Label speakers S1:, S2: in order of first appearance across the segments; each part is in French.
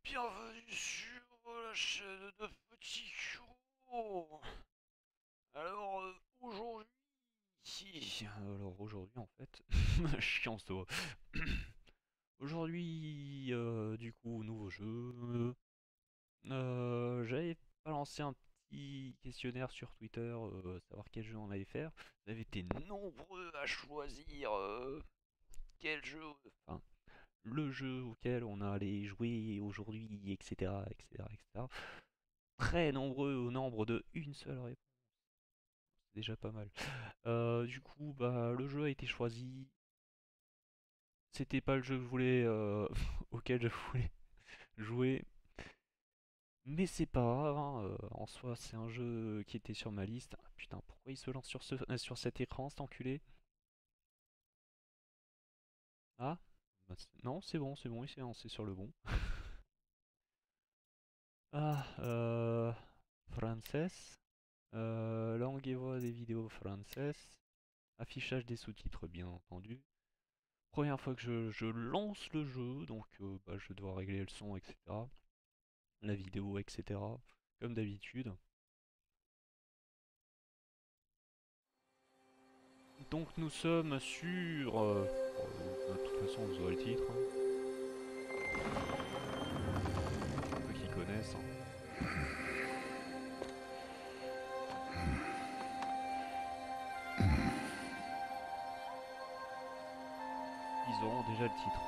S1: Bienvenue sur la chaîne de Petit Churro. Alors aujourd'hui en fait, chiant ce doigt. Aujourd'hui du coup nouveau jeu. J'avais balancé un petit questionnaire sur Twitter, savoir quel jeu on allait faire. Vous avez été nombreux à choisir quel jeu, enfin le jeu auquel on allait jouer aujourd'hui, etc., etc., etc. Très nombreux au nombre de une seule réponse. C'est déjà pas mal. Du coup, bah, le jeu a été choisi. C'était pas le jeu que je voulais, auquel je voulais jouer. Mais c'est pas grave, hein, en soi, c'est un jeu qui était sur ma liste. Ah, putain, pourquoi il se lance sur cet écran, cet enculé? Ah? Bah, non, c'est bon, il s'est lancé sur le bon. Ah, Frances. Langue et voix des vidéos françaises. Affichage des sous-titres, bien entendu. Première fois que je lance le jeu, donc bah, je dois régler le son, etc. La vidéo, etc. Comme d'habitude. Donc nous sommes sur... de toute façon, vous aurez le titre, hein. Ceux qui connaissent, hein. Ils auront déjà le titre.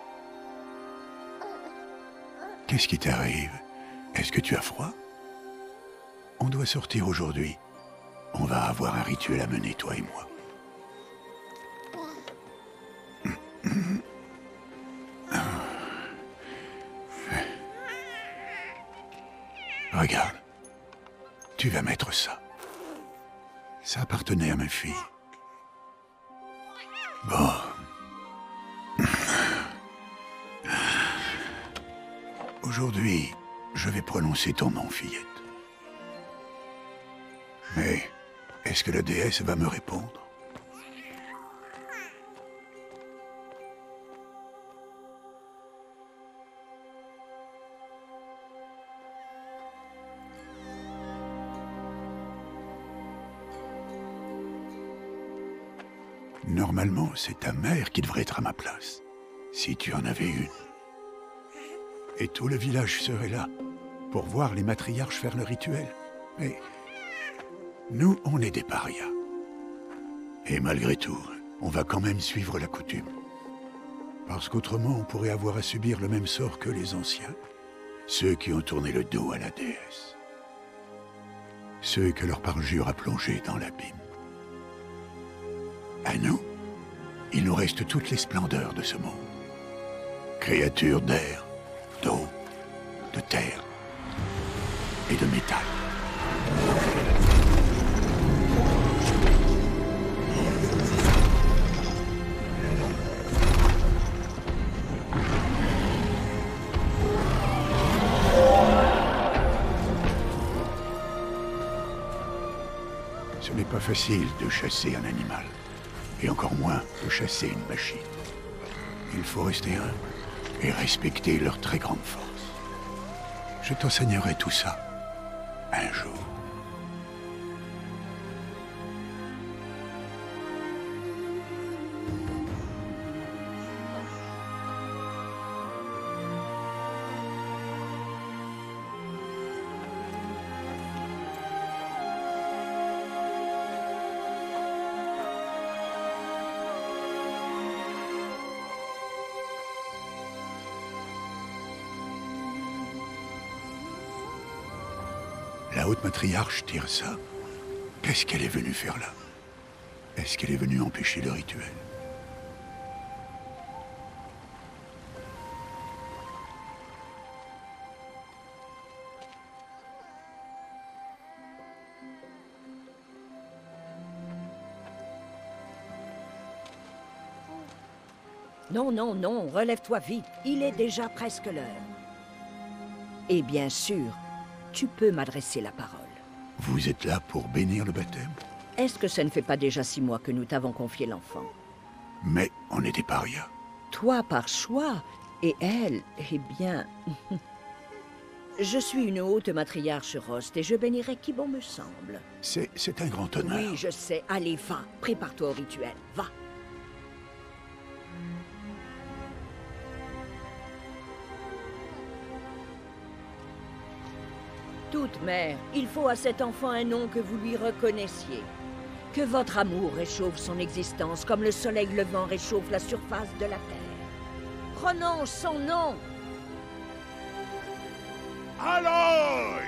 S2: Qu'est-ce qui t'arrive? Est-ce que tu as froid? On doit sortir aujourd'hui. On va avoir un rituel à mener, toi et moi. Regarde. Tu vas mettre ça. Ça appartenait à ma fille. Bon. Aujourd'hui, je vais prononcer ton nom, fillette. Mais, est-ce que la déesse va me répondre? Normalement, c'est ta mère qui devrait être à ma place, si tu en avais une. Et tout le village serait là, pour voir les matriarches faire le rituel. Mais nous, on est des parias. Et malgré tout, on va quand même suivre la coutume. Parce qu'autrement, on pourrait avoir à subir le même sort que les anciens. Ceux qui ont tourné le dos à la déesse. Ceux que leur parjure a plongés dans l'abîme. À nous, il nous reste toutes les splendeurs de ce monde. Créatures d'air, d'eau, de terre et de métal. Ce n'est pas facile de chasser un animal, et encore moins de chasser une machine. Il faut rester humble et respecter leur très grande force. Je t'enseignerai tout ça un jour. La haute matriarche Tirsa, qu'est-ce qu'elle est venue faire là? Est-ce qu'elle est venue empêcher le rituel?
S3: Non, non, non, relève-toi vite. Il est déjà presque l'heure. Et bien sûr, tu peux m'adresser la parole.
S2: Vous êtes là pour bénir le baptême?
S3: Est-ce que ça ne fait pas déjà 6 mois que nous t'avons confié l'enfant?
S2: Mais on est des parias.
S3: Toi par choix, et elle, eh bien, Je suis une haute matriarche Rost et je bénirai qui bon me semble.
S2: C'est un grand honneur.
S3: Oui, je sais. Allez, va. Prépare-toi au rituel. Va. Toute mère, il faut à cet enfant un nom que vous lui reconnaissiez. Que votre amour réchauffe son existence comme le soleil levant réchauffe la surface de la terre. Prononce son nom.
S2: Aloy!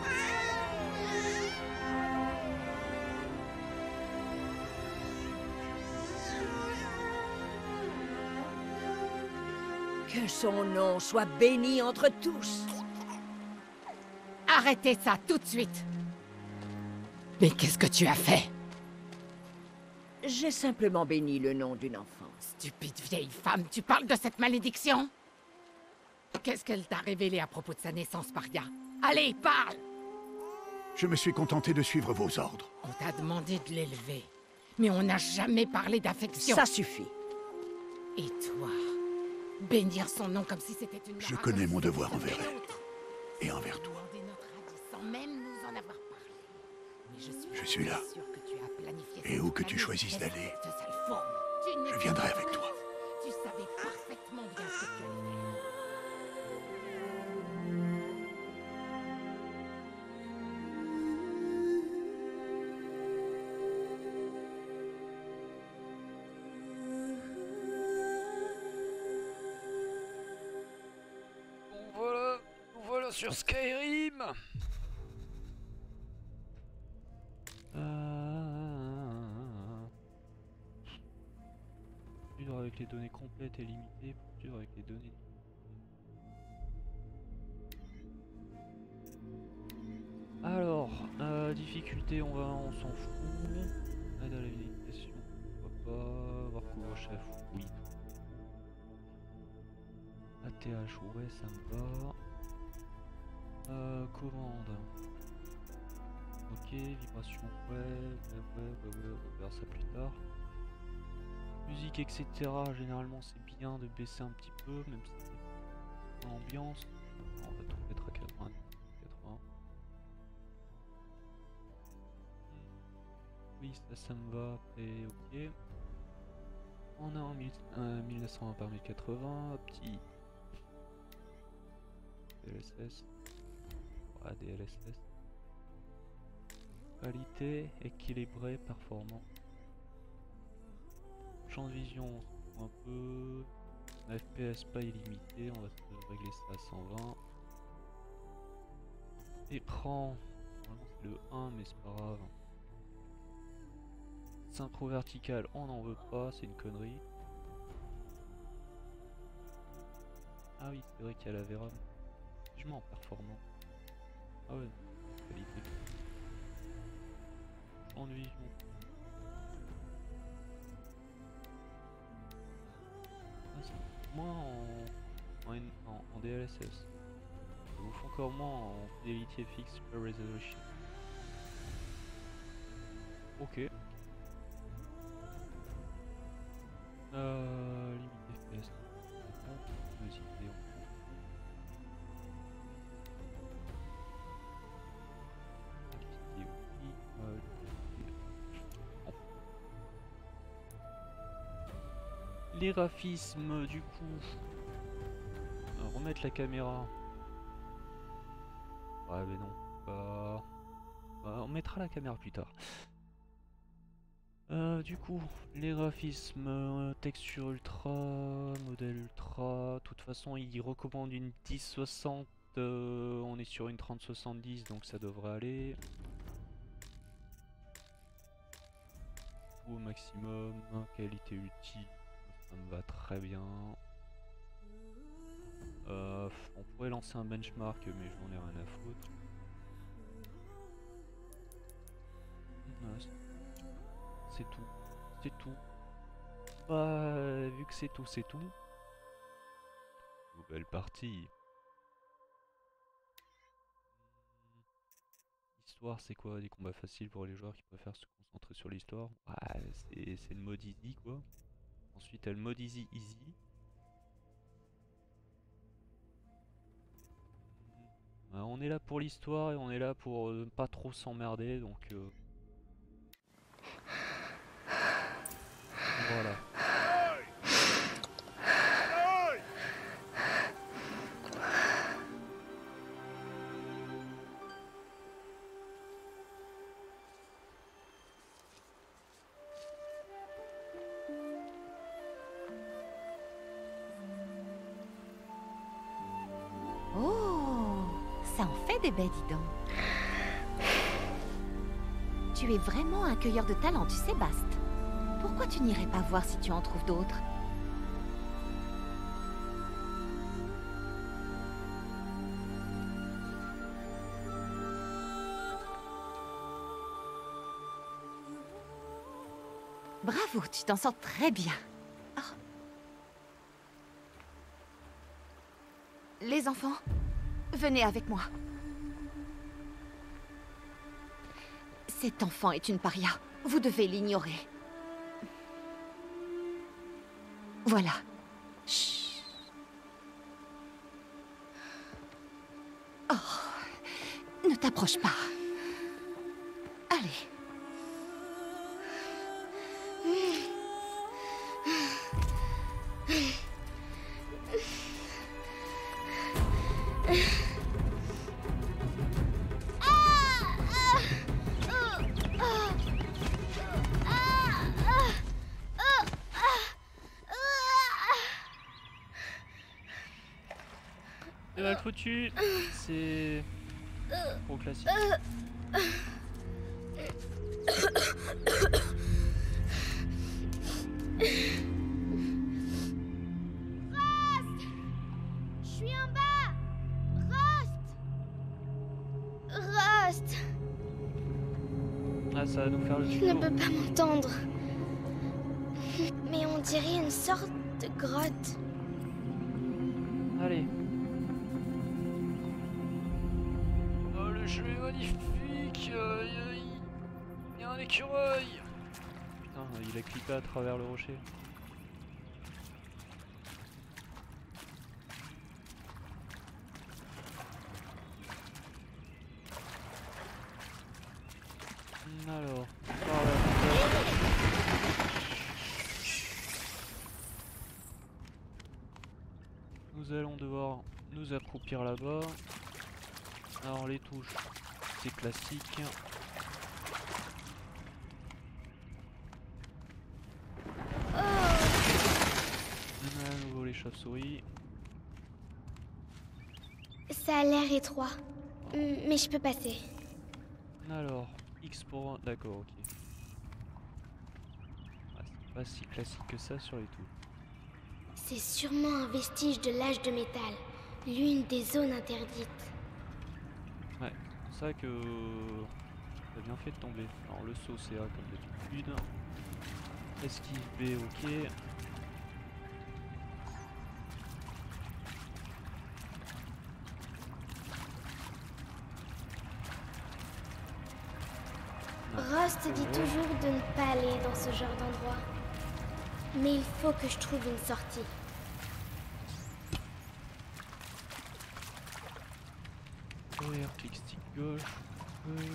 S3: Que son nom soit béni entre tous.
S4: Arrêtez ça tout de suite! Mais qu'est-ce que tu as fait?
S3: J'ai simplement béni le nom d'une enfant.
S4: Stupide vieille femme, tu parles de cette malédiction? Qu'est-ce qu'elle t'a révélé à propos de sa naissance, Paria? Allez, parle!
S2: Je me suis contenté de suivre vos ordres.
S4: On t'a demandé de l'élever, mais on n'a jamais parlé d'affection.
S3: Ça suffit.
S4: Et toi, bénir son nom comme si c'était une...
S2: Je connais mon devoir envers elle. Et envers toi.
S4: Demander notre avis sans même nous en avoir parlé. Mais
S2: Je suis là.
S4: sûre que tu as planifié
S2: Et
S4: cette
S2: où que tu
S4: planète
S2: choisisses
S4: presque
S2: d'aller,
S4: de sale forme. Tu
S2: je
S4: n'étais
S2: viendrai
S4: pas
S2: avec toi.
S4: prête. Tu savais parfaitement bien ce que tu allais faire.
S1: Bon voilà sur Skyrim. Poursuivre avec les données complètes et limitées, poursuivre avec les données. Alors, difficulté, on s'en fout. Aide à la méditation, pourquoi pas. Voir couvre-chef, oui. ATH, ouais, ça me va. Commande. Ok, vibration, ouais, on verra ça plus tard. Musique, etc. Généralement, c'est bien de baisser un petit peu, même si c'est l'ambiance. On va tout mettre à 80. Oui, ça me va. Après, ok. On a un 1920 par 1080, petit DLSS. Ouais, DLSS. Qualité, équilibré, performant. Champ de vision, on s'en fout un peu. Un FPS pas illimité, on va se régler ça à 120. Écran, normalement c'est le 1 mais c'est pas grave. Synchro vertical, on n'en veut pas, c'est une connerie. Ah oui, c'est vrai qu'il y a la VRAM. Je mets en performant. Ah ouais, qualité. Champ de vision. Ah, c'est moins en DLSS. Ça vous fait encore moins en fidélité fixe super resolution. Ok. Limite FPS. Luminosité. Les graphismes du coup. Remettre la caméra. Ouais mais non. On mettra la caméra plus tard. Du coup, les graphismes, texture ultra, modèle ultra, de toute façon il recommande une 1060, on est sur une 3070 donc ça devrait aller. Au maximum, qualité ultime, ça me va très bien. On pourrait lancer un benchmark mais j'en ai rien à foutre. C'est tout, c'est tout. Vu que c'est tout, c'est tout. Nouvelle partie. Histoire, c'est quoi? Des combats faciles pour les joueurs qui préfèrent se concentrer sur l'histoire. Ouais, c'est le mode easy quoi. Ensuite, elle mode easy. Ouais, on est là pour l'histoire et on est là pour pas trop s'emmerder, donc voilà.
S5: Oh, ça en fait des baies, dis donc. Tu es vraiment un cueilleur de talent, tu sais, Bast. Pourquoi tu n'irais pas voir si tu en trouves d'autres? Bravo, tu t'en sors très bien. Oh. Les enfants, venez avec moi. Cet enfant est une paria. Vous devez l'ignorer. Voilà. Chut. Oh, ne t'approche pas. Allez.
S1: C'est mal foutu, c'est trop classique.
S6: Je suis en bas. Rost.
S1: Ah, ça va nous faire le
S6: Il ne
S1: tour.
S6: peut pas m'entendre. Mais on dirait une sorte de grotte.
S1: Allez. Oh, le jeu est magnifique. Il y a un écureuil. Putain, il a clippé à travers le rocher. Alors, par là. Nous allons devoir nous accroupir là-bas. Alors les touches, c'est classique. On a à nouveau les chauves-souris.
S6: Ça a l'air étroit. Mais je peux passer.
S1: Alors, X pour... D'accord, ok. Ouais, c'est pas si classique que ça sur les touches.
S6: C'est sûrement un vestige de l'âge de métal. L'une des zones interdites.
S1: Ouais, c'est pour ça que... t'as bien fait de tomber. Alors le saut c'est A comme d'habitude. Esquive B, ok.
S6: Rost dit toujours de ne pas aller dans ce genre d'endroit. Mais il faut que je trouve une sortie.
S1: Courir, clic stick gauche. Oui.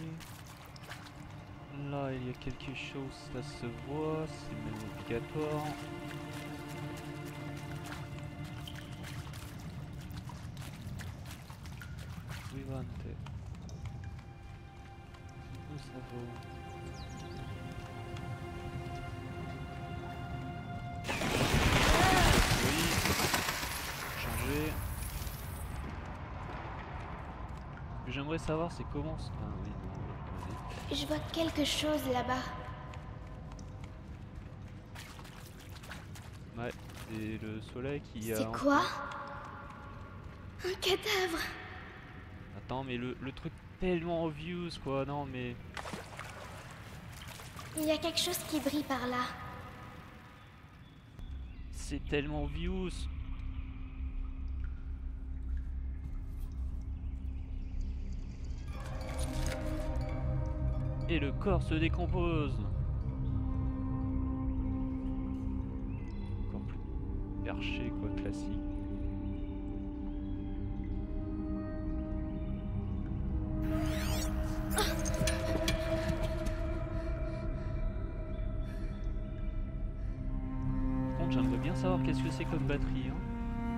S1: Là il y a quelque chose, ça se voit, c'est même obligatoire. Vivante. Où ça va? Changer. Ce que j'aimerais savoir c'est comment... Ah oui, non, vas-y.
S6: Je vois quelque chose là-bas.
S1: Ouais, c'est le soleil qui a...
S6: C'est quoi? Un cadavre.
S1: Attends, mais le truc tellement obvious quoi, non mais...
S6: Il y a quelque chose qui brille par là.
S1: C'est tellement obvious. Et le corps se décompose. Encore plus perché quoi, classique. qu'est-ce que c'est comme batterie hein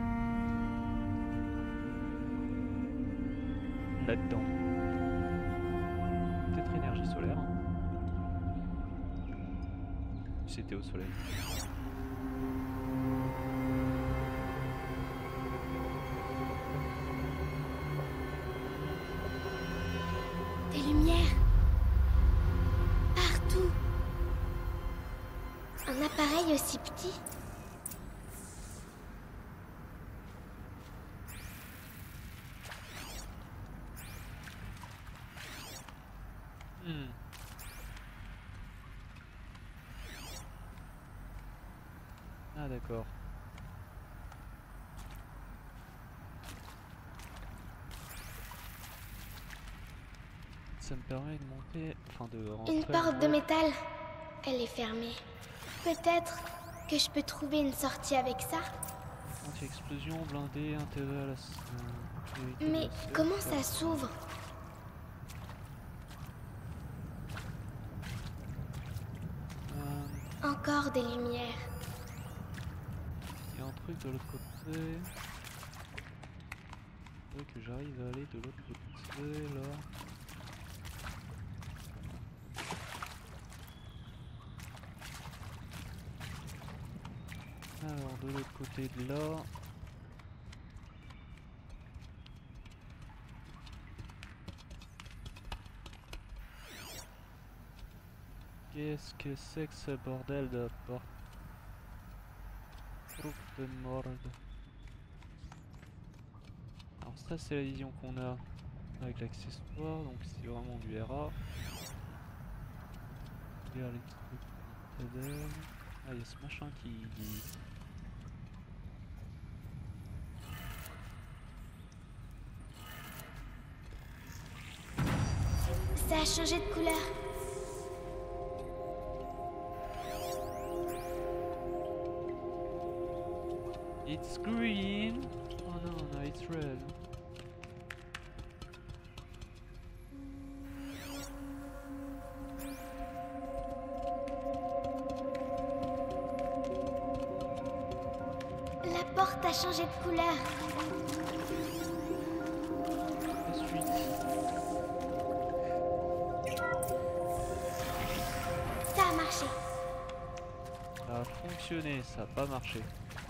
S1: là-dedans? Peut-être énergie solaire. C'était au soleil.
S6: Des lumières. Partout. Un appareil aussi petit.
S1: Ah d'accord. Ça me permet de monter, enfin de rentrer.
S6: Une porte de métal. Elle est fermée. Peut-être que je peux trouver une sortie avec ça.
S1: Anti-explosion, blindé, intérêt à la...
S6: Mais comment ça s'ouvre? Encore des lumières.
S1: Il y a un truc de l'autre côté. Faudrait que j'arrive à aller de l'autre côté là. Alors de l'autre côté de là. Qu'est-ce que c'est que ce bordel de porte? Truc de morgue. Alors ça c'est la vision qu'on a avec l'accessoire, donc c'est vraiment du RA. Vers les trucs de... Ah il y a ce machin qui...
S6: Ça a changé de couleur.
S1: It's green. Oh no, no, it's red.
S6: La porte a changé de couleur.
S1: La suite.
S6: Ça a marché.
S1: Ça a fonctionné, ça a pas marché.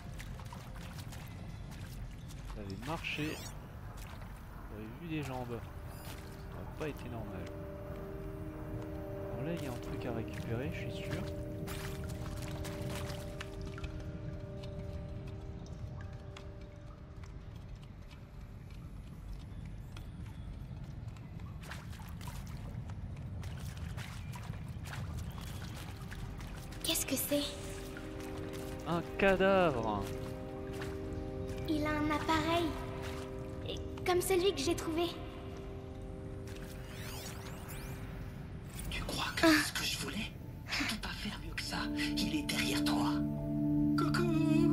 S1: Ça avait marché. J'avais vu des jambes. Ça n'a pas été normal. Alors là il y a un truc à récupérer, je suis sûr.
S6: Qu'est-ce que c'est?
S1: Un cadavre.
S6: Il a un appareil. Et comme celui que j'ai trouvé.
S7: Tu crois que c'est ce que je voulais? Tu peux pas faire mieux que ça. Il est derrière toi. Coucou.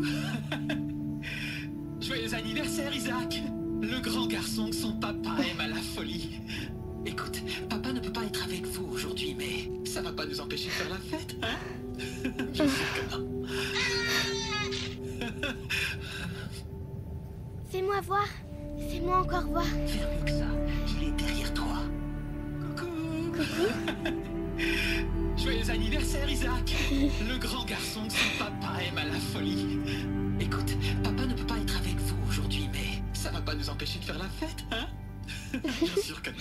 S7: Joyeux anniversaire, Isaac. Le grand garçon que son papa aime à la folie. Écoute, papa ne peut pas être avec vous aujourd'hui, mais ça va pas nous empêcher de faire la fête, hein? Je sais que non.
S6: Fais-moi voir. Fais-moi encore voir.
S7: Faire mieux que ça. Il est derrière toi. Coucou. Joyeux anniversaire, Isaac. Le grand garçon que son papa aime à la folie. Écoute, papa ne peut pas être avec vous aujourd'hui, mais ça va pas nous empêcher de faire la fête, hein? Bien sûr que non.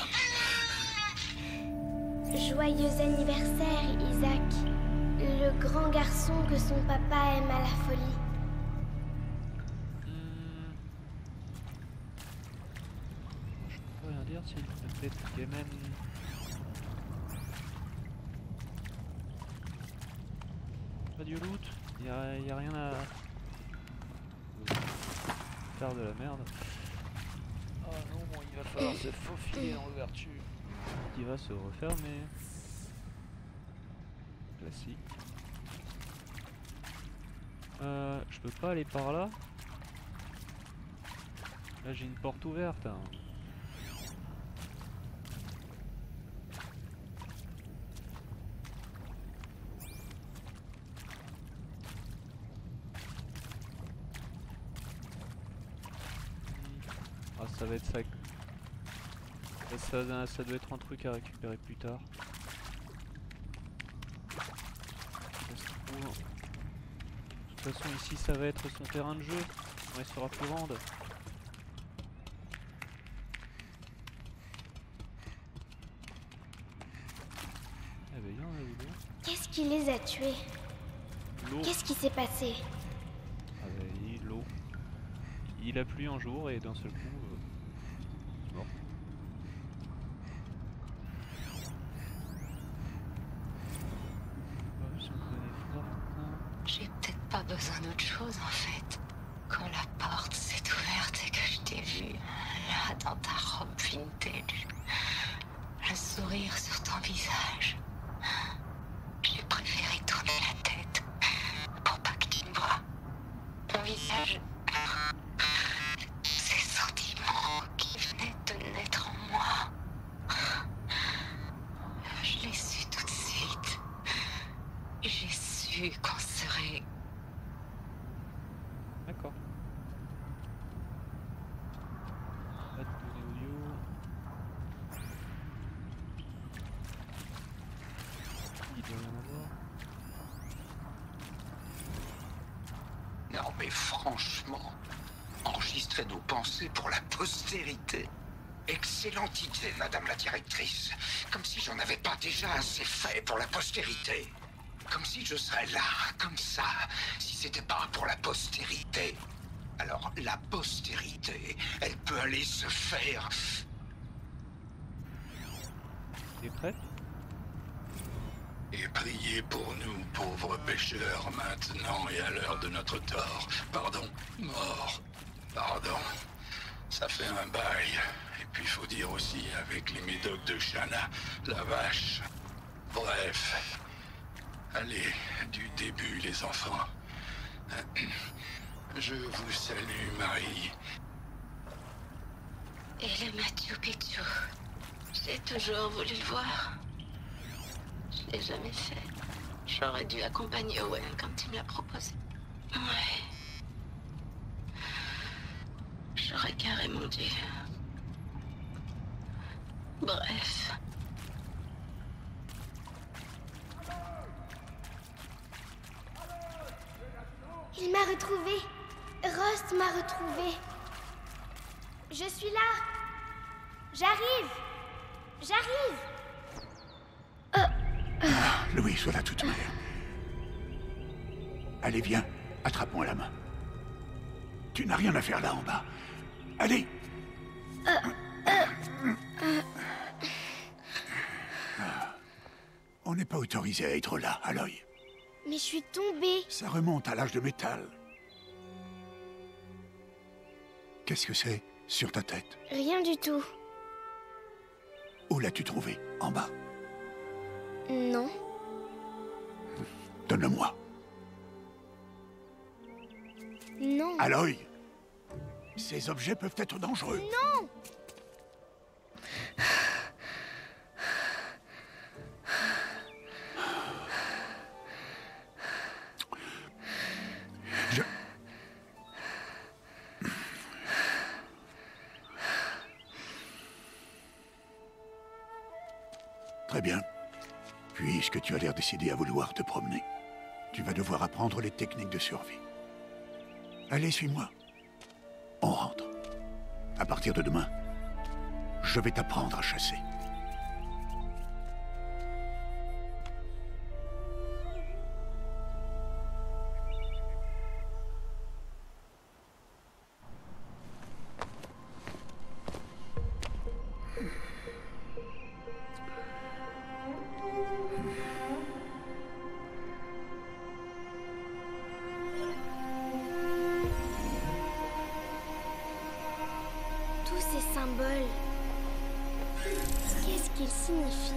S6: Joyeux anniversaire, Isaac. Le grand garçon que son papa aime à la folie.
S1: Je peux rien dire, c'est peut-être Gamen. Pas du loot, y a rien à faire de la merde. Ah non, bon, il va falloir se faufiler dans l'ouverture. Qui va se refermer. Classique. Je peux pas aller par là. Là j'ai une porte ouverte. Hein. ça va être ça. Ça doit être un truc à récupérer plus tard. Ça se trouve. De toute façon ici ça va être son terrain de jeu. On restera plus grande. Eh ben y'en a où l'eau.
S6: Qu'est-ce qui les a tués?
S1: L'eau.
S6: Qu'est-ce qui s'est passé?
S1: Ah bah l'eau. Il a plu un jour et d'un seul coup, mort.
S8: J'ai peut-être pas besoin d'autre chose en fait. Quand la porte s'est ouverte et que je t'ai vu, là dans ta robe vintage, le sourire sur ton visage, j'ai préféré tourner la tête pour pas que tu me vois. Ton visage, ces sentiments qui venaient de naître en moi, je l'ai su tout de suite. J'ai su qu'on serait...
S1: D'accord. Pas de données audio. Il doit rien avoir.
S9: Non mais franchement, enregistrer nos pensées pour la postérité. Excellente idée, madame la directrice. Comme si j'en avais pas déjà assez fait pour la postérité. Comme si je serais là, comme ça, si c'était pas pour la postérité. Alors, la postérité, elle peut aller se faire...
S1: T'es prêt?
S2: Et priez pour nous, pauvres pécheurs, maintenant et à l'heure de notre tort. Pardon, mort. Pardon. Ça fait un bail. Et puis il faut dire aussi avec les médocs de Shana, la vache. Bref. Allez, du début les enfants. Je vous salue, Marie.
S8: Et le Machu Picchu, j'ai toujours voulu le voir. Je l'ai jamais fait. J'aurais dû accompagner Owen quand il me l'a proposé. Ouais. J'aurais carrément dû. Bref.
S6: Il m'a retrouvé. Rost m'a retrouvé. Je suis là. J'arrive. J'arrive.
S2: Louis, voilà toute mère. Allez, viens. Attrape-moi la main. Tu n'as rien à faire là en bas. Allez. On n'est pas autorisé à être là, Aloy.
S6: Mais je suis tombée.
S2: Ça remonte à l'âge de métal. Qu'est-ce que c'est sur ta tête?
S6: Rien du tout.
S2: Où l'as-tu trouvé? En bas?
S6: Non.
S2: Donne-le-moi.
S6: Non.
S2: Aloy, ces objets peuvent être dangereux.
S6: Non.
S2: Très bien. Puisque tu as l'air décidé à vouloir te promener, tu vas devoir apprendre les techniques de survie. Allez, suis-moi. On rentre. À partir de demain, je vais t'apprendre à chasser.
S6: Tous ces symboles. Qu'est-ce qu'ils signifient?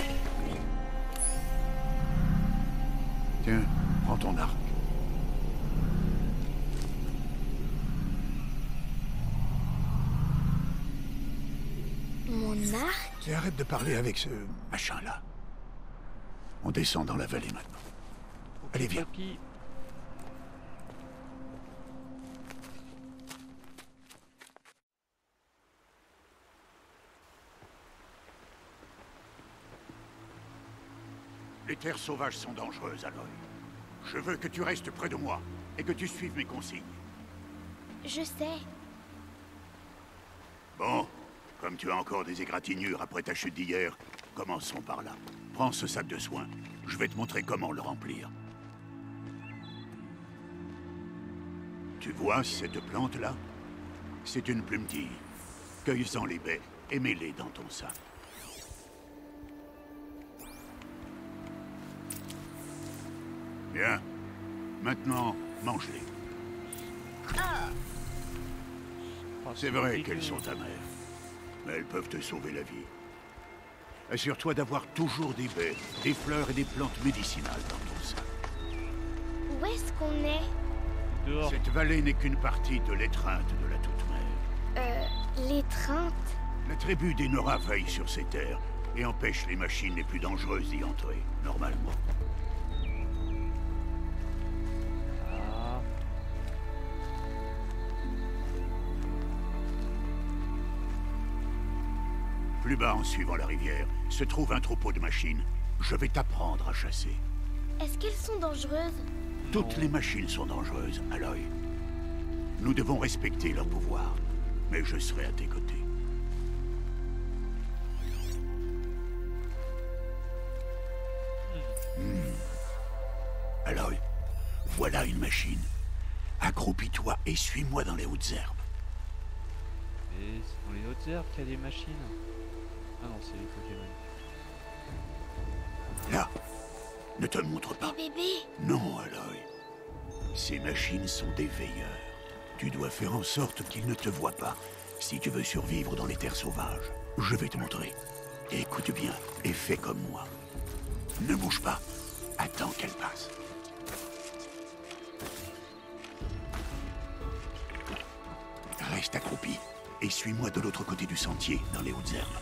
S2: Tiens, prends ton arc.
S6: Mon arc?
S2: Et arrête de parler avec ce machin-là. On descend dans la vallée maintenant. Allez, viens.
S1: Papy.
S2: Les terres sauvages sont dangereuses, Aloy. Je veux que tu restes près de moi et que tu suives mes consignes.
S6: Je sais.
S2: Bon, comme tu as encore des égratignures après ta chute d'hier, commençons par là. Prends ce sac de soins. Je vais te montrer comment le remplir. Tu vois cette plante-là? C'est une plumetille. Cueille-en les baies et mets-les dans ton sac. Bien. Maintenant, mange-les. C'est vrai qu'elles sont amères, mais elles peuvent te sauver la vie. Assure-toi d'avoir toujours des baies, des fleurs et des plantes médicinales dans ton sac.
S6: Où est-ce qu'on est?
S1: Dehors.
S2: Cette vallée n'est qu'une partie de l'étreinte de la Toute-Mère.
S6: L'étreinte?
S2: La tribu des Nora veille sur ces terres et empêche les machines les plus dangereuses d'y entrer, normalement.
S1: Ah.
S2: Plus bas, en suivant la rivière, se trouve un troupeau de machines. Je vais t'apprendre à chasser.
S6: Est-ce qu'elles sont dangereuses?
S2: Toutes les machines sont dangereuses, Aloy. Nous devons respecter leur pouvoir, mais je serai à tes côtés. Aloy, voilà une machine. Accroupis-toi et suis-moi dans les hautes herbes.
S1: Et c'est dans les hautes herbes qu'il y a des machines. Ah non, c'est les Pokémon.
S2: Là, ne te montre pas.
S6: Des bébés?
S2: Non, Aloy. Ces machines sont des veilleurs. Tu dois faire en sorte qu'ils ne te voient pas si tu veux survivre dans les terres sauvages. Je vais te montrer. Écoute bien et fais comme moi. Ne bouge pas. Attends qu'elle passe. Reste accroupi et suis-moi de l'autre côté du sentier, dans les hautes herbes.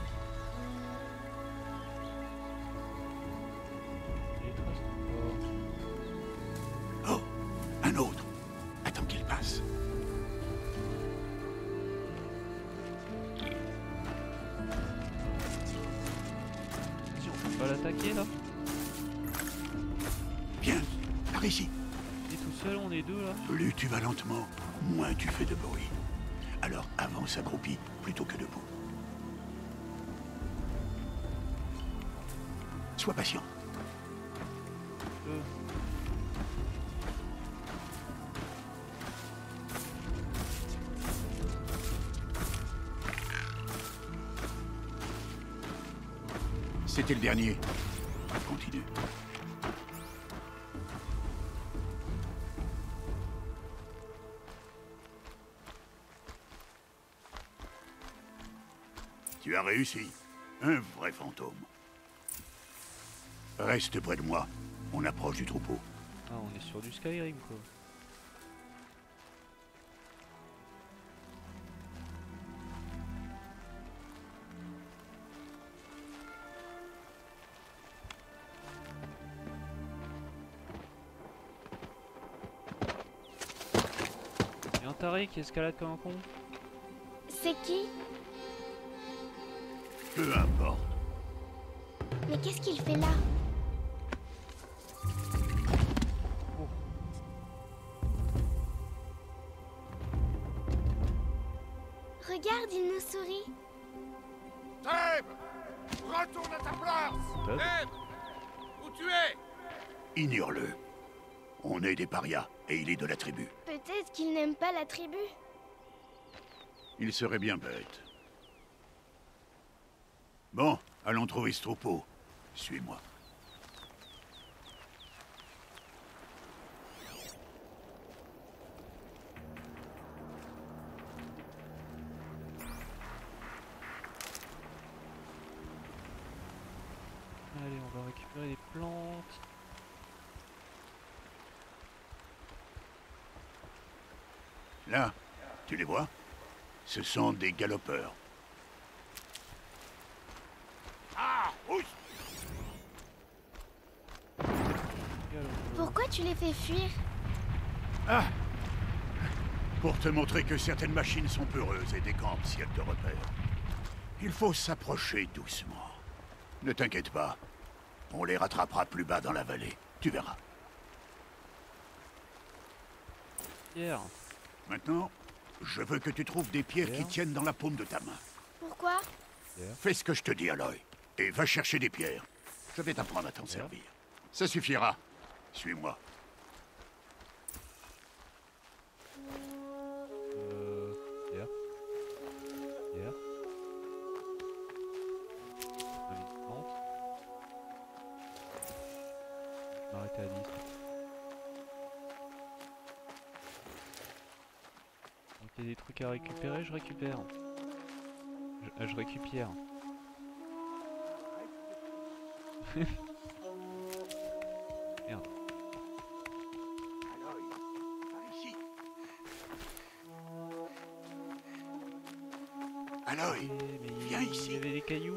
S2: Oh, un autre. Attends qu'il passe.
S1: Si on peut pas l'attaquer là.
S2: Bien, par ici.
S1: On est tout seul, on est deux là.
S2: Plus tu vas lentement, moins tu fais de bruit. Alors avance accroupi plutôt que debout. Sois patient. C'était le dernier. Continue. Tu as réussi. Un vrai fantôme. Reste près de moi. On approche du troupeau.
S1: Ah, on est sur du Skyrim quoi. Et un taré qui escalade comme un con.
S6: C'est qui?
S2: Peu importe.
S6: Mais qu'est-ce qu'il fait là?
S1: Oh.
S6: Regarde, il nous sourit.
S10: Teb! Retourne à ta place!
S1: Teb?
S10: Teb! Où tu es?
S2: Ignore-le. On est des parias et il est de la tribu.
S6: Peut-être qu'il n'aime pas la tribu.
S2: Il serait bien bête. Bon, allons trouver ce troupeau. Suis-moi.
S1: Allez, on va récupérer les plantes.
S2: Là, tu les vois? Ce sont des galopeurs.
S10: Ah! Ouch!
S6: Pourquoi tu les fais fuir?
S2: Ah! Pour te montrer que certaines machines sont peureuses et décampent si elles te repèrent. Il faut s'approcher doucement. Ne t'inquiète pas. On les rattrapera plus bas dans la vallée. Tu verras.
S1: Pierre.
S2: Maintenant, je veux que tu trouves des pierres qui tiennent dans la paume de ta main.
S6: Pourquoi?
S2: Fais ce que je te dis, Aloy. Et va chercher des pierres. Je vais t'apprendre à t'en servir. Ça suffira. Suis-moi.
S1: Pierre. Pierre. Je vais m'arrêter à 10. Donc il y a des trucs à récupérer, je récupère. Je récupère. Merde.
S2: Aloy, par ici. Aloy, viens ici.
S1: Il y avait des cailloux.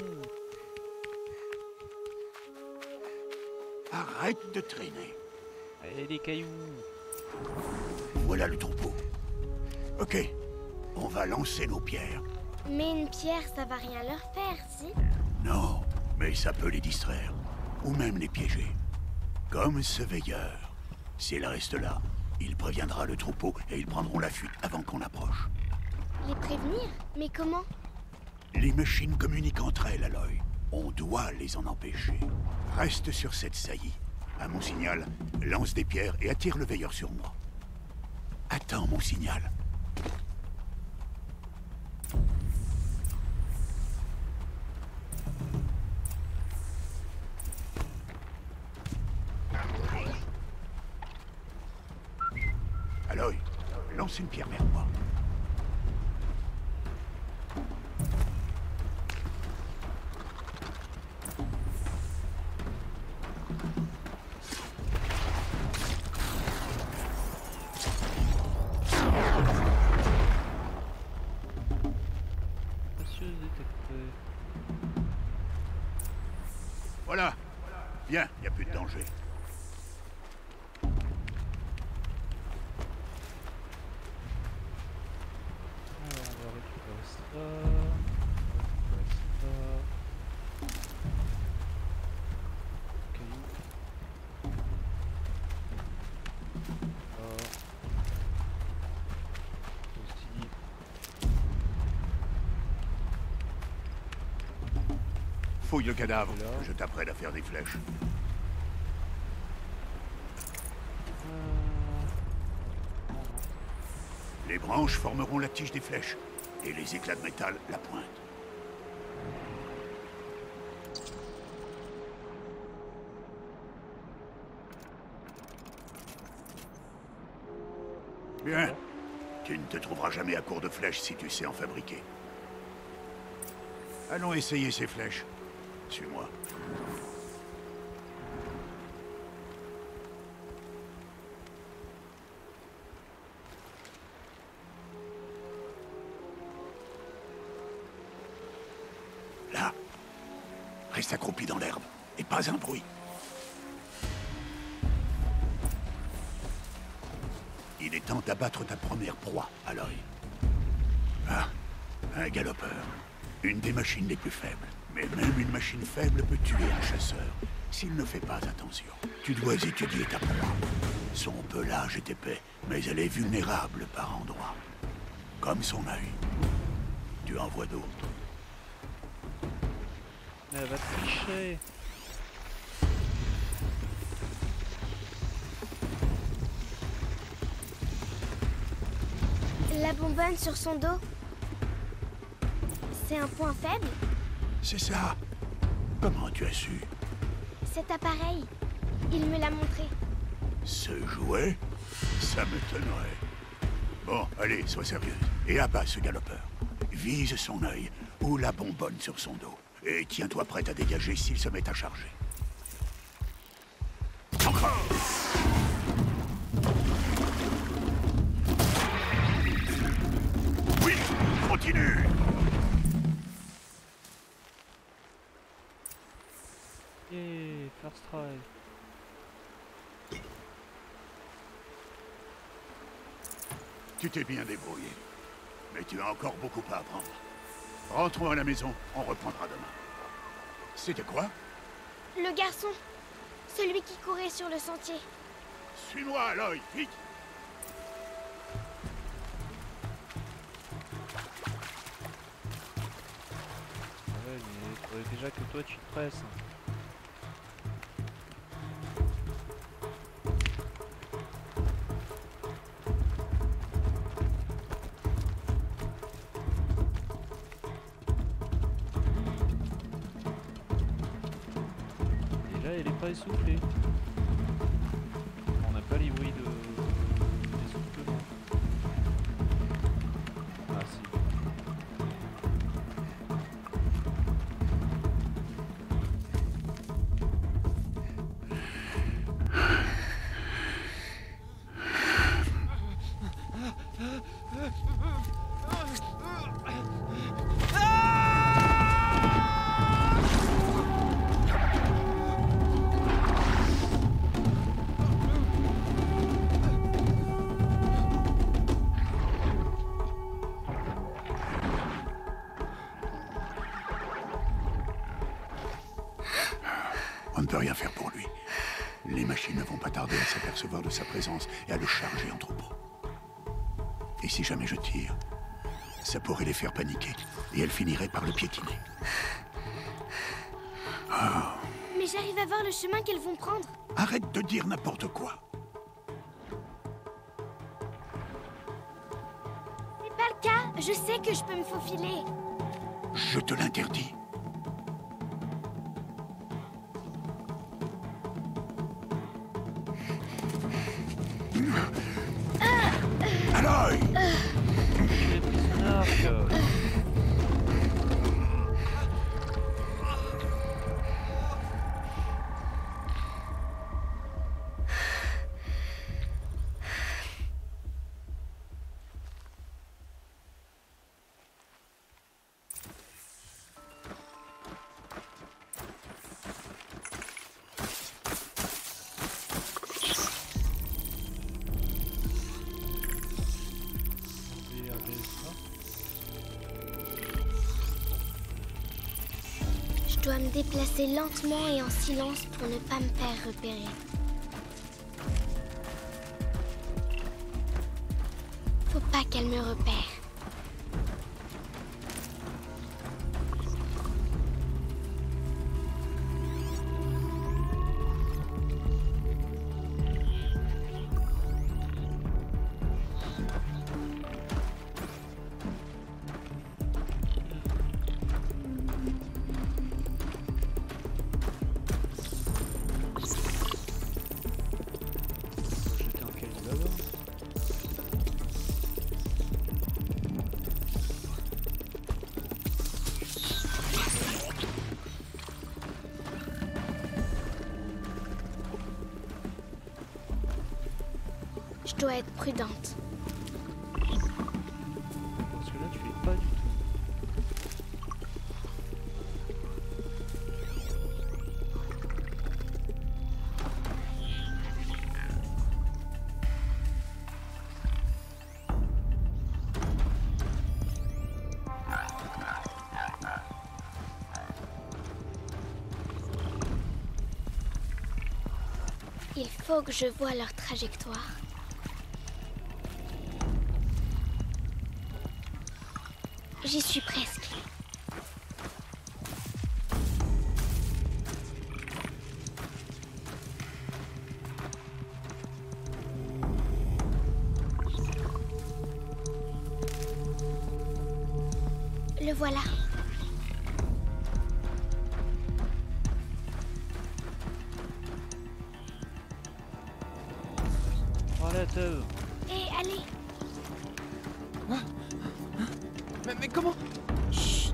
S2: Arrête de traîner.
S1: Il y a des cailloux.
S2: Voilà le troupeau. Ok, on va lancer nos pierres.
S6: Mais une pierre, ça va rien leur faire, si?
S2: Non, mais ça peut les distraire. Ou même les piéger. Comme ce veilleur. S'il reste là, il préviendra le troupeau et ils prendront la fuite avant qu'on approche.
S6: Les prévenir? Mais comment?
S2: Les machines communiquent entre elles, Aloy. On doit les en empêcher. Reste sur cette saillie. À mon signal, lance des pierres et attire le veilleur sur moi. Attends mon signal. Aloy, lance une pierre vers moi. Voilà. Bien, il n'y a plus de danger.
S1: Alors, on va récupérer ça. Caillou. Aussi.
S2: Fouille le cadavre, je t'apprête à faire des flèches. Les branches formeront la tige des flèches, et les éclats de métal la pointe. Bien. Tu ne te trouveras jamais à court de flèches si tu sais en fabriquer. Allons essayer ces flèches. Suis-moi. Là. Reste accroupi dans l'herbe. Et pas un bruit. Il est temps d'abattre ta première proie, Aloy. Ah, un galopeur. Une des machines les plus faibles. Mais même une machine faible peut tuer un chasseur, s'il ne fait pas attention. Tu dois étudier ta proie. Son pelage est épais, mais elle est vulnérable par endroits. Comme son œil. Tu en vois d'autres.
S1: Elle va tricher.
S6: La bonbonne sur son dos, c'est un point faible?
S2: C'est ça. Comment tu as su?
S6: Cet appareil, il me l'a montré.
S2: Ce jouet? Ça m'étonnerait. Bon, allez, sois sérieuse. Et abat ce galopeur. Vise son œil ou la bonbonne sur son dos. Et tiens-toi prête à dégager s'il se met à charger. Encore! Oui, continue!
S1: Yeah, first try.
S2: Tu t'es bien débrouillé. Mais tu as encore beaucoup à apprendre. Rentrons à la maison, on reprendra demain. C'était quoi?
S6: Le garçon, Celui qui courait sur le sentier.
S10: Suis-moi, Aloy, vite.
S1: Ouais, mais faudrait déjà que toi tu te presses. Et là, elle est pas essoufflée. On n'a pas les bruits d'essoufflement. Ah si.
S2: On ne peut rien faire pour lui. Les machines ne vont pas tarder à s'apercevoir de sa présence et à le charger en troupeau. Et si jamais je tire, ça pourrait les faire paniquer et elles finiraient par le piétiner. Ah.
S6: Mais j'arrive à voir le chemin qu'elles vont prendre.
S2: Arrête de dire n'importe quoi.
S6: C'est pas le cas. Je sais que je peux me faufiler.
S2: Je te l'interdis. Aloy!
S1: J'ai pris son arc.
S6: Je dois me déplacer lentement et en silence pour ne pas me faire repérer. Faut pas qu'elle me repère.
S1: J'étais en calibre.
S6: Je dois être prudente.
S1: Parce que là, tu fais pas du tout.
S6: Il faut que je voie leur trajectoire. J'y suis presque. Le voilà.
S1: Oh la teuf.
S6: Hé, allez.
S11: Mais comment?
S6: Chut.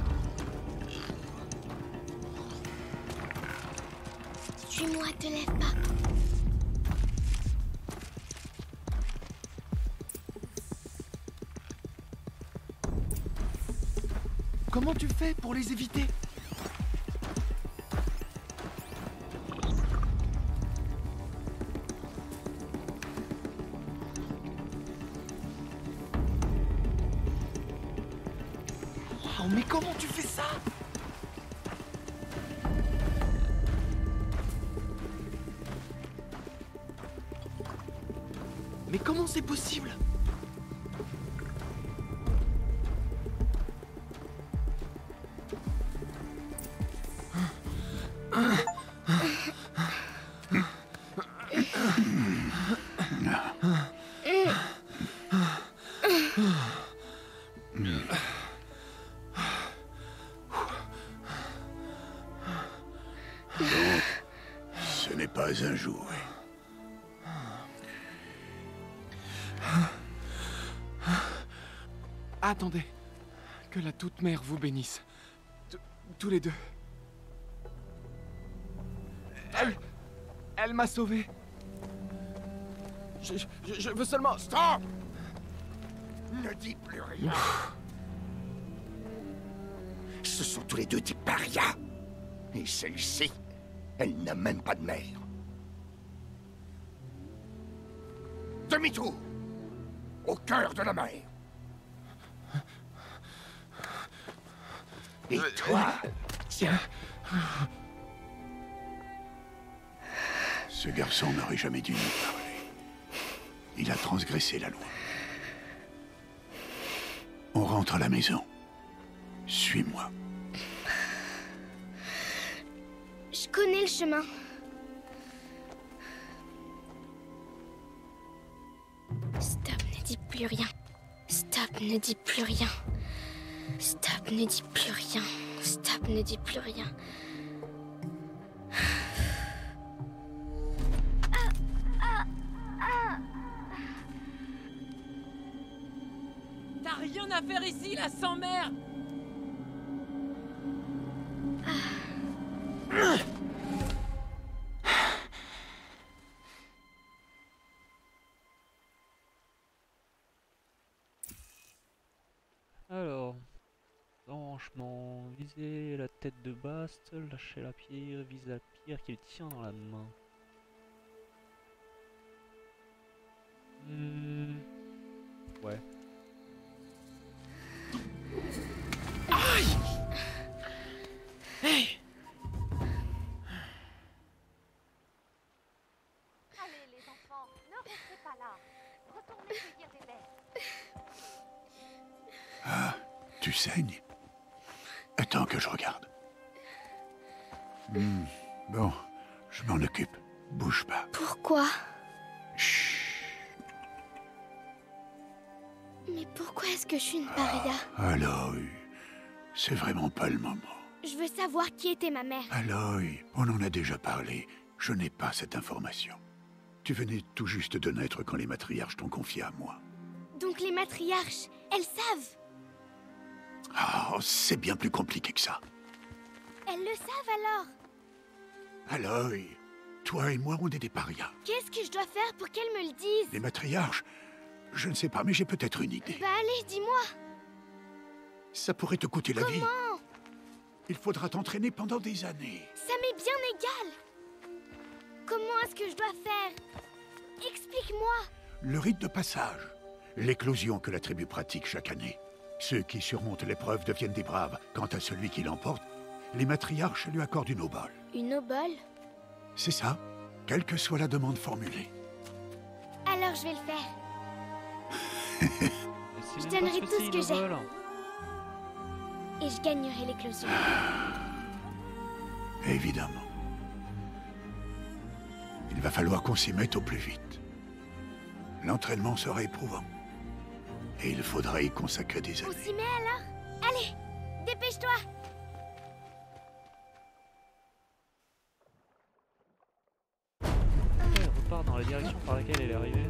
S6: Suis-moi, te lève pas.
S11: Comment tu fais pour les éviter? Oh, mais comment tu fais ça? Mais comment c'est possible?
S2: Ce n'est pas un jouet.
S11: Attendez. Que la toute-mère vous bénisse. Tous les deux. Elle m'a sauvé. Je veux seulement...
S10: Stop! Ne dis plus rien. Ce sont tous les deux des parias. Et celle-ci, elle n'a même pas de mère. Demi-tour! Au cœur de la mer. Et toi, tiens.
S2: Ce garçon n'aurait jamais dû nous parler. Il a transgressé la loi. On rentre à la maison. Suis-moi.
S6: Je connais le chemin. Stop, ne dis plus rien. Stop, ne dis plus rien. Stop, ne dis plus rien. Stop, ne dis plus rien.
S4: T'as rien à faire ici, la sans-merde!
S1: Alors, branchement, viser la tête de Bast, lâcher la pierre, viser la pierre qu'il tient dans la main. Ouais.
S11: Aïe! Hey!
S5: Allez, les enfants, ne restez pas là. Retournez cueillir des baies.
S2: Ah, tu saignes? Attends que je regarde. Bon, je m'en occupe. Bouge pas.
S6: Pourquoi?
S2: Chut.
S6: Mais pourquoi est-ce que je suis une paria?
S2: Aloy, c'est vraiment pas le moment.
S6: Je veux savoir qui était ma mère.
S2: Aloy, on en a déjà parlé. Je n'ai pas cette information. Tu venais tout juste de naître quand les matriarches t'ont confié à moi.
S6: Donc les matriarches, elles savent.
S2: Ah, c'est bien plus compliqué que ça.
S6: Elles le savent alors.
S2: Aloy, toi et moi, on est des parias.
S6: Qu'est-ce que je dois faire pour qu'elles me le disent?
S2: Les matriarches, je ne sais pas, mais j'ai peut-être une idée.
S6: Bah allez, dis-moi.
S2: Ça pourrait te coûter la vie.
S6: Comment?
S2: Il faudra t'entraîner pendant des années.
S6: Ça m'est bien égal. Comment est-ce que je dois faire? Explique-moi.
S2: Le rite de passage. L'éclosion que la tribu pratique chaque année. Ceux qui surmontent l'épreuve deviennent des braves. Quant à celui qui l'emporte, les matriarches lui accordent une obole.
S6: Une obole?
S2: C'est ça, quelle que soit la demande formulée.
S6: Alors je vais le faire. Je donnerai tout ce que j'ai. Et je gagnerai l'éclosion.
S2: Évidemment. Il va falloir qu'on s'y mette au plus vite. L'entraînement sera éprouvant. Et il faudra y consacrer des années.
S6: On s'y met alors? Allez, dépêche-toi.
S1: Elle repart dans la direction par laquelle elle est arrivée.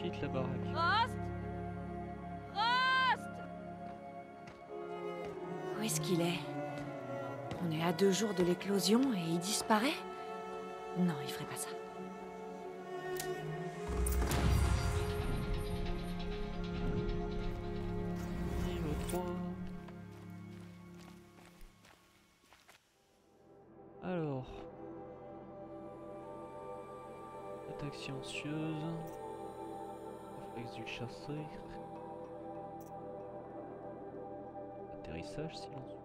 S1: quitte la baraque.
S3: Frost! Frost!
S5: Où est-ce qu'il est? On est à 2 jours de l'éclosion et il disparaît? Non, il ferait pas ça.
S1: Niveau 3. Alors. Attaque silencieuse. Réflexe du chasseur. Atterrissage silencieux.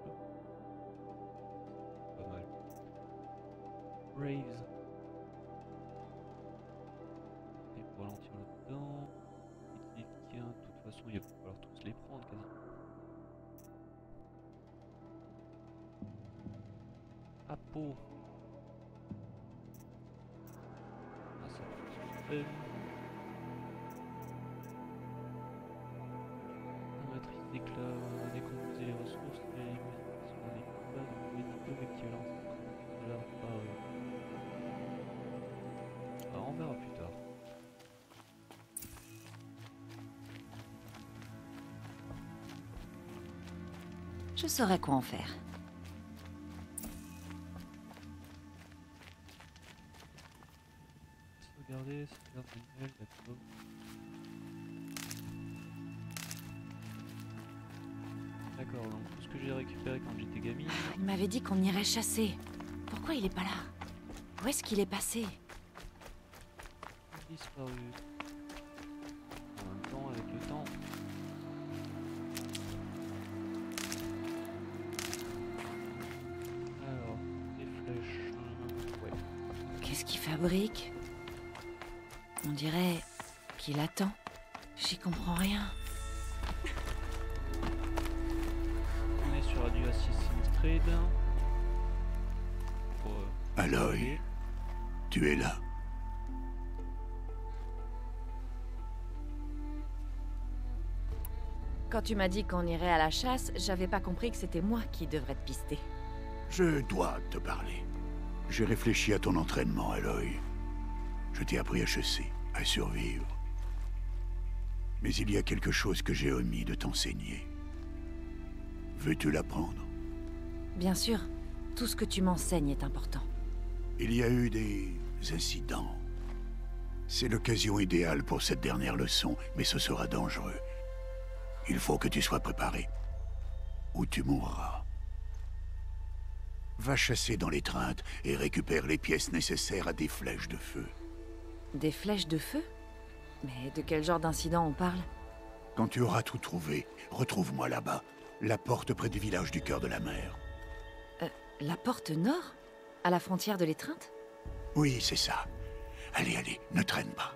S1: Pas mal. Raves. Et pour ralentir là-dedans. De toute façon, il va falloir tous les prendre quasi. Apo. Ah, ça fait. La matrice d'éclat, décomposer les ressources et les mettre sur les combats de médicaux équivalents. Là, on verra plus tard.
S5: Je saurais quoi en faire.
S1: Regardez, c'est un manuel, d'accord. D'accord, donc tout ce que j'ai récupéré quand j'étais gamine.
S5: Il m'avait dit qu'on irait chasser. Pourquoi il est pas là? Où est-ce qu'il est passé?
S1: Disparu. En même temps, avec le temps. Alors, des flèches. Ouais.
S5: Qu'est-ce qu'il fabrique? On dirait qu'il attend. J'y comprends rien.
S1: On est sur du Assassin's Creed.
S2: Aloy, tu es là.
S5: Quand tu m'as dit qu'on irait à la chasse, j'avais pas compris que c'était moi qui devrais te pister.
S2: Je dois te parler. J'ai réfléchi à ton entraînement, Aloy. Je t'ai appris à chasser, à survivre. Mais il y a quelque chose que j'ai omis de t'enseigner. Veux-tu l'apprendre?
S5: Bien sûr, tout ce que tu m'enseignes est important.
S2: Il y a eu des incidents. C'est l'occasion idéale pour cette dernière leçon, mais ce sera dangereux. Il faut que tu sois préparé, ou tu mourras. Va chasser dans l'étreinte et récupère les pièces nécessaires à des flèches de feu.
S5: Des flèches de feu? Mais de quel genre d'incident on parle?
S2: Quand tu auras tout trouvé, retrouve-moi là-bas, la porte près du village du cœur de la mer.
S5: La porte nord? À la frontière de l'étreinte?
S2: Oui, c'est ça. Allez, allez, ne traîne pas.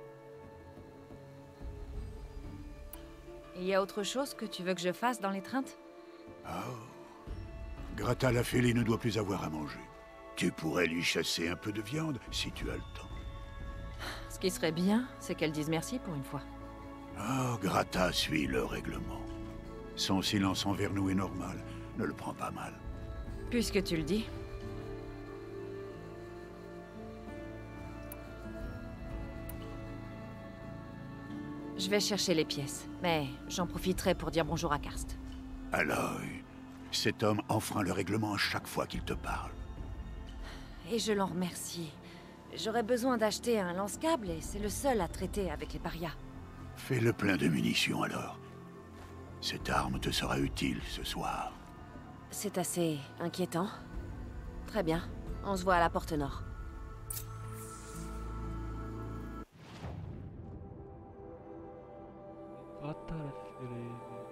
S5: Il y a autre chose que tu veux que je fasse dans l'étreinte?
S2: Oh. Grata la fêlée ne doit plus avoir à manger. Tu pourrais lui chasser un peu de viande si tu as le temps.
S5: Ce qui serait bien, c'est qu'elle dise merci pour une fois.
S2: Oh, Grata suit le règlement. Son silence envers nous est normal. Ne le prends pas mal.
S5: Puisque tu le dis. Je vais chercher les pièces, mais j'en profiterai pour dire bonjour à Karst.
S2: Aloy, cet homme enfreint le règlement à chaque fois qu'il te parle.
S5: Et je l'en remercie. J'aurais besoin d'acheter un lance-câble et c'est le seul à traiter avec les parias.
S2: Fais le plein de munitions alors. Cette arme te sera utile ce soir.
S5: C'est assez inquiétant. Très bien, on se voit à la porte nord.
S1: Grata la fêlée.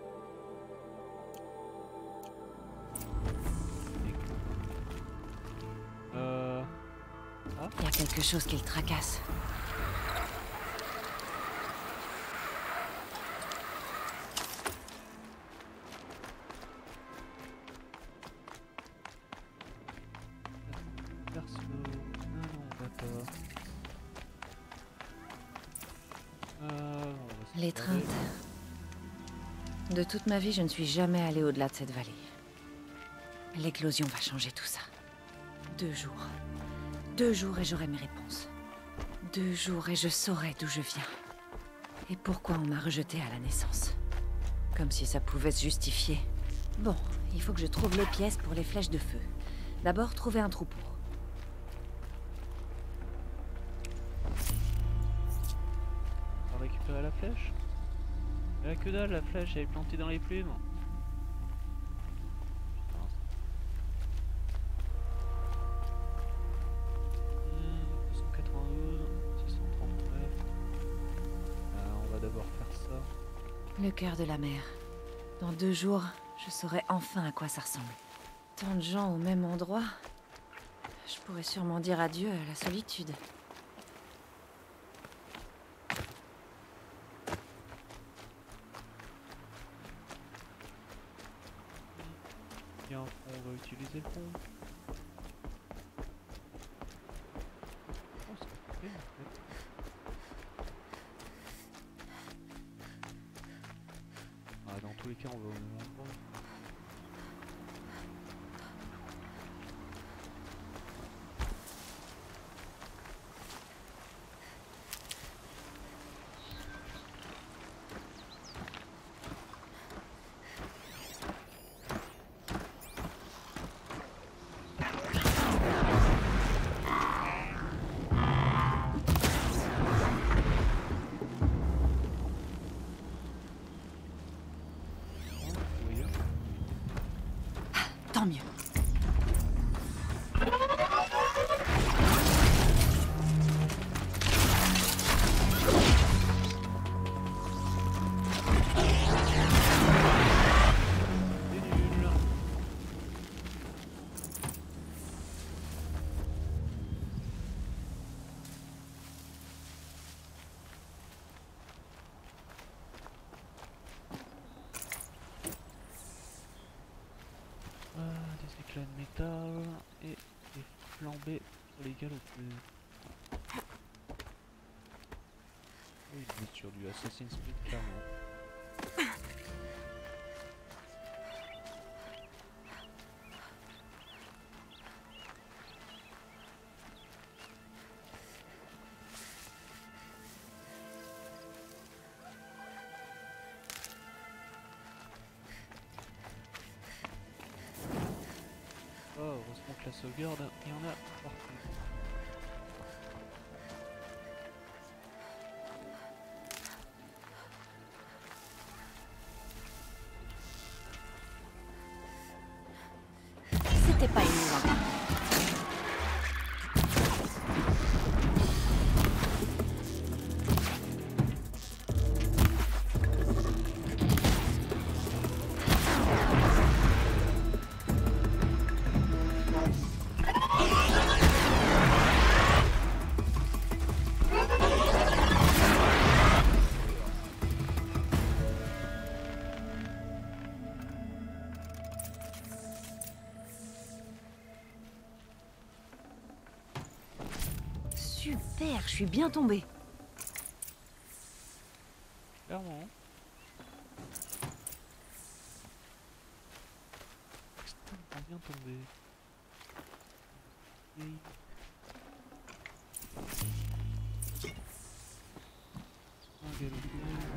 S1: Ah.
S5: Il y a quelque chose qui le tracasse.
S1: Perso. Ah non, on va pas. On va se
S5: L'étreinte. De toute ma vie, je ne suis jamais allée au-delà de cette vallée. L'éclosion va changer tout ça. 2 jours. 2 jours et j'aurai mes réponses. 2 jours et je saurai d'où je viens. Et pourquoi on m'a rejetée à la naissance? Comme si ça pouvait se justifier. Bon, il faut que je trouve les pièces pour les flèches de feu. D'abord, trouver un troupeau.
S1: On va récupérer la flèche? Mais que dalle, la flèche, elle est plantée dans les plumes. 292, 639. On va d'abord faire ça.
S5: Le cœur de la mer. Dans 2 jours, je saurai enfin à quoi ça ressemble. Tant de gens au même endroit. Je pourrais sûrement dire adieu à la solitude.
S1: Bien, on va utiliser le pont. Oh, c'est compliqué, en fait. Ah, dans tous les cas, on va au même endroit.
S5: Tant mieux.
S1: Des éclats de métal et des flambées sur les galopeurs. Oui, on est sur du Assassin's Creed clairement. Oh, heureusement que la sauvegarde, il y en a partout.
S5: C'était pas émouvant. Super, je suis bien tombée.
S1: Clairement. Extrêmement bien tombé. Un galopeur.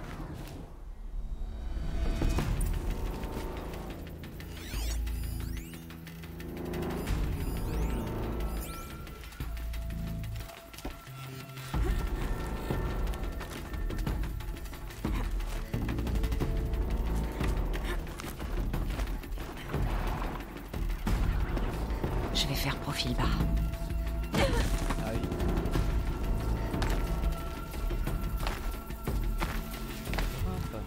S5: Je vais faire profil bas.
S1: Aïe. Hop.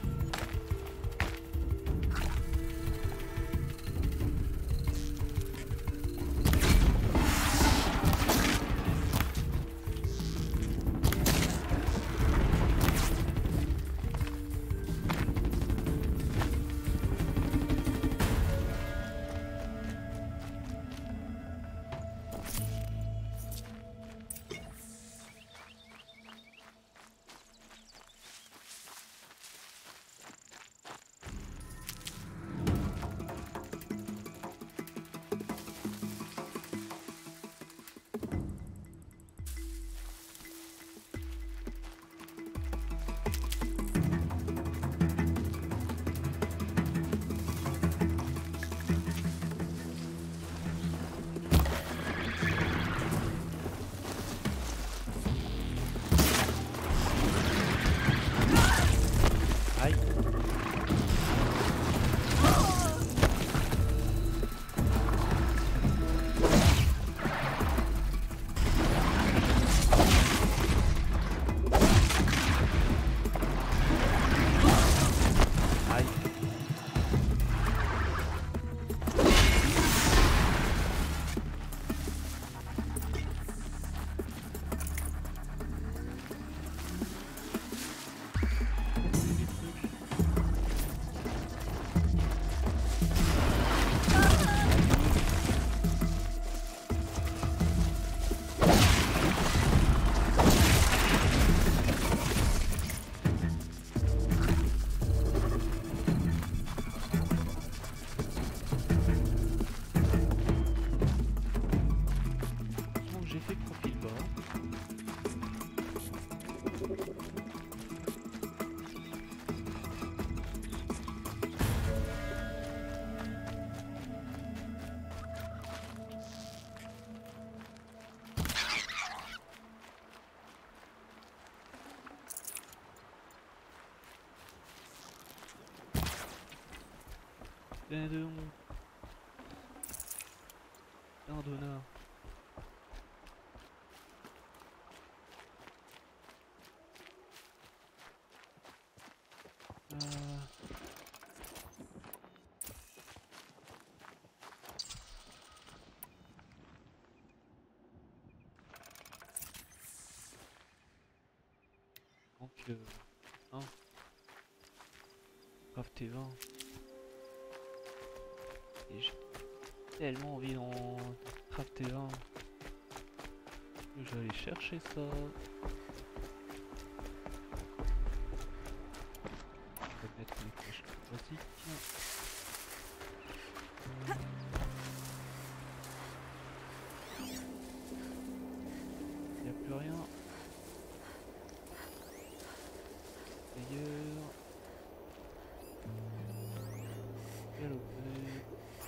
S1: Putain de honte. Putain d'honneur. Donc, hein. Crafter 20. Et j'ai tellement envie d'en crafter 20. Je vais aller chercher ça. Je vais mettre les flèches classiques. Il n'y a plus rien. D'ailleurs. Galoper.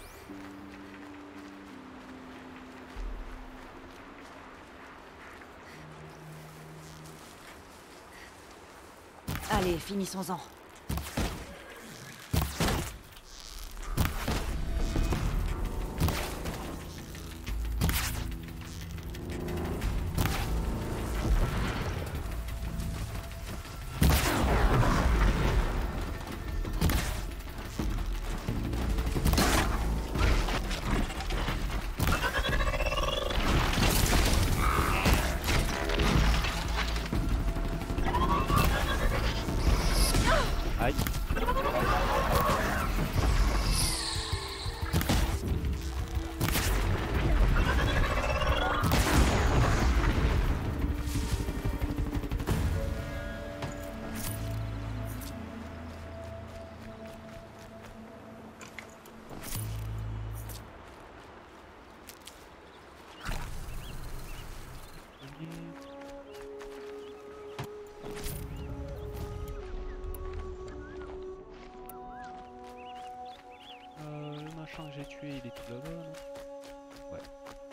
S5: Allez, finissons-en.
S1: Aïe. Le machin que j'ai tué, il est tout là-bas, non? Ouais.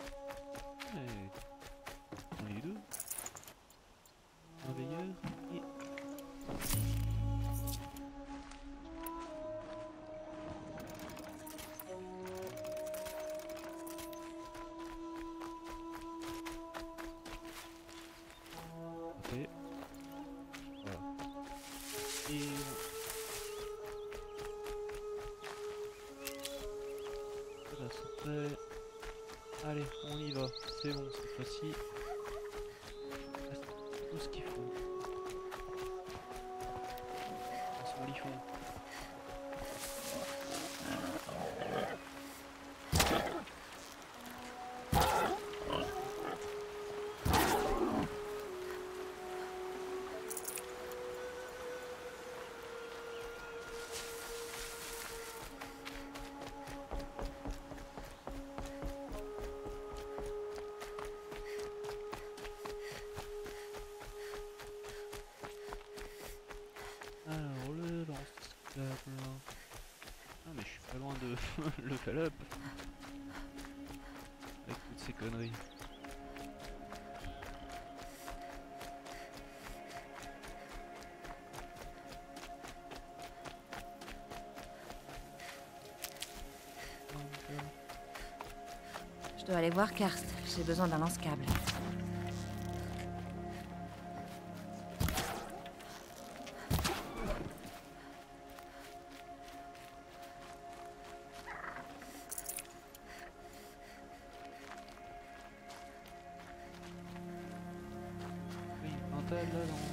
S1: On est les deux. Un veilleur et... Ok. Voilà. Et... Là, c'est prêt. Allez, on y va. C'est bon, cette fois-ci. C'est tout ce qu'il faut. On s'en fond. Alors, le lance-flamme. Ah, mais je suis pas loin de level up. Avec toutes ces conneries.
S5: Je dois aller voir Karst. J'ai besoin d'un lance-câble.
S1: Oui, un tel là dans...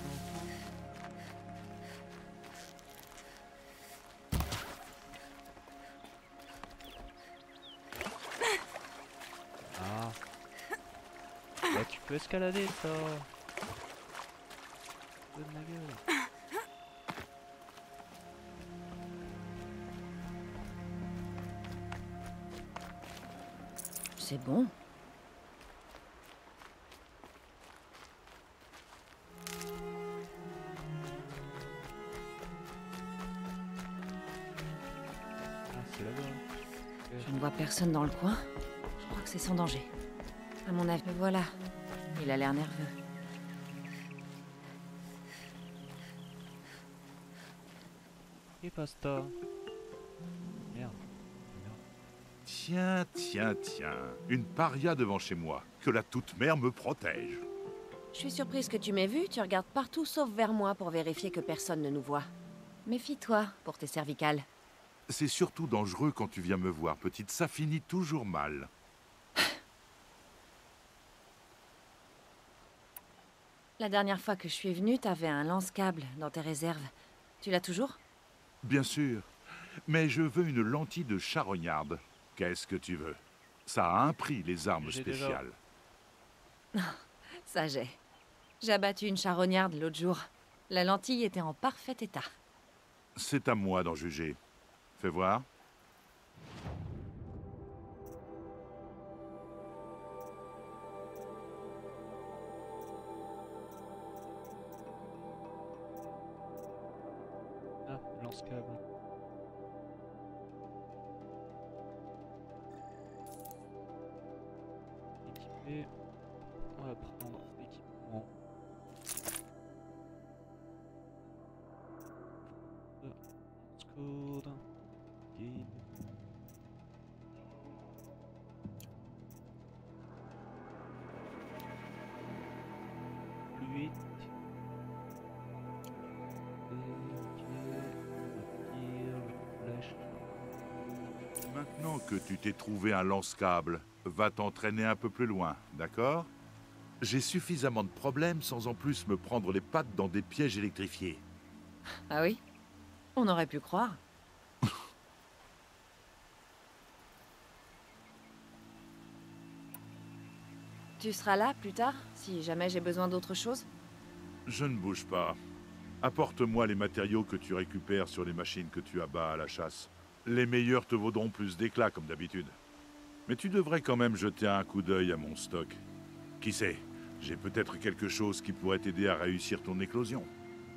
S1: Ah. Bah, tu peux escalader ça. De ma gueule.
S5: C'est bon.
S1: Ah, c'est là-bas.
S5: Je ne vois personne dans le coin. Je crois que c'est sans danger. À mon avis, voilà. Il a l'air nerveux.
S1: Et pasta. Merde.
S12: Tiens, tiens, tiens. Une paria devant chez moi. Que la toute-mère me protège.
S5: Je suis surprise que tu m'aies vu, tu regardes partout sauf vers moi pour vérifier que personne ne nous voit. Méfie-toi pour tes cervicales.
S12: C'est surtout dangereux quand tu viens me voir, petite. Ça finit toujours mal.
S5: La dernière fois que je suis venue, t'avais un lance-câble dans tes réserves. Tu l'as toujours?
S12: Bien sûr. Mais je veux une lentille de charognarde. Qu'est-ce que tu veux? Ça a un prix, les armes spéciales.
S5: Ça j'ai. J'ai abattu une charognarde l'autre jour. La lentille était en parfait état.
S12: C'est à moi d'en juger. Fais voir.
S1: Ah, lance-câble. Équipé. On va prendre l'équipement. Code. Guide. Plus vite.
S12: Maintenant que tu t'es trouvé un lance-câble, va t'entraîner un peu plus loin, d'accord? J'ai suffisamment de problèmes sans en plus me prendre les pattes dans des pièges électrifiés.
S5: Ah oui? On aurait pu croire. Tu seras là plus tard, si jamais j'ai besoin d'autre chose?
S12: Je ne bouge pas. Apporte-moi les matériaux que tu récupères sur les machines que tu abats à la chasse. Les meilleurs te vaudront plus d'éclat, comme d'habitude. Mais tu devrais quand même jeter un coup d'œil à mon stock. Qui sait, j'ai peut-être quelque chose qui pourrait t'aider à réussir ton éclosion.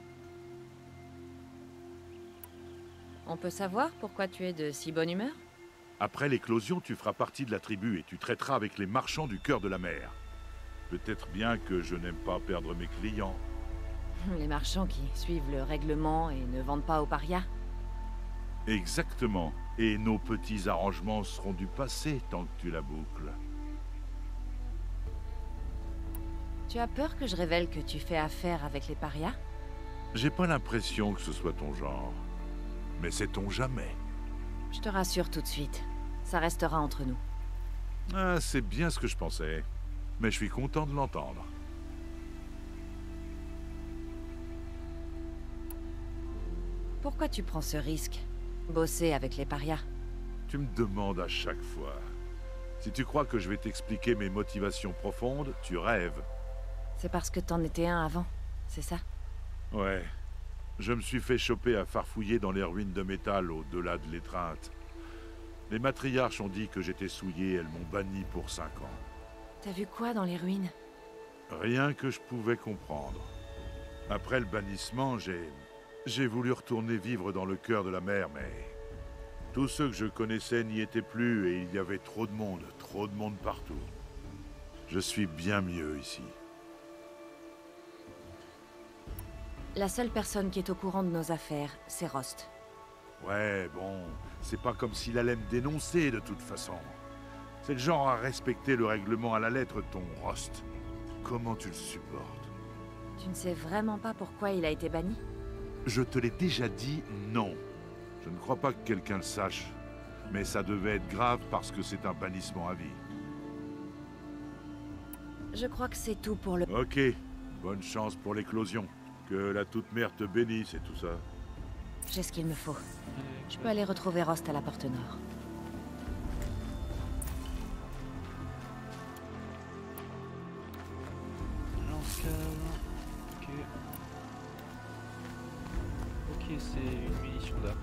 S5: On peut savoir pourquoi tu es de si bonne humeur?
S12: Après l'éclosion, tu feras partie de la tribu et tu traiteras avec les marchands du cœur de la mer. Peut-être bien que je n'aime pas perdre mes clients.
S5: Les marchands qui suivent le règlement et ne vendent pas aux parias?
S12: Exactement. Et nos petits arrangements seront du passé tant que tu la boucles.
S5: Tu as peur que je révèle que tu fais affaire avec les parias?
S12: J'ai pas l'impression que ce soit ton genre. Mais sait-on jamais?
S5: Je te rassure tout de suite. Ça restera entre nous.
S12: Ah, c'est bien ce que je pensais. Mais je suis content de l'entendre.
S5: Pourquoi tu prends ce risque? Bosser avec les parias?
S12: Tu me demandes à chaque fois. Si tu crois que je vais t'expliquer mes motivations profondes, tu rêves.
S5: C'est parce que t'en étais un avant, c'est ça?
S12: Ouais. Je me suis fait choper à farfouiller dans les ruines de métal au-delà de l'étreinte. Les matriarches ont dit que j'étais souillé, elles m'ont banni pour 5 ans.
S5: T'as vu quoi dans les ruines?
S12: Rien que je pouvais comprendre. Après le bannissement, j'ai voulu retourner vivre dans le cœur de la mer, mais... tous ceux que je connaissais n'y étaient plus et il y avait trop de monde partout. Je suis bien mieux ici.
S5: La seule personne qui est au courant de nos affaires, c'est Rost.
S12: Ouais, bon, c'est pas comme s'il allait me dénoncer de toute façon. C'est le genre à respecter le règlement à la lettre, ton Rost. Comment tu le supportes?
S5: Tu ne sais vraiment pas pourquoi il a été banni?
S12: Je te l'ai déjà dit, non. Je ne crois pas que quelqu'un le sache. Mais ça devait être grave parce que c'est un bannissement à vie.
S5: Je crois que c'est tout pour le...
S12: Ok, bonne chance pour l'éclosion. Que la toute-mère te bénisse et tout ça.
S5: J'ai ce qu'il me faut. Je peux aller retrouver Rost à la porte nord.
S1: Lance-câble. Ok. Ok, c'est une munition d'arc.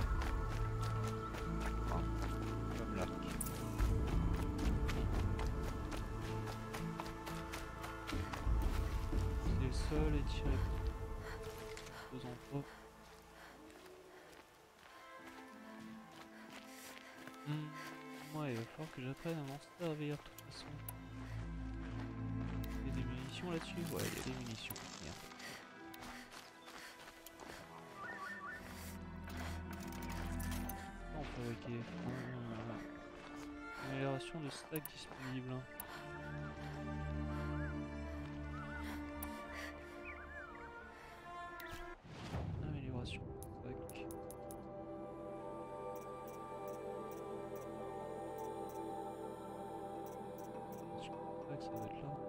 S1: Ah, comme l'arc. C'est le sol et tiré. Posons pas. Ouais, il va falloir que j'apprenne à m'en servir de toute façon. Il y a des munitions là-dessus? Ouais, il y a des munitions. Merde. On fabrique Amélioration de stack disponible. Amélioration de stack. Stack, ça va être là.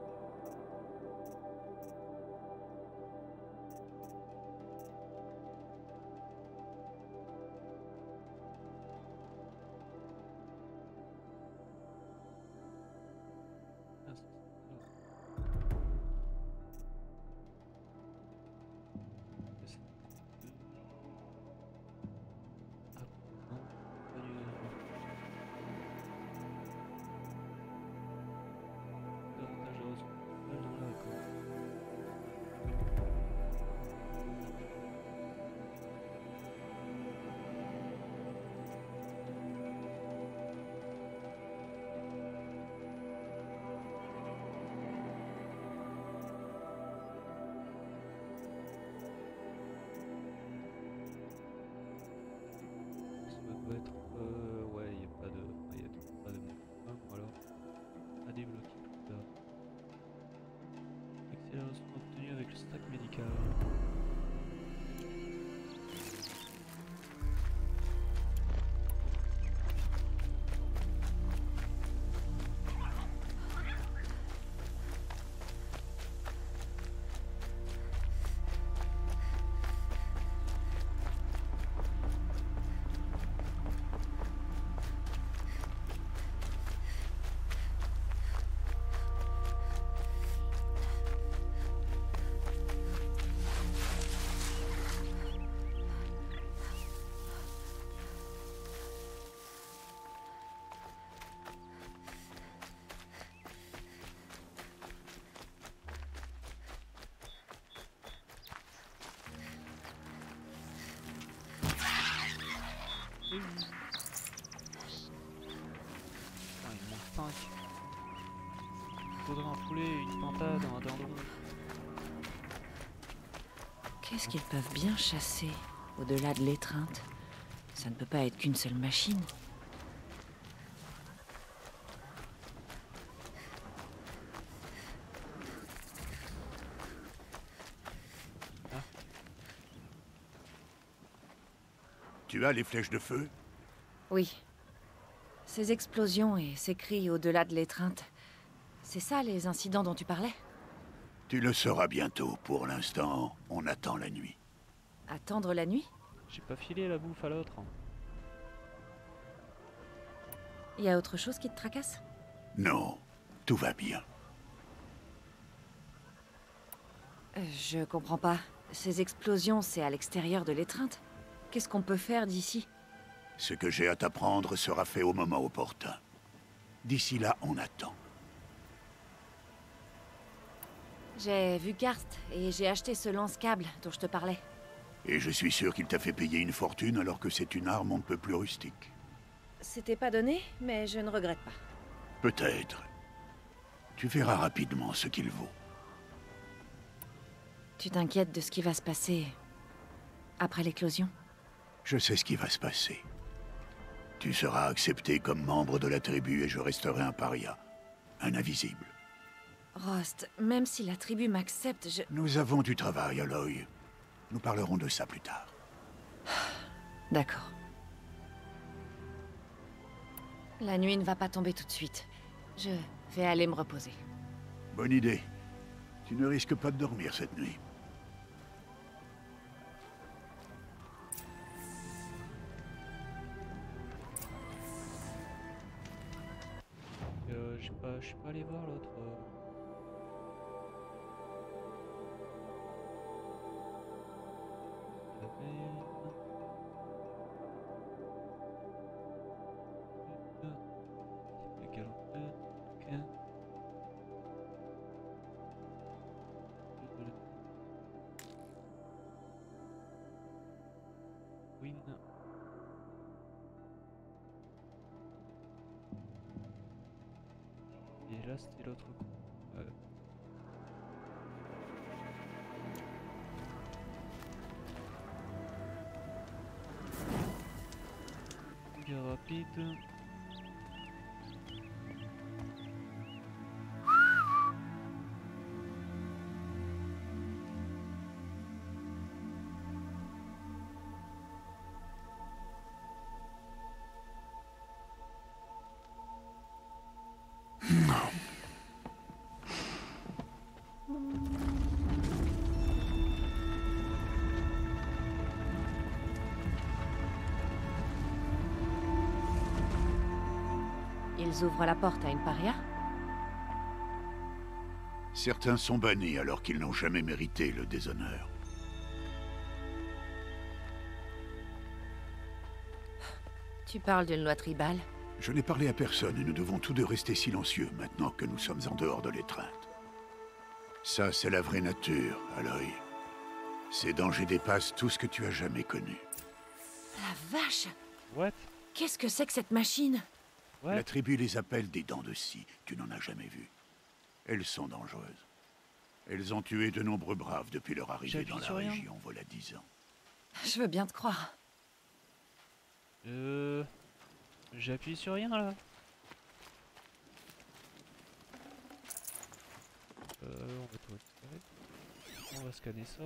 S1: Ouais, il n'y a pas de. Il y a pas de voilà. À débloquer plus tard. Accélération obtenue avec le stack médical. Il manque 5. Il faudrait un poulet, une pintade, un dindon.
S5: Qu'est-ce qu'ils peuvent bien chasser au-delà de l'étreinte? Ça ne peut pas être qu'une seule machine.
S2: Tu as les flèches de feu?
S5: Oui. Ces explosions et ces cris au-delà de l'étreinte, c'est ça les incidents dont tu parlais?
S2: Tu le sauras bientôt. Pour l'instant, on attend la nuit.
S5: Attendre la nuit?
S1: J'ai pas filé la bouffe à l'autre.
S5: Y a autre chose qui te tracasse?
S2: Non, tout va bien.
S5: Je comprends pas. Ces explosions, c'est à l'extérieur de l'étreinte. Qu'est-ce qu'on peut faire d'ici?
S2: Ce que j'ai à t'apprendre sera fait au moment opportun. D'ici là, on attend.
S5: J'ai vu Karst et j'ai acheté ce lance-câble dont je te parlais.
S2: Et je suis sûr qu'il t'a fait payer une fortune alors que c'est une arme on ne peut plus rustique.
S5: C'était pas donné, mais je ne regrette pas.
S2: Peut-être. Tu verras rapidement ce qu'il vaut.
S5: Tu t'inquiètes de ce qui va se passer après l'éclosion?
S2: Je sais ce qui va se passer. Tu seras accepté comme membre de la tribu et je resterai un paria, un invisible.
S5: Rost, même si la tribu m'accepte, je...
S2: Nous avons du travail, Aloy. Nous parlerons de ça plus tard.
S5: D'accord. La nuit ne va pas tomber tout de suite. Je vais aller me reposer.
S2: Bonne idée. Tu ne risques pas de dormir cette nuit.
S1: Je suis pas allé voir l'autre. Et là c'était l'autre coup. Ok, Super rapide.
S5: Ils ouvrent la porte à une paria?
S2: Certains sont bannis alors qu'ils n'ont jamais mérité le déshonneur.
S5: Tu parles d'une loi tribale?
S2: Je n'ai parlé à personne et nous devons tous deux rester silencieux maintenant que nous sommes en dehors de l'étreinte. Ça, c'est la vraie nature, Aloy. Ces dangers dépassent tout ce que tu as jamais connu.
S5: La vache!
S1: What?
S5: Qu'est-ce que c'est que cette machine?
S1: What?
S2: La tribu les appelle des dents de scie. Tu n'en as jamais vu. Elles sont dangereuses. Elles ont tué de nombreux braves depuis leur arrivée dans la région, voilà 10 ans.
S5: Je veux bien te croire.
S1: J'appuie sur rien là. On va tout récupérer. On va scanner ça.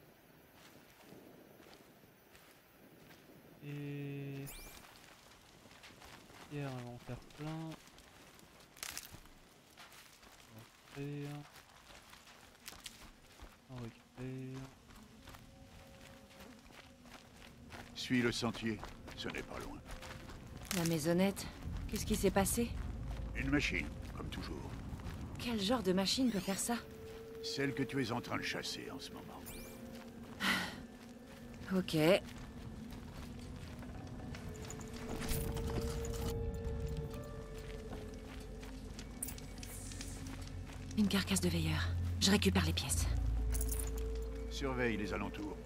S1: Et... Pierre, on va en faire plein. On récupère. On récupère.
S2: Suis le sentier, ce n'est pas loin.
S5: La maisonnette, qu'est-ce qui s'est passé?
S2: Une machine, comme toujours.
S5: Quel genre de machine peut faire ça?
S2: Celle que tu es en train de chasser en ce moment.
S5: Ok. Une carcasse de veilleur. Je récupère les pièces.
S2: Surveille les alentours.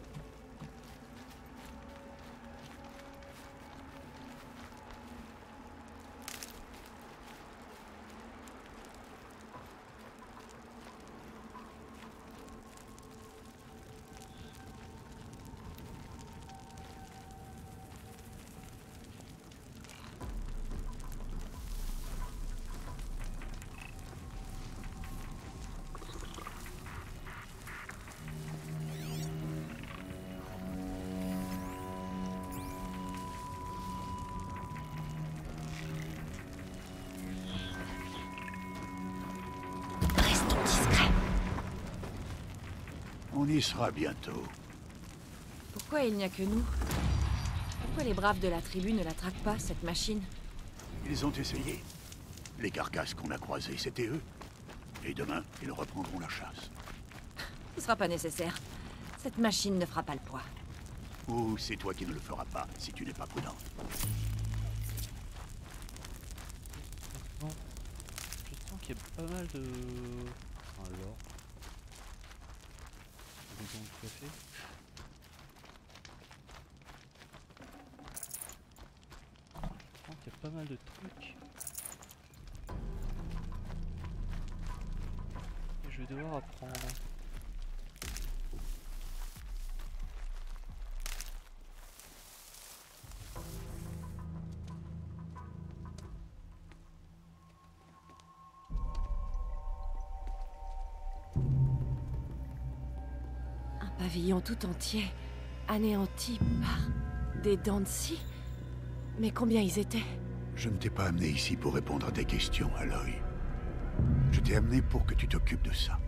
S2: On y sera bientôt.
S5: Pourquoi il n'y a que nous? Pourquoi les braves de la tribu ne la traquent pas, cette machine?
S2: Ils ont essayé. Les carcasses qu'on a croisées, c'était eux. Et demain, ils reprendront la chasse.
S5: Ce sera pas nécessaire. Cette machine ne fera pas le poids.
S2: Ou c'est toi qui ne le feras pas, si tu n'es pas prudent.
S1: Bon. Je sens qu'il y a pas mal de... Alors... Des bons de café. Je sens qu'il y a pas mal de trucs. Et je vais devoir apprendre.
S5: Pavillon tout entier, anéanti par des dents de scie. Mais combien ils étaient?
S2: Je ne t'ai pas amené ici pour répondre à tes questions, Aloy. Je t'ai amené pour que tu t'occupes de ça.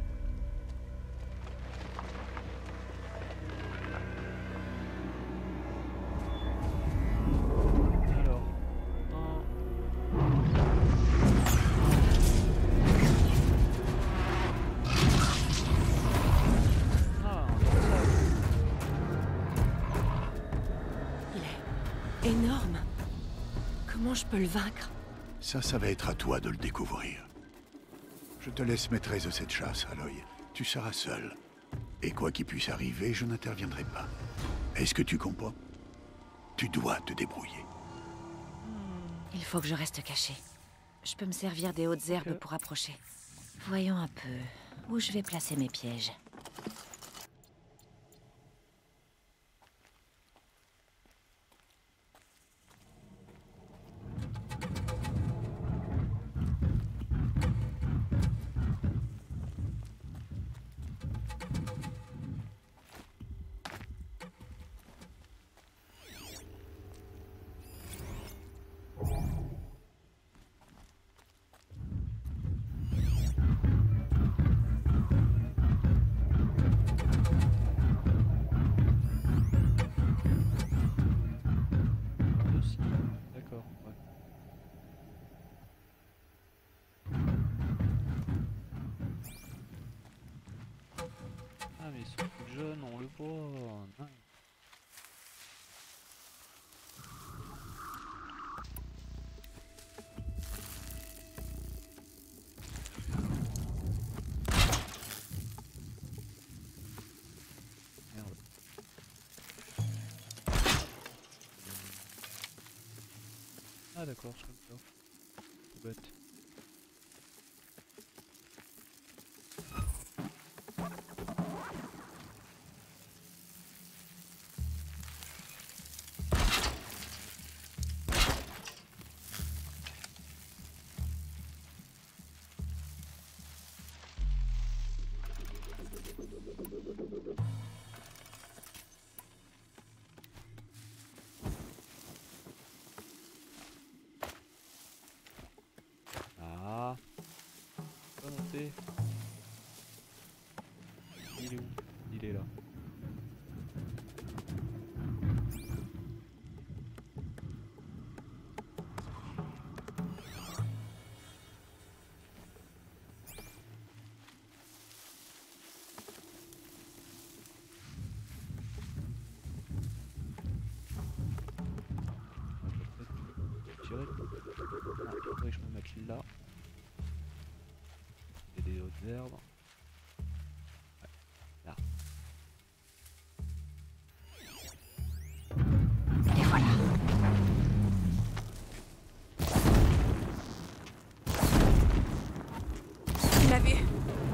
S5: Énorme. Comment je peux le vaincre?
S2: Ça va être à toi de le découvrir. Je te laisse maîtresse de cette chasse, Aloy. Tu seras seule. Et quoi qu'il puisse arriver, je n'interviendrai pas. Est-ce que tu comprends? Tu dois te débrouiller.
S5: Il faut que je reste caché. Je peux me servir des hautes herbes pour approcher. Voyons un peu où je vais placer mes pièges.
S1: aussi. D'accord, ouais. Ah mais ils sont plus jeunes, on le voit. Nice. Merde. Ah d'accord, je comprends. C'est bête. Ah, pas monter. Il est où? Il est là. Je vais peut-être tirer. Ah, il faudrait que je me mette là. Et des autres herbes. Ouais, là.
S5: Et voilà. Tu l'as vu?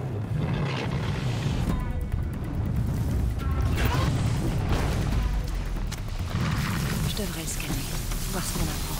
S5: Je devrais le scanner, voir ce qu'on apprend.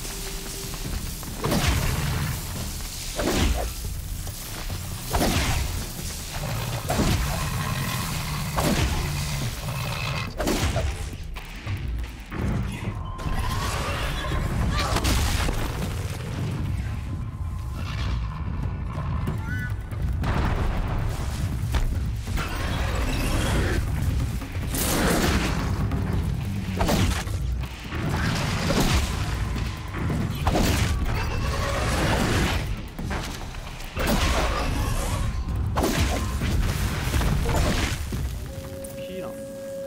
S1: Tranquille, hein.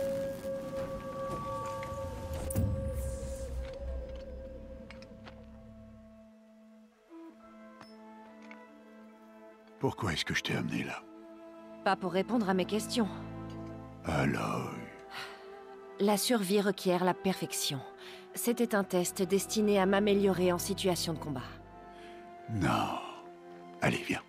S2: Pourquoi est-ce que je t'ai amené là?
S5: Pas pour répondre à mes questions.
S2: Alors...
S5: La survie requiert la perfection. C'était un test destiné à m'améliorer en situation de combat.
S2: Non. Allez, viens.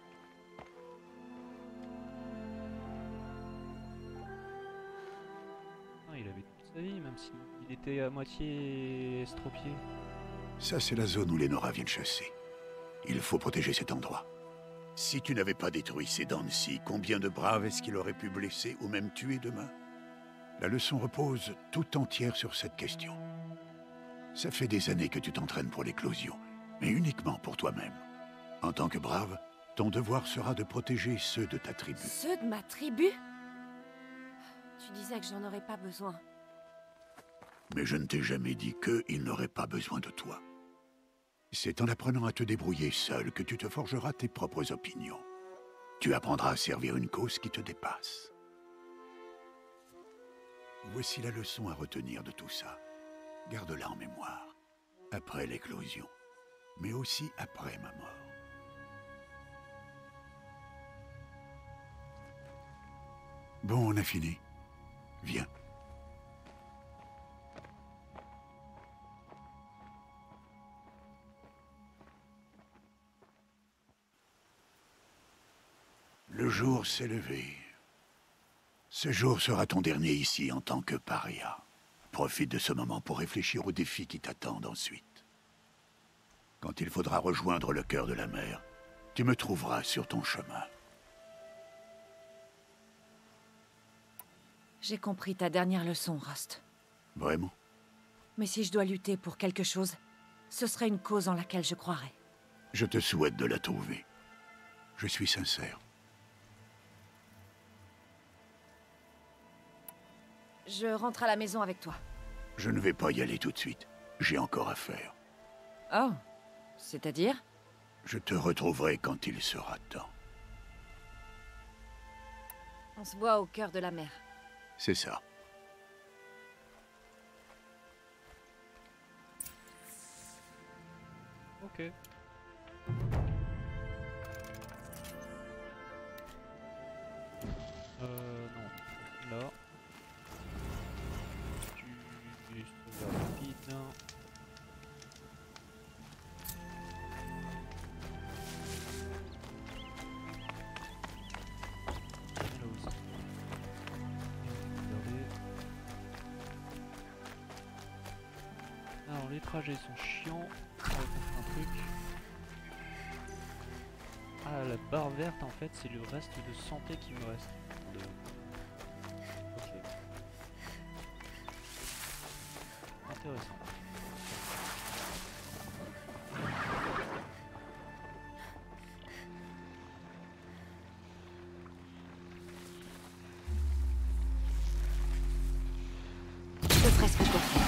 S1: Ah, il avait toute sa vie, même s'il était à moitié estropié.
S2: Ça, c'est la zone où les Nora viennent chasser. Il faut protéger cet endroit. Si tu n'avais pas détruit ces dents-ci, combien de braves est-ce qu'il aurait pu blesser ou même tuer demain? La leçon repose tout entière sur cette question. Ça fait des années que tu t'entraînes pour l'éclosion, mais uniquement pour toi-même. En tant que brave, ton devoir sera de protéger ceux de ta tribu.
S5: Ceux de ma tribu? Tu disais que j'en aurais pas besoin.
S2: Mais je ne t'ai jamais dit qu'ils n'auraient pas besoin de toi. C'est en apprenant à te débrouiller seul que tu te forgeras tes propres opinions. Tu apprendras à servir une cause qui te dépasse. Voici la leçon à retenir de tout ça. Garde-la en mémoire. Après l'éclosion, mais aussi après ma mort. Bon, on a fini. Viens. Le jour s'est levé. Ce jour sera ton dernier ici en tant que paria. Profite de ce moment pour réfléchir aux défis qui t'attendent ensuite. Quand il faudra rejoindre le cœur de la mer, tu me trouveras sur ton chemin.
S5: J'ai compris ta dernière leçon, Rost.
S2: Vraiment?
S5: Mais si je dois lutter pour quelque chose, ce serait une cause en laquelle je croirais.
S2: Je te souhaite de la trouver. Je suis sincère.
S5: Je rentre à la maison avec toi.
S2: Je ne vais pas y aller tout de suite. j'ai encore à faire.
S5: Oh, c'est-à-dire?
S2: Je te retrouverai quand il sera temps.
S5: On se voit au cœur de la mer.
S2: C'est ça.
S1: Ok. Non. Là. Tu se vas rapide. Là aussi. Alors les trajets sont chiants. On va faire un truc. Ah, la barre verte en fait c'est le reste de santé qui me reste. Ok. Intéressant.
S5: Je ferai ce que je dois faire.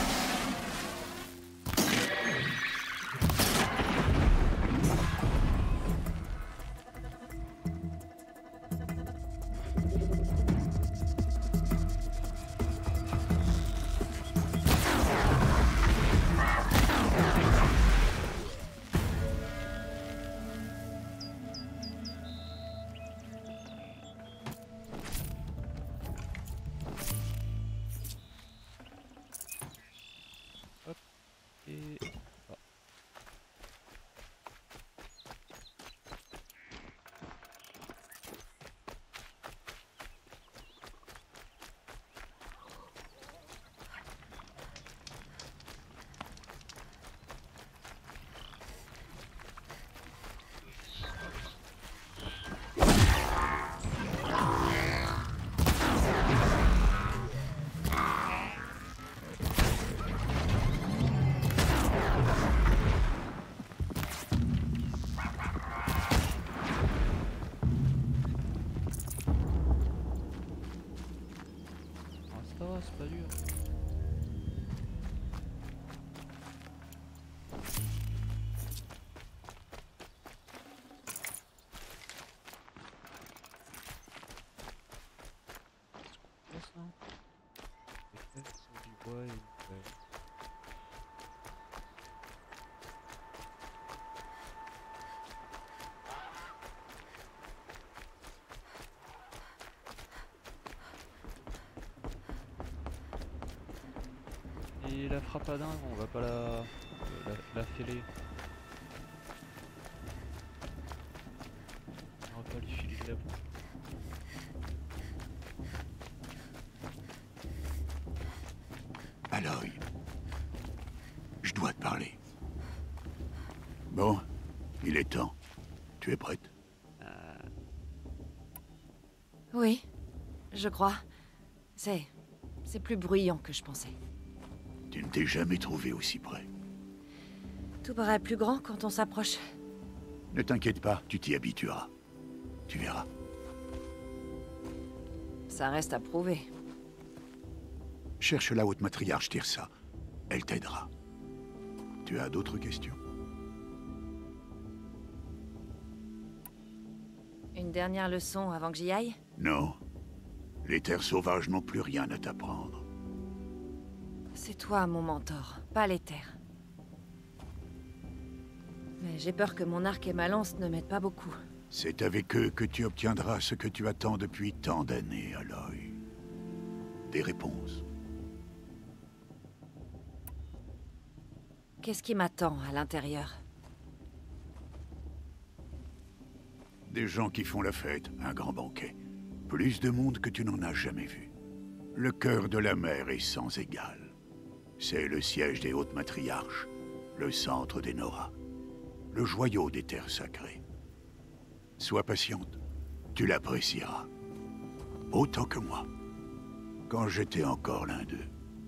S1: Et... ah. Ça va, c'est pas dur. Qu'est-ce qu'on fait ça? Des feuilles sur du bois et une feuille. Et la frappe à dingue, on va pas la fêler. On va pas lui filer de la boue.
S2: Aloy, je dois te parler. Bon, il est temps. Tu es prête?
S5: Oui, je crois. C'est plus bruyant que je pensais.
S2: Tu ne t'es jamais trouvé aussi près.
S5: Tout paraît plus grand quand on s'approche.
S2: Ne t'inquiète pas, tu t'y habitueras. Tu verras.
S5: Ça reste à prouver.
S2: Cherche la haute matriarche Tirsa. Elle t'aidera. Tu as d'autres questions?
S5: Une dernière leçon avant que j'y aille?
S2: Non. Les terres sauvages n'ont plus rien à t'apprendre.
S5: C'est toi mon mentor, pas les terres. Mais j'ai peur que mon arc et ma lance ne m'aident pas beaucoup.
S2: C'est avec eux que tu obtiendras ce que tu attends depuis tant d'années, Aloy. Des réponses.
S5: Qu'est-ce qui m'attend à l'intérieur?
S2: Des gens qui font la fête, un grand banquet. Plus de monde que tu n'en as jamais vu. Le cœur de la mer est sans égal. C'est le siège des hautes matriarches, le centre des Nora, le joyau des terres sacrées. Sois patiente, tu l'apprécieras. Autant que moi, quand j'étais encore l'un d'eux.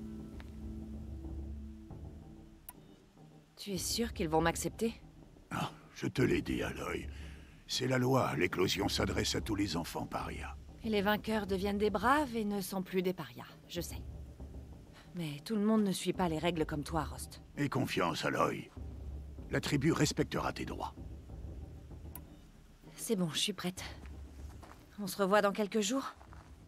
S5: Tu es sûr qu'ils vont m'accepter?
S2: Ah, je te l'ai dit, Aloy. C'est la loi, l'éclosion s'adresse à tous les enfants parias.
S5: Et les vainqueurs deviennent des braves et ne sont plus des parias, je sais. Mais tout le monde ne suit pas les règles comme toi, Rost.
S2: Aie confiance, Aloy. La tribu respectera tes droits.
S5: C'est bon, je suis prête. On se revoit dans quelques jours?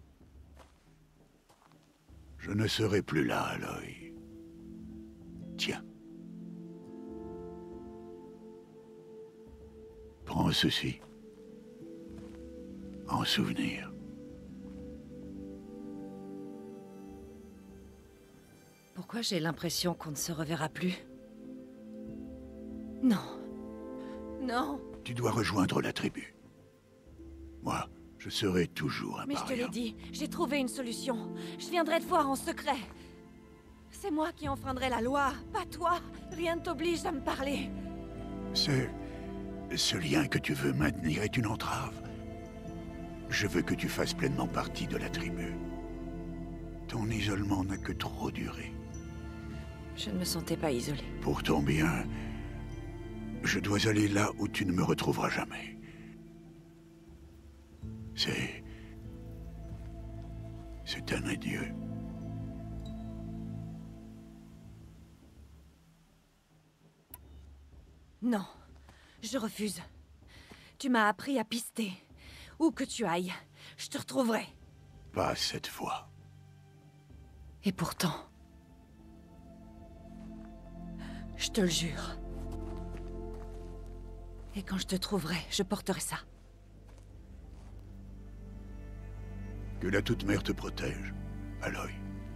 S2: Je ne serai plus là, Aloy. Tiens. Prends ceci. En souvenir.
S5: Pourquoi j'ai l'impression qu'on ne se reverra plus? Non. Non.
S2: Tu dois rejoindre la tribu. Moi, je serai toujours un
S5: Mais je te
S2: paria.
S5: l'ai dit, j'ai trouvé une solution. Je viendrai te voir en secret. C'est moi qui enfreindrai la loi, pas toi. Rien ne t'oblige à me parler.
S2: Ce lien que tu veux maintenir est une entrave. Je veux que tu fasses pleinement partie de la tribu. Ton isolement n'a que trop duré.
S5: Je ne me sentais pas isolée.
S2: Pour ton bien, je dois aller là où tu ne me retrouveras jamais. C'est un adieu.
S5: Non, je refuse. Tu m'as appris à pister. Où que tu ailles, je te retrouverai.
S2: Pas cette fois.
S5: Et pourtant... je te le jure. Et quand je te trouverai, je porterai ça.
S2: Que la Toute-Mère te protège, Aloy.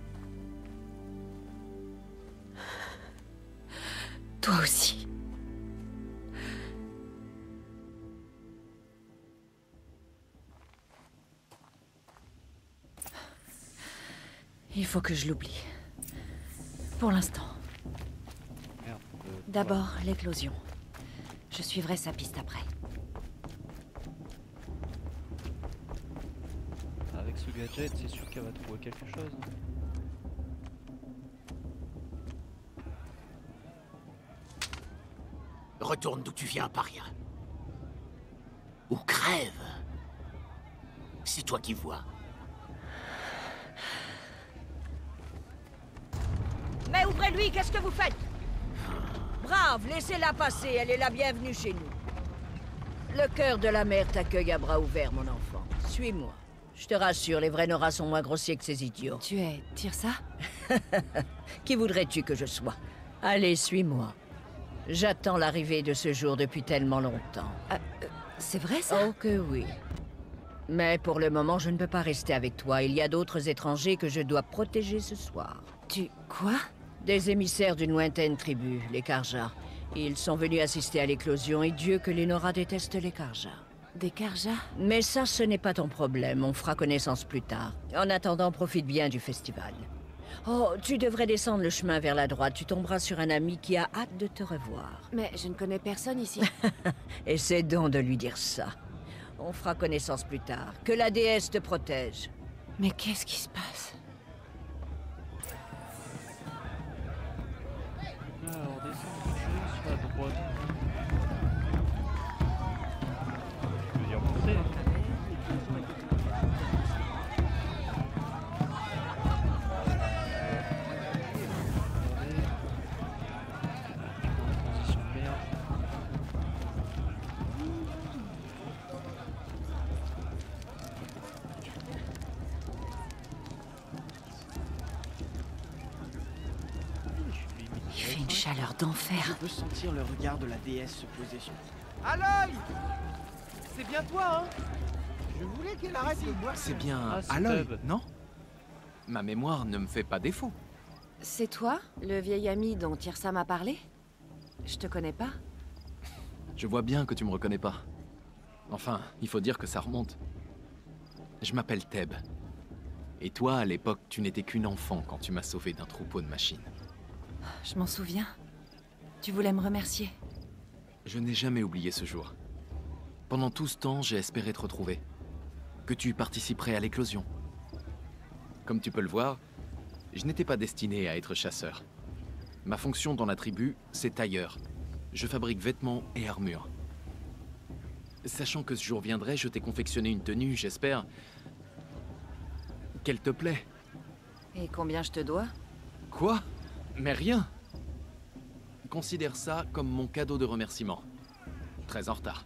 S5: Toi aussi. Il faut que je l'oublie. Pour l'instant.
S1: Merde.
S5: D'abord, l'éclosion. Je suivrai sa piste après.
S1: Avec ce gadget, c'est sûr qu'elle va trouver quelque chose.
S10: Retourne d'où tu viens, paria. Ou crève. C'est toi qui vois.
S3: Mais ouvrez-lui, qu'est-ce que vous faites? Brave, laissez-la passer, elle est la bienvenue chez nous. Le cœur de la mer t'accueille à bras ouverts, mon enfant. Suis-moi. Je te rassure, les vrais Nora sont moins grossiers que ces idiots.
S5: Tu es Tirsa?
S3: Qui voudrais-tu que je sois? Allez, suis-moi. J'attends l'arrivée de ce jour depuis tellement longtemps.
S5: C'est vrai, ça?
S3: Oh que oui. Mais pour le moment, je ne peux pas rester avec toi. Il y a d'autres étrangers que je dois protéger ce soir.
S5: Quoi?
S3: Des émissaires d'une lointaine tribu, les Karja. Ils sont venus assister à l'éclosion et Dieu que les Nora détestent les Karja.
S5: Des Karja?
S3: Mais ça, ce n'est pas ton problème. On fera connaissance plus tard. En attendant, profite bien du festival. Oh, tu devrais descendre le chemin vers la droite. Tu tomberas sur un ami qui a hâte de te revoir.
S5: Mais je ne connais personne ici.
S3: Essaie donc de lui dire ça. On fera connaissance plus tard. Que la déesse te protège.
S5: Mais qu'est-ce qui se passe?
S1: Alors, descendre sur la droite. Je veux dire monter. Transition de merde.
S5: Il fait une chaleur d'enfer.
S13: Je peux sentir le regard de la déesse se poser sur moi. Aloy! C'est bien toi, hein? Je voulais qu'elle arrête de boire.
S11: C'est bien
S1: c'est
S11: Aloy,
S1: Teb.
S11: non? Ma mémoire ne me fait pas défaut.
S5: C'est toi, le vieil ami dont Tirsa m'a parlé? Je te connais pas?
S11: Je vois bien que tu me reconnais pas. Enfin, il faut dire que ça remonte. Je m'appelle Teb. Et toi, à l'époque, tu n'étais qu'une enfant quand tu m'as sauvé d'un troupeau de machines.
S5: Je m'en souviens. Tu voulais me remercier.
S11: Je n'ai jamais oublié ce jour. Pendant tout ce temps, j'ai espéré te retrouver. Que tu participerais à l'éclosion. Comme tu peux le voir, je n'étais pas destiné à être chasseur. Ma fonction dans la tribu, c'est tailleur. Je fabrique vêtements et armures. Sachant que ce jour viendrait, je t'ai confectionné une tenue, j'espère... qu'elle te plaît.
S5: Et combien je te dois?
S11: Quoi? Mais rien. Considère ça comme mon cadeau de remerciement. Très en retard.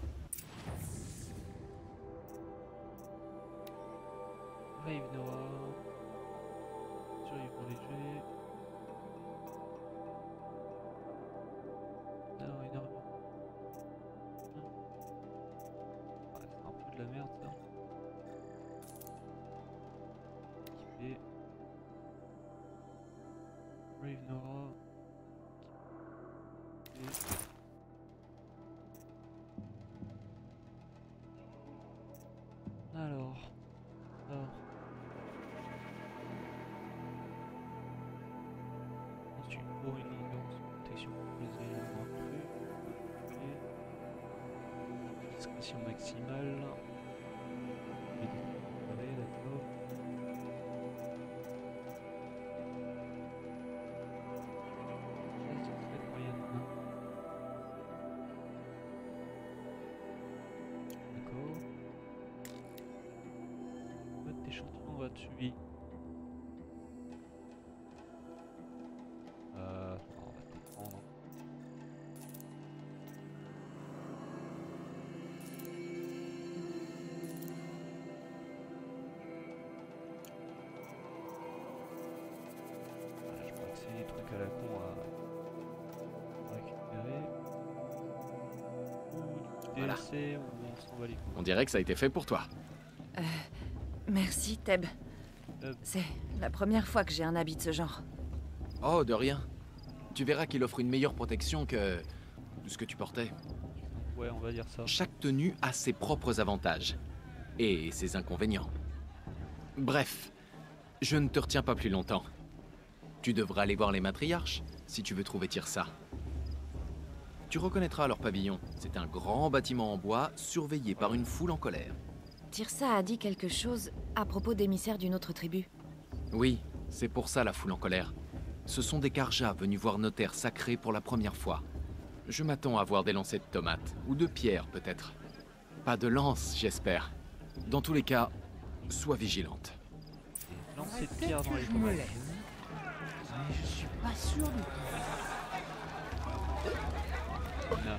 S1: Ravenora. Survivant léger. Non, énormément. Ouais, c'est un peu de la merde ça. Et Ravenora. Et... Alors. Ensuite, pour une endurance protection pour les éléments accrus. Discrétion maximale. Et d'accord. Chasse de traite moyenne. D'accord. Mode d'échantillon va être suivi. On va tout prendre. Voilà, je crois que c'est des trucs à la con à récupérer. Ou du
S11: Voilà.
S1: DLC, ou on s'en va les couilles.
S11: On dirait que ça a été fait pour toi.
S5: Merci, Teb. C'est la première fois que j'ai un habit de ce genre.
S11: Oh, de rien. Tu verras qu'il offre une meilleure protection que ce que tu portais.
S1: Ouais, on va dire ça.
S11: Chaque tenue a ses propres avantages et ses inconvénients. Bref, je ne te retiens pas plus longtemps. Tu devras aller voir les matriarches si tu veux trouver Tirsa. Tu reconnaîtras leur pavillon. C'est un grand bâtiment en bois surveillé par une foule en colère.
S5: Tirsa a dit quelque chose à propos d'émissaires d'une autre tribu.
S11: Oui, c'est pour ça la foule en colère. Ce sont des Karjas venus voir nos terres sacrées pour la première fois. Je m'attends à voir des lancers de tomates, ou de pierres peut-être. Pas de lance, j'espère. Dans tous les cas, sois vigilante.
S1: Lancer de pierre dans les tomates.
S13: Mais je suis pas sûr du
S1: Non.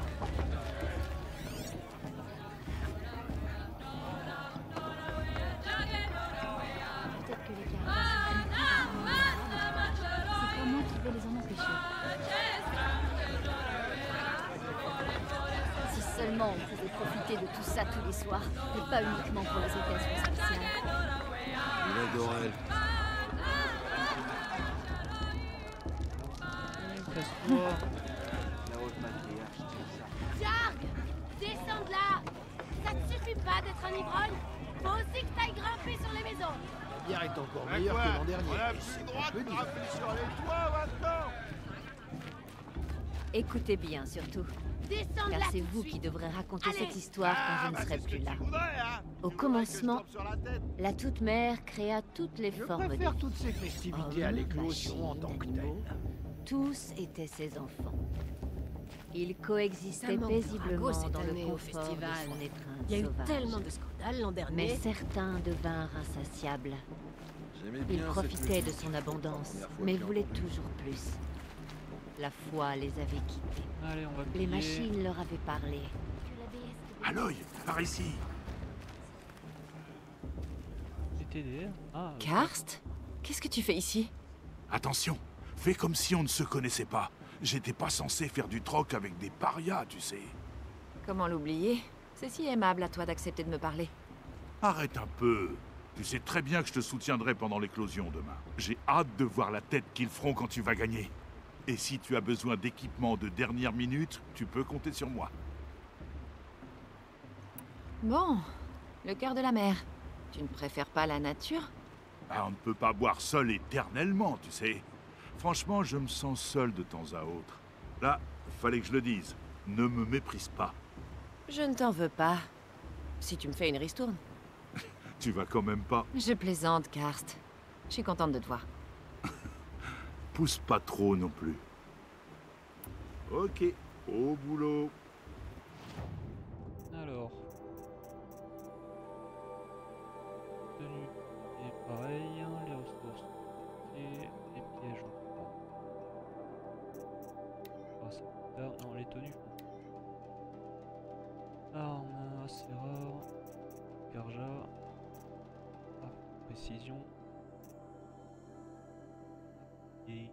S6: Peut-être que les Karjas c'est pas moi qui vais les en empêcher. Si seulement on pouvait profiter de tout ça tous les soirs, et pas uniquement pour les occasions spéciales.
S14: Dorel.
S1: Casse-toi.
S13: La haute matriarche, c'est ça.
S15: Jarg, descends de là. Ça te suffit pas d'être un ivrogne? Faut aussi que t'ailles grimper sur les maisons.
S13: La bière est encore meilleure que l'an dernier.
S14: On a
S13: et
S14: plus
S13: c'est
S14: le droit
S13: peu
S14: de
S13: dire.
S14: grimper sur les toits maintenant.
S3: Écoutez bien, surtout.
S15: Descends de
S3: Car
S15: là
S3: c'est
S15: tout de
S3: vous
S15: suite.
S3: qui devrez raconter
S15: Allez.
S3: cette histoire quand je ne serai plus là.
S14: Voudrais, hein.
S3: Au commencement, la Toute-Mère créa toutes les
S13: Je
S3: formes de
S13: préfère
S3: vie.
S13: toutes ces festivités à
S3: Hommes,
S13: l'éclosion en tant que
S3: machines,
S13: telles.
S3: animaux, tous étaient ses enfants. Ils
S16: Ça
S3: coexistaient
S16: manque
S3: paisiblement
S16: Drago cette
S3: dans le
S16: année au
S3: confort
S16: festival.
S3: de son étreinte
S16: Il y a eu
S3: sauvage.
S16: tellement de scandales l'an dernier.
S3: Mais certains devinrent insatiables.
S14: J'aimais
S3: Ils
S14: bien cette
S3: profitaient de
S14: musique.
S3: son abondance,
S14: C'est la première fois
S3: mais
S14: que
S3: voulaient
S14: j'entends.
S3: toujours plus. La foi les avait quittés.
S1: Allez, on va
S3: Les
S1: plier.
S3: machines leur avaient parlé.
S2: Aloy, par ici.
S1: Les TDR. Ah,
S5: Karst? Qu'est-ce que tu fais ici?
S2: Attention, fais comme si on ne se connaissait pas. J'étais pas censé faire du troc avec des parias, tu sais.
S5: Comment l'oublier? C'est si aimable à toi d'accepter de me parler.
S2: Arrête un peu. Tu sais très bien que je te soutiendrai pendant l'éclosion demain. J'ai hâte de voir la tête qu'ils feront quand tu vas gagner. Et si tu as besoin d'équipement de dernière minute, tu peux compter sur moi.
S5: Bon, le cœur de la mer. Tu ne préfères pas la nature?
S2: Ah, on ne peut pas boire seul éternellement, tu sais. Franchement, je me sens seul de temps à autre. Là, fallait que je le dise. Ne me méprise pas.
S5: Je ne t'en veux pas. Si tu me fais une ristourne.
S2: Tu vas quand même pas.
S5: Je plaisante, Karst. Je suis contente de te voir.
S2: Pousse pas trop non plus. Ok, au boulot.
S1: Alors. Tenue est pareil, hein, les ressources et les pièges on prend. Non, les tenues. Arme assez rare. Karja. Précision. Et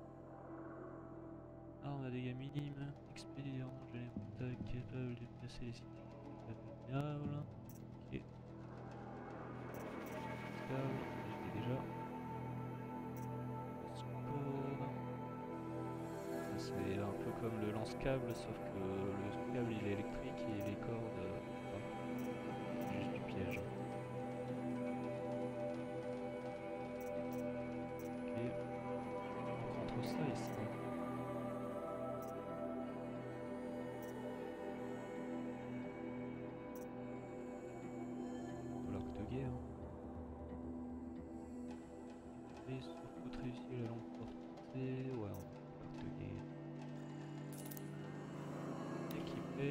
S1: arme à dégâts minimes. Expédient. J'ai les attaques capable de déplacer les cités. Incroyable. Ok. J'étais déjà. C'est un peu comme le lance-câble, sauf que le câble il est électrique et les cordes. C'est juste du piège. Ok. Entre ça et ça. L'arc de guerre. Et surtout réussir la longue portée. Ouais, l'arc de guerre. Équipé.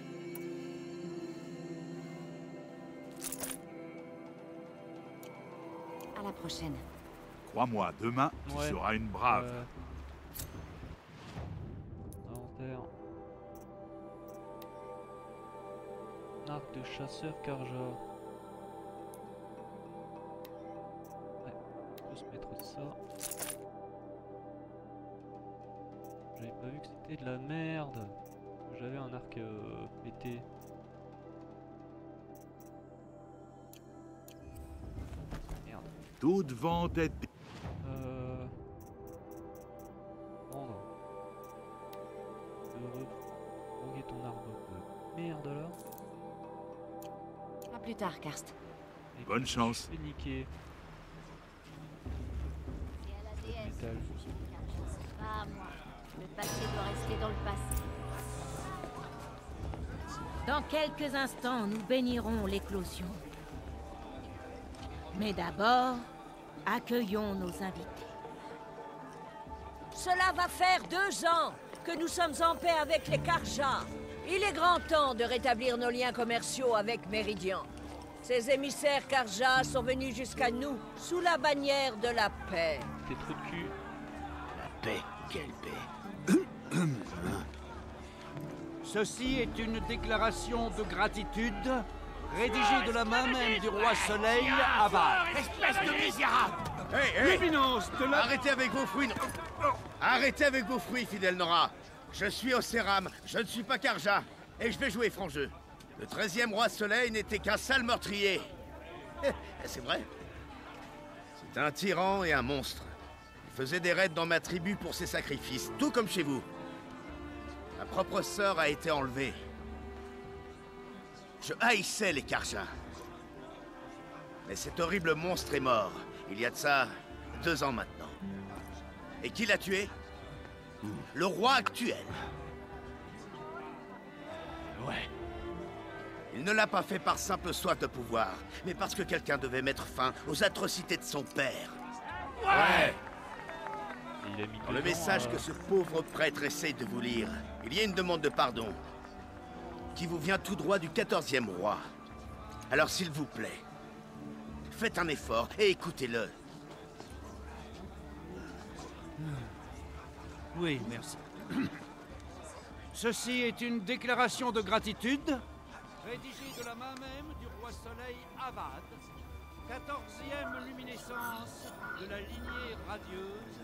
S5: À la prochaine.
S12: Crois-moi, demain, tu seras une brave.
S1: Inventaire. Arc de chasseur Karja. Ouais, on peut se mettre ça. J'avais pas vu que c'était de la merde. J'avais un arc pété. Merde.
S12: Toute vente est...
S1: Prendre. Droguer ton arbre de merde là.
S5: À plus tard, Karst.
S12: Bonne chance.
S1: C'est niqué. Métal.
S15: Pas à moi. Le passé doit rester dans le passé.
S3: Dans quelques instants, nous bénirons l'éclosion. Mais d'abord, accueillons nos invités. Cela va faire 2 ans que nous sommes en paix avec les Karja. Il est grand temps de rétablir nos liens commerciaux avec Méridian. Ces émissaires Karja sont venus jusqu'à nous sous la bannière de la paix.
S1: T'es trop de cul.
S10: La paix? Quelle paix?
S13: Ceci est une déclaration de gratitude rédigée de la main même du roi Soleil, Avad.
S10: Espèce de misérable!
S13: L'éminence de la...
S16: Arrêtez avec vos fruits! Arrêtez avec vos fruits, fidèle Nora! Je suis Océram, je ne suis pas Karja, et je vais jouer franc jeu. Le 13e roi Soleil n'était qu'un sale meurtrier. C'est vrai. C'est un tyran et un monstre. Il faisait des raids dans ma tribu pour ses sacrifices, tout comme chez vous. Ma propre sœur a été enlevée. Je haïssais les Karja. Mais cet horrible monstre est mort. Il y a de ça 2 ans maintenant. Et qui l'a tué? Le roi actuel.
S10: Ouais.
S16: Il ne l'a pas fait par simple soif de pouvoir, mais parce que quelqu'un devait mettre fin aux atrocités de son père.
S10: Ouais.
S1: Il a mis
S16: Dans le message que ce pauvre prêtre essaye de vous lire, il y a une demande de pardon qui vous vient tout droit du 14e roi. Alors s'il vous plaît, faites un effort et écoutez-le.
S13: Oui, merci. Ceci est une déclaration de gratitude rédigée de la main même du roi Soleil Avad, 14e luminescence de la lignée radieuse.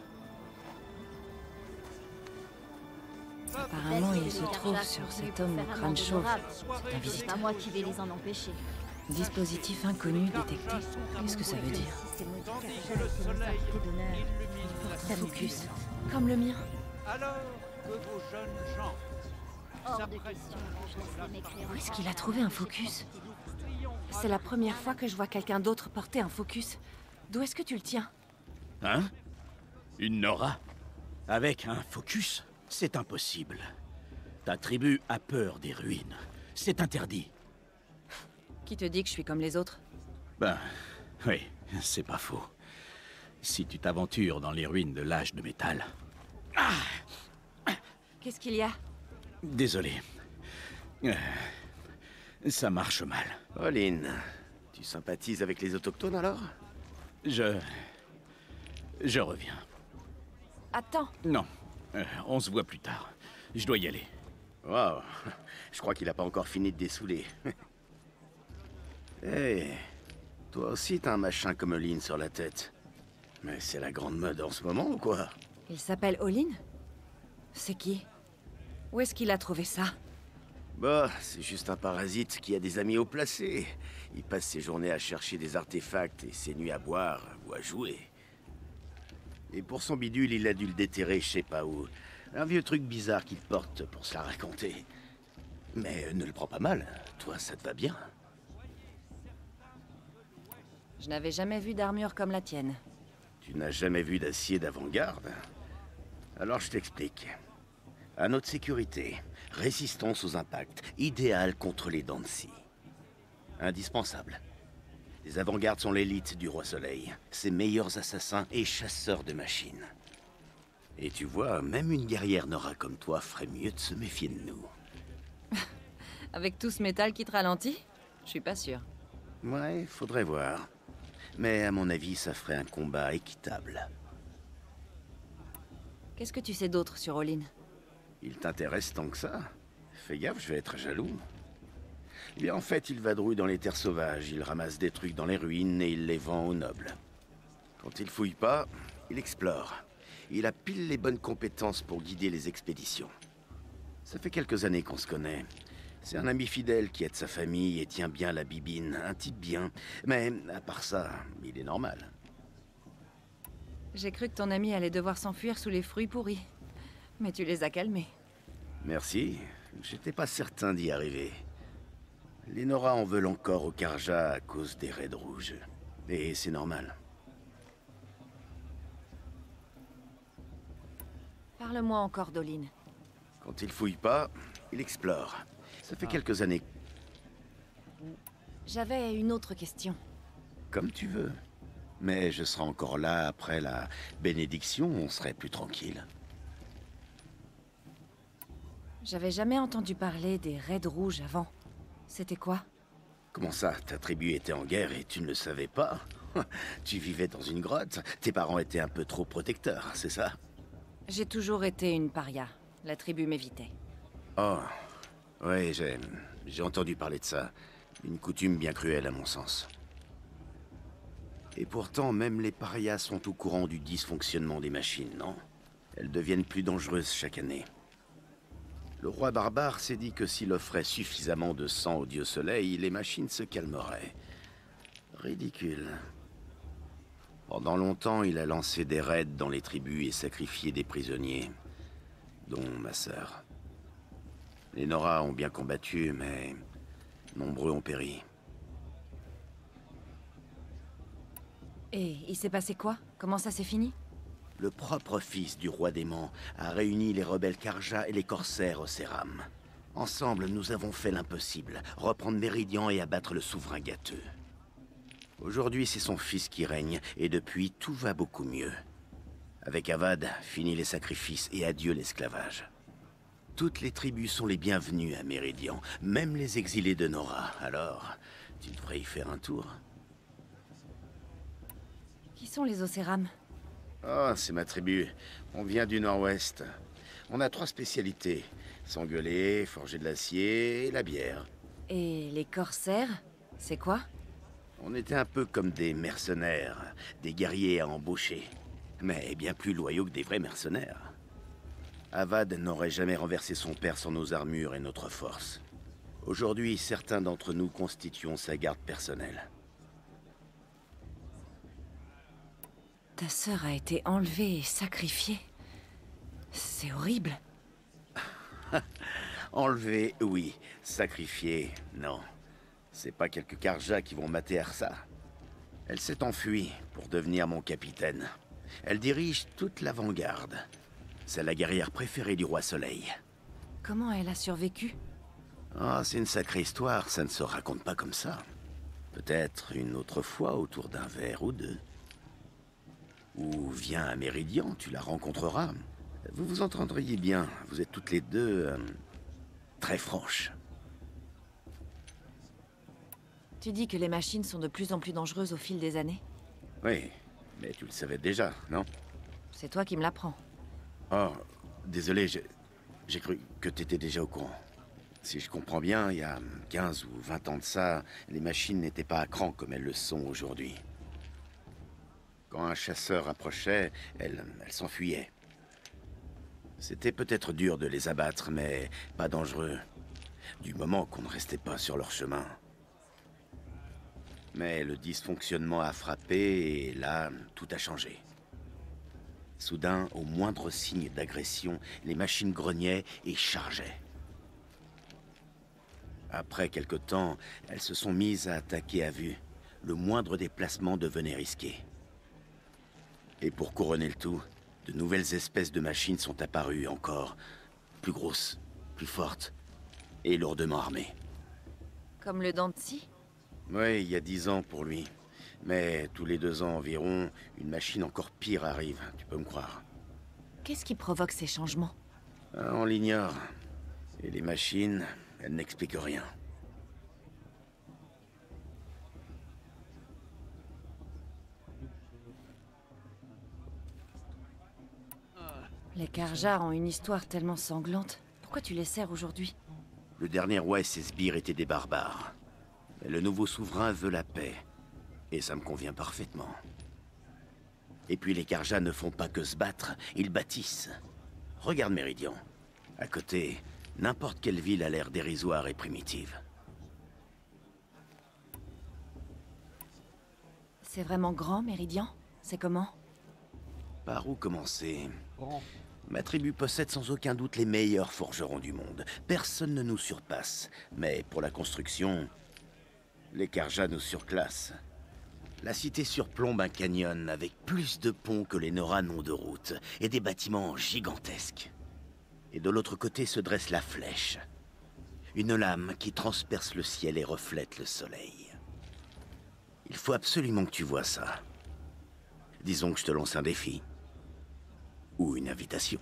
S5: Apparemment, il se trouve sur cet homme au crâne chauve. C'est un
S15: C'est
S5: visiteur.
S15: pas moi qui vais les en empêcher.
S5: Dispositif inconnu détecté. Qu'est-ce que ça veut dire?
S13: Tandis que le soleil illumine la
S5: Focus. Comme le mien.
S13: alors que vos jeunes gens
S15: Hors de question que je laisse les mécréants.
S5: Où est-ce qu'il a trouvé un focus? C'est la première fois que je vois quelqu'un d'autre porter un focus. D'où est-ce que tu le tiens?
S10: Hein? Une Nora? Avec un focus? C'est impossible. Ta tribu a peur des ruines. C'est interdit.
S5: Qui te dit que je suis comme les autres?
S10: Ben, oui, c'est pas faux. Si tu t'aventures dans les ruines de l'âge de métal...
S5: Qu'est-ce qu'il y a?
S10: Désolé. Ça marche mal.
S16: Pauline, tu sympathises avec les autochtones alors?
S10: Je reviens.
S5: Attends.
S10: Non, on se voit plus tard. Je dois y aller.
S16: Waouh, je crois qu'il a pas encore fini de dessouler. Hé, toi aussi t'as un machin comme Olin sur la tête. Mais c'est la grande mode en ce moment ou quoi?
S5: Il s'appelle Olin? C'est qui? Où est-ce qu'il a trouvé ça?
S16: Bah, c'est juste un parasite qui a des amis haut placés. Il passe ses journées à chercher des artefacts et ses nuits à boire ou à jouer. Et pour son bidule, il a dû le déterrer je sais pas où. Un vieux truc bizarre qu'il porte pour se la raconter. Mais ne le prends pas mal, toi ça te va bien.
S5: Je n'avais jamais vu d'armure comme la tienne.
S16: Tu n'as jamais vu d'acier d'avant-garde? Alors je t'explique. À notre sécurité, résistance aux impacts, idéal contre les dents de scie. Indispensable. Les avant-gardes sont l'élite du Roi Soleil, ses meilleurs assassins et chasseurs de machines. Et tu vois, même une guerrière Nora comme toi ferait mieux de se méfier de nous.
S5: Avec tout ce métal qui te ralentit? Je suis pas sûre.
S16: Ouais, faudrait voir. Mais à mon avis, ça ferait un combat équitable.
S5: Qu'est-ce que tu sais d'autre sur Olin?
S16: Il t'intéresse tant que ça? Fais gaffe, je vais être jaloux. Eh bien, en fait, il vadrouille dans les terres sauvages, il ramasse des trucs dans les ruines et il les vend aux nobles. Quand il fouille pas, il explore. Il a pile les bonnes compétences pour guider les expéditions. Ça fait quelques années qu'on se connaît. C'est un ami fidèle qui aide sa famille et tient bien la bibine, un type bien. Mais à part ça, il est normal.
S5: J'ai cru que ton ami allait devoir s'enfuir sous les fruits pourris. Mais tu les as calmés.
S16: Merci, j'étais pas certain d'y arriver. Les Nora en veulent encore au Karja à cause des raids rouges. Et c'est normal.
S5: Parle-moi encore d'Olin.
S16: Quand il fouille pas, il explore. Ça fait quelques années.
S5: J'avais une autre question.
S16: Comme tu veux. Mais je serai encore là après la bénédiction, on serait plus tranquille.
S5: J'avais jamais entendu parler des raids rouges avant. C'était quoi?
S16: Comment ça, ta tribu était en guerre et tu ne le savais pas? Tu vivais dans une grotte, tes parents étaient un peu trop protecteurs, c'est ça?
S5: J'ai toujours été une paria. La tribu m'évitait.
S16: Oh, oui, j'ai entendu parler de ça. Une coutume bien cruelle à mon sens. Et pourtant, même les parias sont au courant du dysfonctionnement des machines, non? Elles deviennent plus dangereuses chaque année. Le roi barbare s'est dit que s'il offrait suffisamment de sang au dieu soleil, les machines se calmeraient. Ridicule. Pendant longtemps, il a lancé des raids dans les tribus et sacrifié des prisonniers, dont ma sœur. Les Nora ont bien combattu, mais nombreux ont péri.
S5: Et il s'est passé quoi? Comment ça s'est fini?
S16: Le propre fils du roi démon a réuni les rebelles Karja et les corsaires au Céram. Ensemble, nous avons fait l'impossible, reprendre Méridian et abattre le souverain gâteux. Aujourd'hui, c'est son fils qui règne, et depuis, tout va beaucoup mieux. Avec Avad, fini les sacrifices et adieu l'esclavage. Toutes les tribus sont les bienvenues à Méridian, même les exilés de Nora. Alors, tu devrais y faire un tour.
S5: Qui sont les Océram?
S16: Oh, c'est ma tribu. On vient du nord-ouest. On a 3 spécialités. S'engueuler, forger de l'acier et la bière.
S5: Et les corsaires? C'est quoi?
S16: On était un peu comme des mercenaires, des guerriers à embaucher. Mais bien plus loyaux que des vrais mercenaires. Avad n'aurait jamais renversé son père sans nos armures et notre force. Aujourd'hui, certains d'entre nous constituons sa garde personnelle.
S5: Ta sœur a été enlevée et sacrifiée. C'est horrible.
S16: Enlever, oui. Sacrifier, non. C'est pas quelques Karja qui vont mater Arsa. Elle s'est enfuie pour devenir mon capitaine. Elle dirige toute l'avant-garde. C'est la guerrière préférée du Roi Soleil.
S5: Comment elle a survécu?
S16: Ah, c'est une sacrée histoire, ça ne se raconte pas comme ça. Peut-être une autre fois autour d'un verre ou deux. Ou viens à Méridian, tu la rencontreras. Vous vous entendriez bien, vous êtes toutes les deux... très franches.
S5: Tu dis que les machines sont de plus en plus dangereuses au fil des années?
S16: Oui, mais tu le savais déjà, non?
S5: C'est toi qui me l'apprends.
S16: Oh, désolé, J'ai cru que t'étais déjà au courant. Si je comprends bien, il y a 15 ou 20 ans de ça, les machines n'étaient pas à cran comme elles le sont aujourd'hui. Quand un chasseur approchait, elles s'enfuyaient. C'était peut-être dur de les abattre, mais pas dangereux. Du moment qu'on ne restait pas sur leur chemin. Mais le dysfonctionnement a frappé et là, tout a changé. Soudain, au moindre signe d'agression, les machines grognaient et chargeaient. Après quelque temps, elles se sont mises à attaquer à vue. Le moindre déplacement devenait risqué. Et pour couronner le tout, de nouvelles espèces de machines sont apparues encore. Plus grosses, plus fortes et lourdement armées.
S5: Comme le dent de scie?
S16: Oui, il y a 10 ans pour lui. Mais tous les 2 ans environ, une machine encore pire arrive, tu peux me croire.
S5: Qu'est-ce qui provoque ces changements?
S16: On l'ignore. Et les machines, elles n'expliquent rien.
S5: Les Kharja ont une histoire tellement sanglante. Pourquoi tu les sers aujourd'hui?
S16: Le dernier roi et ses sbires étaient des barbares. Mais le nouveau souverain veut la paix. Et ça me convient parfaitement. Et puis les Kharja ne font pas que se battre, ils bâtissent. Regarde Méridian. À côté, n'importe quelle ville a l'air dérisoire et primitive.
S5: C'est vraiment grand, Méridian? C'est comment?
S16: Par où commencer?
S1: Grand.
S16: Ma tribu possède sans aucun doute les meilleurs forgerons du monde. Personne ne nous surpasse. Mais pour la construction, les Kharja nous surclassent. La cité surplombe un canyon avec plus de ponts que les Nora n'ont de route, et des bâtiments gigantesques. Et de l'autre côté se dresse la flèche. Une lame qui transperce le ciel et reflète le soleil. Il faut absolument que tu vois ça. Disons que je te lance un défi. Ou une invitation.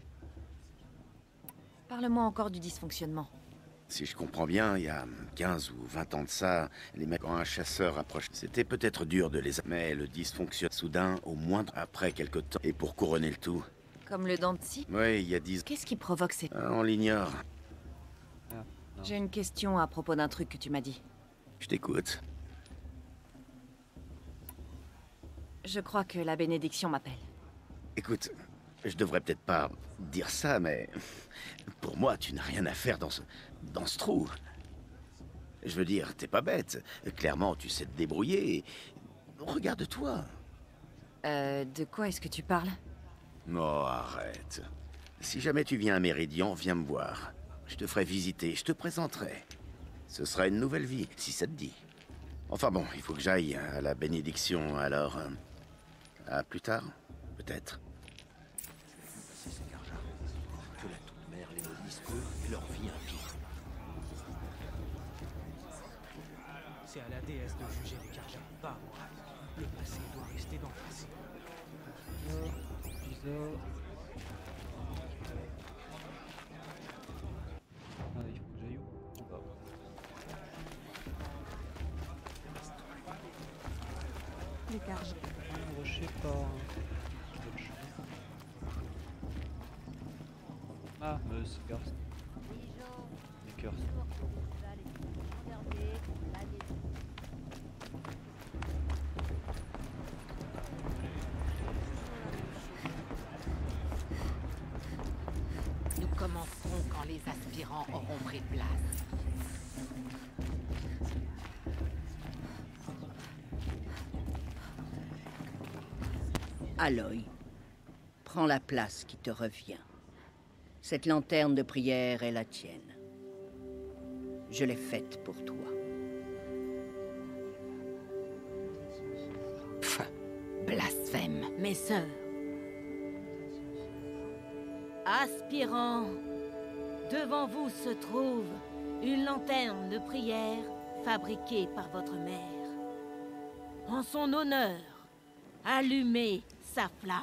S5: Parle-moi encore du dysfonctionnement.
S16: Si je comprends bien, il y a 15 ou 20 ans de ça, quand un chasseur approche, c'était peut-être dur de les... Mais le dysfonctionne soudain, au moindre après quelque temps. Et pour couronner le tout...
S5: Comme le dent de scie?
S16: Oui, il y a 10...
S5: Qu'est-ce qui provoque ces...
S16: On l'ignore.
S5: J'ai une question à propos d'un truc que tu m'as dit.
S16: Je t'écoute.
S5: Je crois que la bénédiction m'appelle.
S16: Écoute, je devrais peut-être pas dire ça, mais... Pour moi, tu n'as rien à faire dans ce trou. Je veux dire, t'es pas bête. Clairement, tu sais te débrouiller. Regarde-toi.
S5: De quoi est-ce que tu parles?
S16: Oh, arrête. Si jamais tu viens à Méridian, viens me voir. Je te ferai visiter, je te présenterai. Ce sera une nouvelle vie, si ça te dit. Enfin bon, il faut que j'aille à la bénédiction, alors... à plus tard, peut-être.
S10: Que la toute-mère les maudisse eux et leur vie impie.
S17: C'est à la déesse de juger les Kharja, pas à moi. Le passé doit rester dans le passé.
S1: Ah, il faut que j'aille où? En bas.
S5: Les Kharja.
S1: Je sais pas. Ah, Curse. Les Curse.
S4: Nous commencerons quand les aspirants auront pris place.
S3: Aloy, prends la place qui te revient. Cette lanterne de prière est la tienne. Je l'ai faite pour toi.
S4: Pff, blasphème.
S15: Mes sœurs. Aspirants, devant vous se trouve une lanterne de prière fabriquée par votre mère. En son honneur, allumez sa flamme.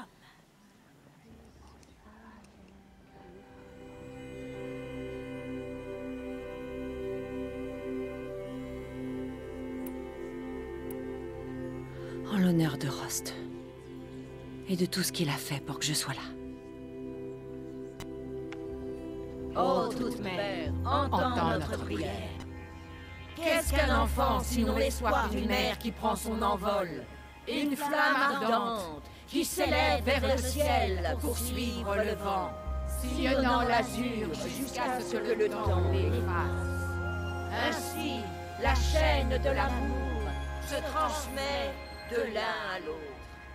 S5: En l'honneur de Rost. Et de tout ce qu'il a fait pour que je sois là.
S3: Ô toute mère, entends notre prière. Qu'est-ce qu'un enfant sinon l'espoir d'une mère qui prend son envol? Une flamme ardente qui s'élève vers le ciel pour suivre le vent, sillonnant l'azur jusqu'à ce que le temps l'efface. Ainsi, la chaîne de l'amour se transmet de l'un à l'autre.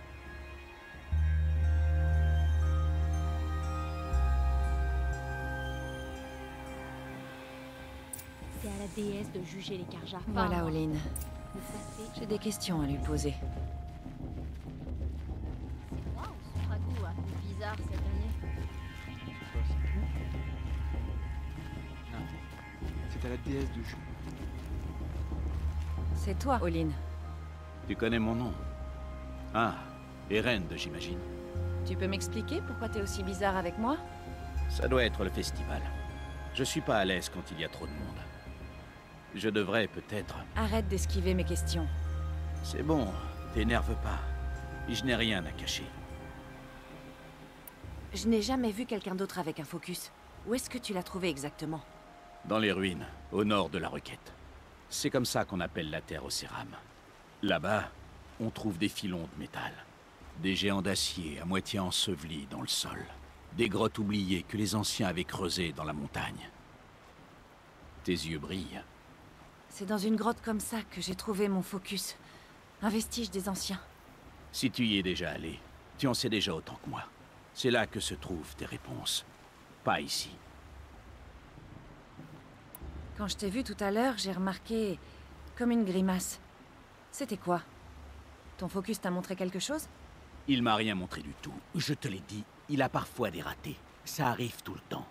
S6: C'est à la déesse de juger les Karja.
S5: Voilà, Olin.
S6: Le passé.
S5: J'ai des questions à lui poser.
S6: C'est moi ou ce ragoût un peu bizarre cette année?
S17: C'est à la déesse de jus.
S5: C'est toi, Olin.
S10: Tu connais mon nom? Ah, Erend, j'imagine.
S5: Tu peux m'expliquer pourquoi t'es aussi bizarre avec moi?
S10: Ça doit être le festival. Je suis pas à l'aise quand il y a trop de monde. Je devrais peut-être...
S5: Arrête d'esquiver mes questions.
S10: C'est bon, t'énerve pas. Je n'ai rien à cacher.
S5: Je n'ai jamais vu quelqu'un d'autre avec un focus. Où est-ce que tu l'as trouvé exactement?
S10: Dans les ruines, au nord de la Requête. C'est comme ça qu'on appelle la terre au Céram. Là-bas, on trouve des filons de métal. Des géants d'acier à moitié ensevelis dans le sol. Des grottes oubliées que les anciens avaient creusées dans la montagne. Tes yeux brillent.
S5: C'est dans une grotte comme ça que j'ai trouvé mon focus. Un vestige des anciens.
S10: Si tu y es déjà allé, tu en sais déjà autant que moi. C'est là que se trouvent tes réponses. Pas ici.
S5: Quand je t'ai vu tout à l'heure, j'ai remarqué... comme une grimace. C'était quoi? Ton focus t'a montré quelque chose?
S10: Il m'a rien montré du tout. Je te l'ai dit, il a parfois des ratés. Ça arrive tout le temps.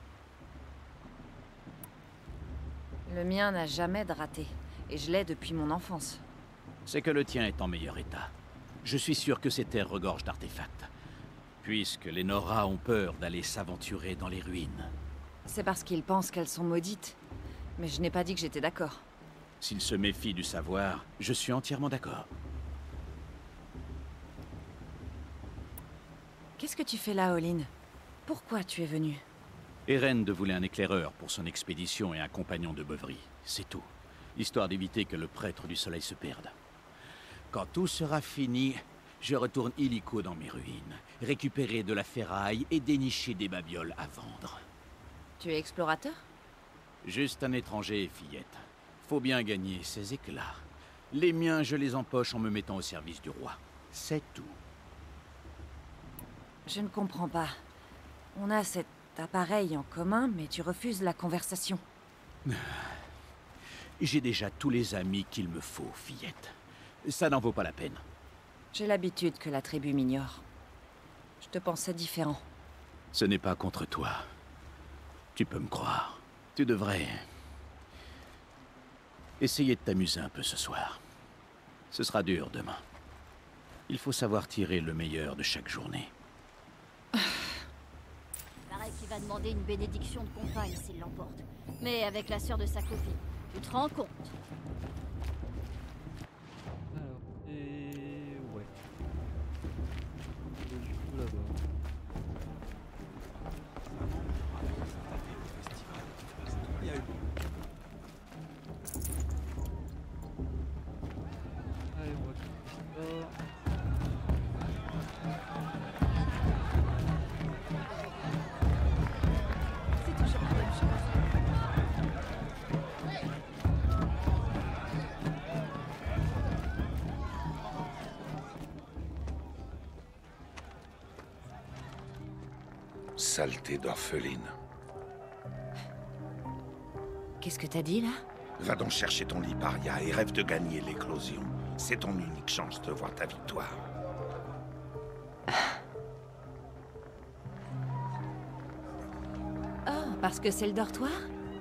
S5: Le mien n'a jamais de raté. Et je l'ai depuis mon enfance.
S10: C'est que le tien est en meilleur état. Je suis sûr que ces terres regorgent d'artefacts. Puisque les Nora ont peur d'aller s'aventurer dans les ruines.
S5: C'est parce qu'ils pensent qu'elles sont maudites. Mais je n'ai pas dit que j'étais d'accord.
S10: S'ils se méfient du savoir, je suis entièrement d'accord.
S5: Qu'est-ce que tu fais là, Olin? Pourquoi tu es venu?
S10: Erend voulait un éclaireur pour son expédition et un compagnon de beuverie. C'est tout. Histoire d'éviter que le prêtre du soleil se perde. Quand tout sera fini, je retourne illico dans mes ruines, récupérer de la ferraille et dénicher des babioles à vendre.
S5: Tu es explorateur?
S10: Juste un étranger, fillette. Faut bien gagner ses éclats. Les miens, je les empoche en me mettant au service du roi. C'est tout.
S5: Je ne comprends pas. On a cet appareil en commun, mais tu refuses la conversation.
S10: J'ai déjà tous les amis qu'il me faut, fillette. Ça n'en vaut pas la peine.
S5: J'ai l'habitude que la tribu m'ignore. Je te pensais différent.
S10: Ce n'est pas contre toi. Tu peux me croire. Tu devrais... essayer de t'amuser un peu ce soir. Ce sera dur demain. Il faut savoir tirer le meilleur de chaque journée.
S6: Pareil qu'il va demander une bénédiction de compagne s'il l'emporte. Mais avec la sœur de sa copine. Tu te rends compte?
S1: Alors, et... ouais. Et du coup, là-bas.
S17: Il y a eu...
S1: Allez, on va quitter ça.
S5: C'est toujours la même chose.
S9: Saleté d'orpheline.
S5: Qu'est-ce que t'as dit, là?
S9: Va donc chercher ton lit, Paria, et rêve de gagner l'éclosion. C'est ton unique chance de voir ta victoire.
S5: Oh, parce que c'est le dortoir?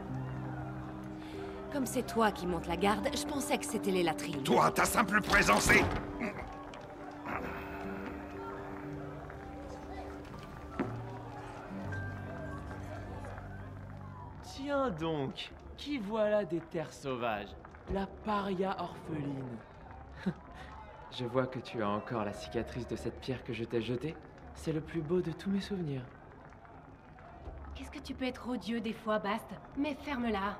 S5: Comme c'est toi qui montes la garde, je pensais que c'était les latrines.
S9: Toi, ta simple présence est...
S18: Tiens donc, qui voilà des terres sauvages? La paria orpheline. Je vois que tu as encore la cicatrice de cette pierre que je t'ai jetée. C'est le plus beau de tous mes souvenirs.
S15: Qu'est-ce que tu peux être odieux des fois, Bast? Mais ferme-la.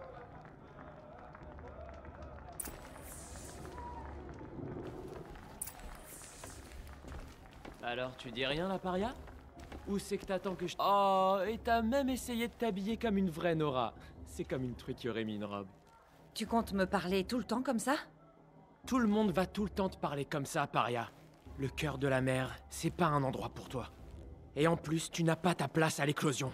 S18: Alors, tu dis rien, la paria? Ou c'est que t'attends que je... Oh, et t'as même essayé de t'habiller comme une vraie Nora. C'est comme une truc qui aurait mis une robe.
S5: Tu comptes me parler tout le temps comme ça?
S18: Tout le monde va tout le temps te parler comme ça, paria. Le cœur de la mer, c'est pas un endroit pour toi. Et en plus, tu n'as pas ta place à l'éclosion.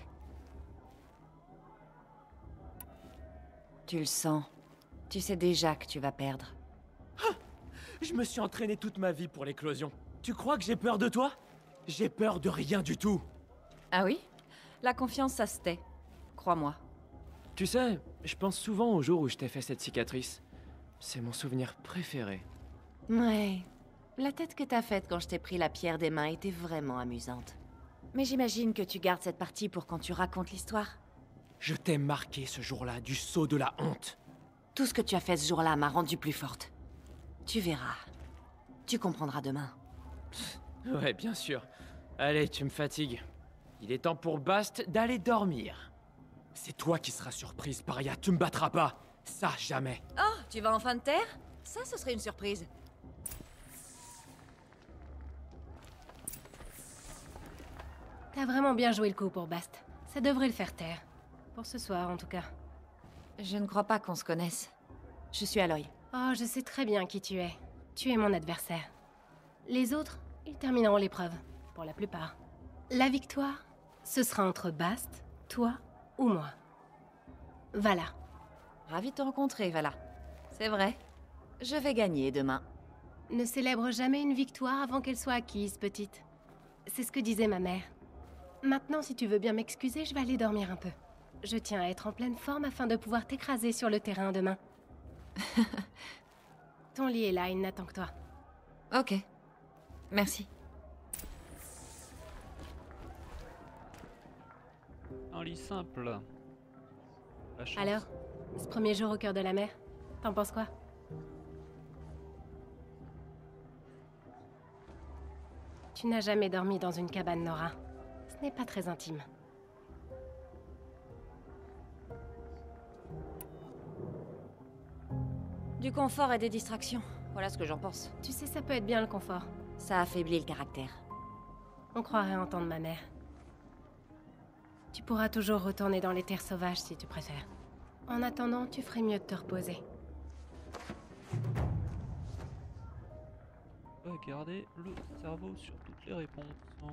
S5: Tu le sens. Tu sais déjà que tu vas perdre.
S18: Je me suis entraîné toute ma vie pour l'éclosion. Tu crois que j'ai peur de toi? J'ai peur de rien du tout.
S5: Ah oui? La confiance, ça se tait. Crois-moi.
S18: Tu sais, je pense souvent au jour où je t'ai fait cette cicatrice. C'est mon souvenir préféré.
S5: Ouais. La tête que t'as faite quand je t'ai pris la pierre des mains était vraiment amusante. Mais j'imagine que tu gardes cette partie pour quand tu racontes l'histoire.
S18: Je t'ai marqué ce jour-là du sceau de la honte.
S5: Tout ce que tu as fait ce jour-là m'a rendue plus forte. Tu verras. Tu comprendras demain.
S18: Ouais, bien sûr. Allez, tu me fatigues. Il est temps pour Bast d'aller dormir. C'est toi qui seras surprise, paria. Tu me battras pas. Ça, jamais.
S5: Oh, tu vas enfin te taire? Ça, ce serait une surprise.
S15: T'as vraiment bien joué le coup pour Bast. Ça devrait le faire taire. Pour ce soir, en tout cas.
S5: Je ne crois pas qu'on se connaisse. Je suis Aloy.
S15: Oh, je sais très bien qui tu es. Tu es mon adversaire. Les autres, ils termineront l'épreuve, pour la plupart. La victoire, ce sera entre Bast, toi ou moi. Vala.
S5: Ravi de te rencontrer, Vala. C'est vrai. Je vais gagner demain.
S15: Ne célèbre jamais une victoire avant qu'elle soit acquise, petite. C'est ce que disait ma mère. Maintenant, si tu veux bien m'excuser, je vais aller dormir un peu. Je tiens à être en pleine forme afin de pouvoir t'écraser sur le terrain demain. Ton lit est là, il n'attend que toi.
S5: Ok. Merci.
S1: Un lit simple. La chance.
S15: Alors, ce premier jour au cœur de la mer, t'en penses quoi? Tu n'as jamais dormi dans une cabane, Nora. Ce n'est pas très intime.
S5: Du confort et des distractions. Voilà ce que j'en pense.
S15: Tu sais, ça peut être bien le confort.
S5: Ça affaiblit le caractère.
S15: On croirait entendre ma mère. Tu pourras toujours retourner dans les terres sauvages si tu préfères. En attendant, tu ferais mieux de te reposer.
S1: On va garder le cerveau sur toutes les réponses.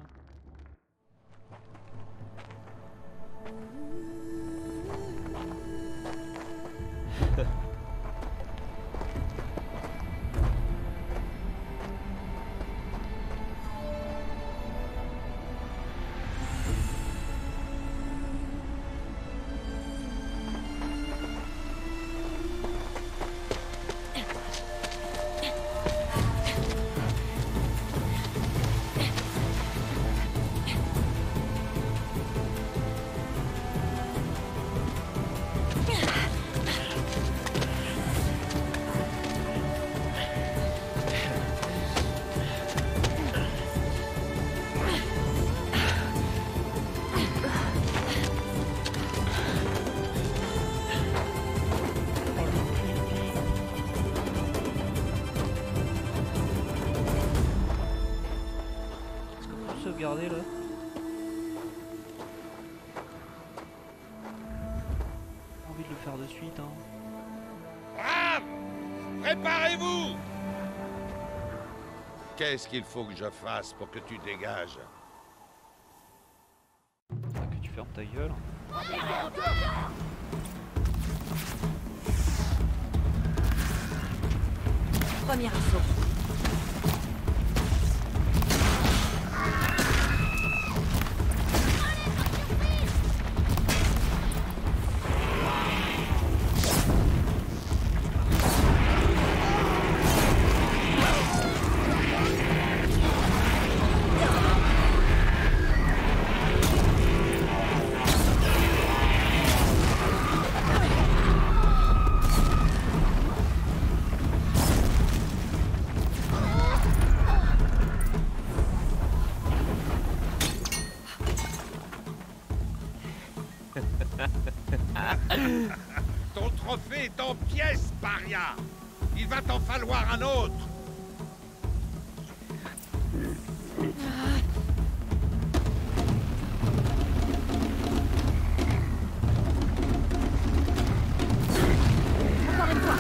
S1: Sauvegarder là. J'ai envie de le faire de suite, hein.
S14: Ram! Préparez-vous! Qu'est-ce qu'il faut que je fasse pour que tu dégages?
S1: Que tu fermes ta gueule.
S5: Premier assaut.
S14: Ton trophée est en pièces, paria. Il va t'en falloir un autre.
S3: Encore une fois.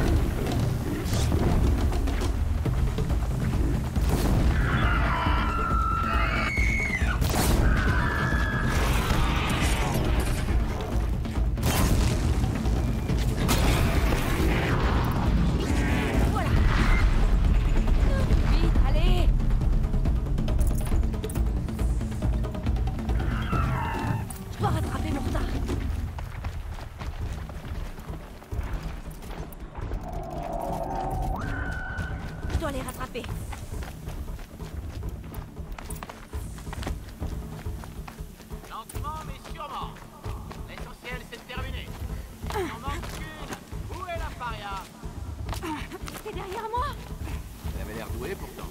S18: Lentement mais sûrement. L'essentiel c'est terminé. Il en manque une. Où est la paria?
S3: C'est derrière moi.
S10: Elle avait l'air douée pourtant.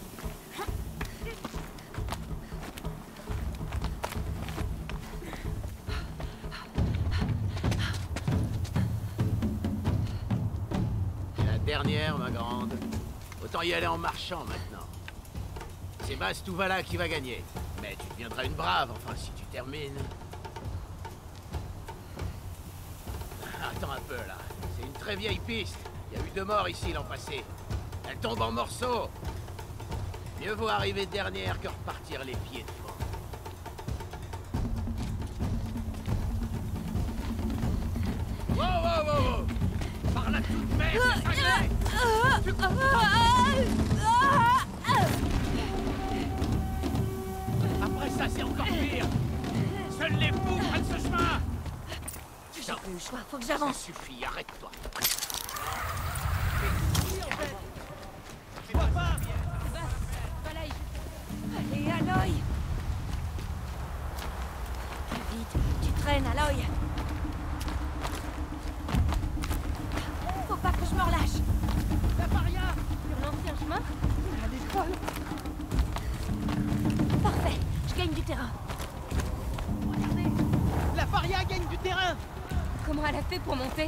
S10: C'est la dernière, ma grande. Autant y aller en marchant maintenant. C'est Bastouvala qui va gagner. Mais tu deviendras une brave, enfin, si tu termines. Attends un peu, là. C'est une très vieille piste. Il y a eu 2 morts ici l'an passé. Elle tombe en morceaux. Mieux vaut arriver dernière que repartir les pieds devant. Wow, wow, wow, wow. Par la toute merde, sacré. Tu comprends? Après ça, c'est encore pire. Seuls les fous prennent ce chemin.
S3: J'ai plus le choix, faut que j'avance.
S10: Ça suffit, arrête-toi.
S3: Allez, Aloy. Vite, tu traînes, Aloy. Faut pas que je me relâche.
S15: La paria sur l'ancien chemin. Elle est folle.
S3: Parfait, je gagne du terrain.
S15: Regardez, la paria gagne du terrain.
S6: Comment elle a fait pour monter?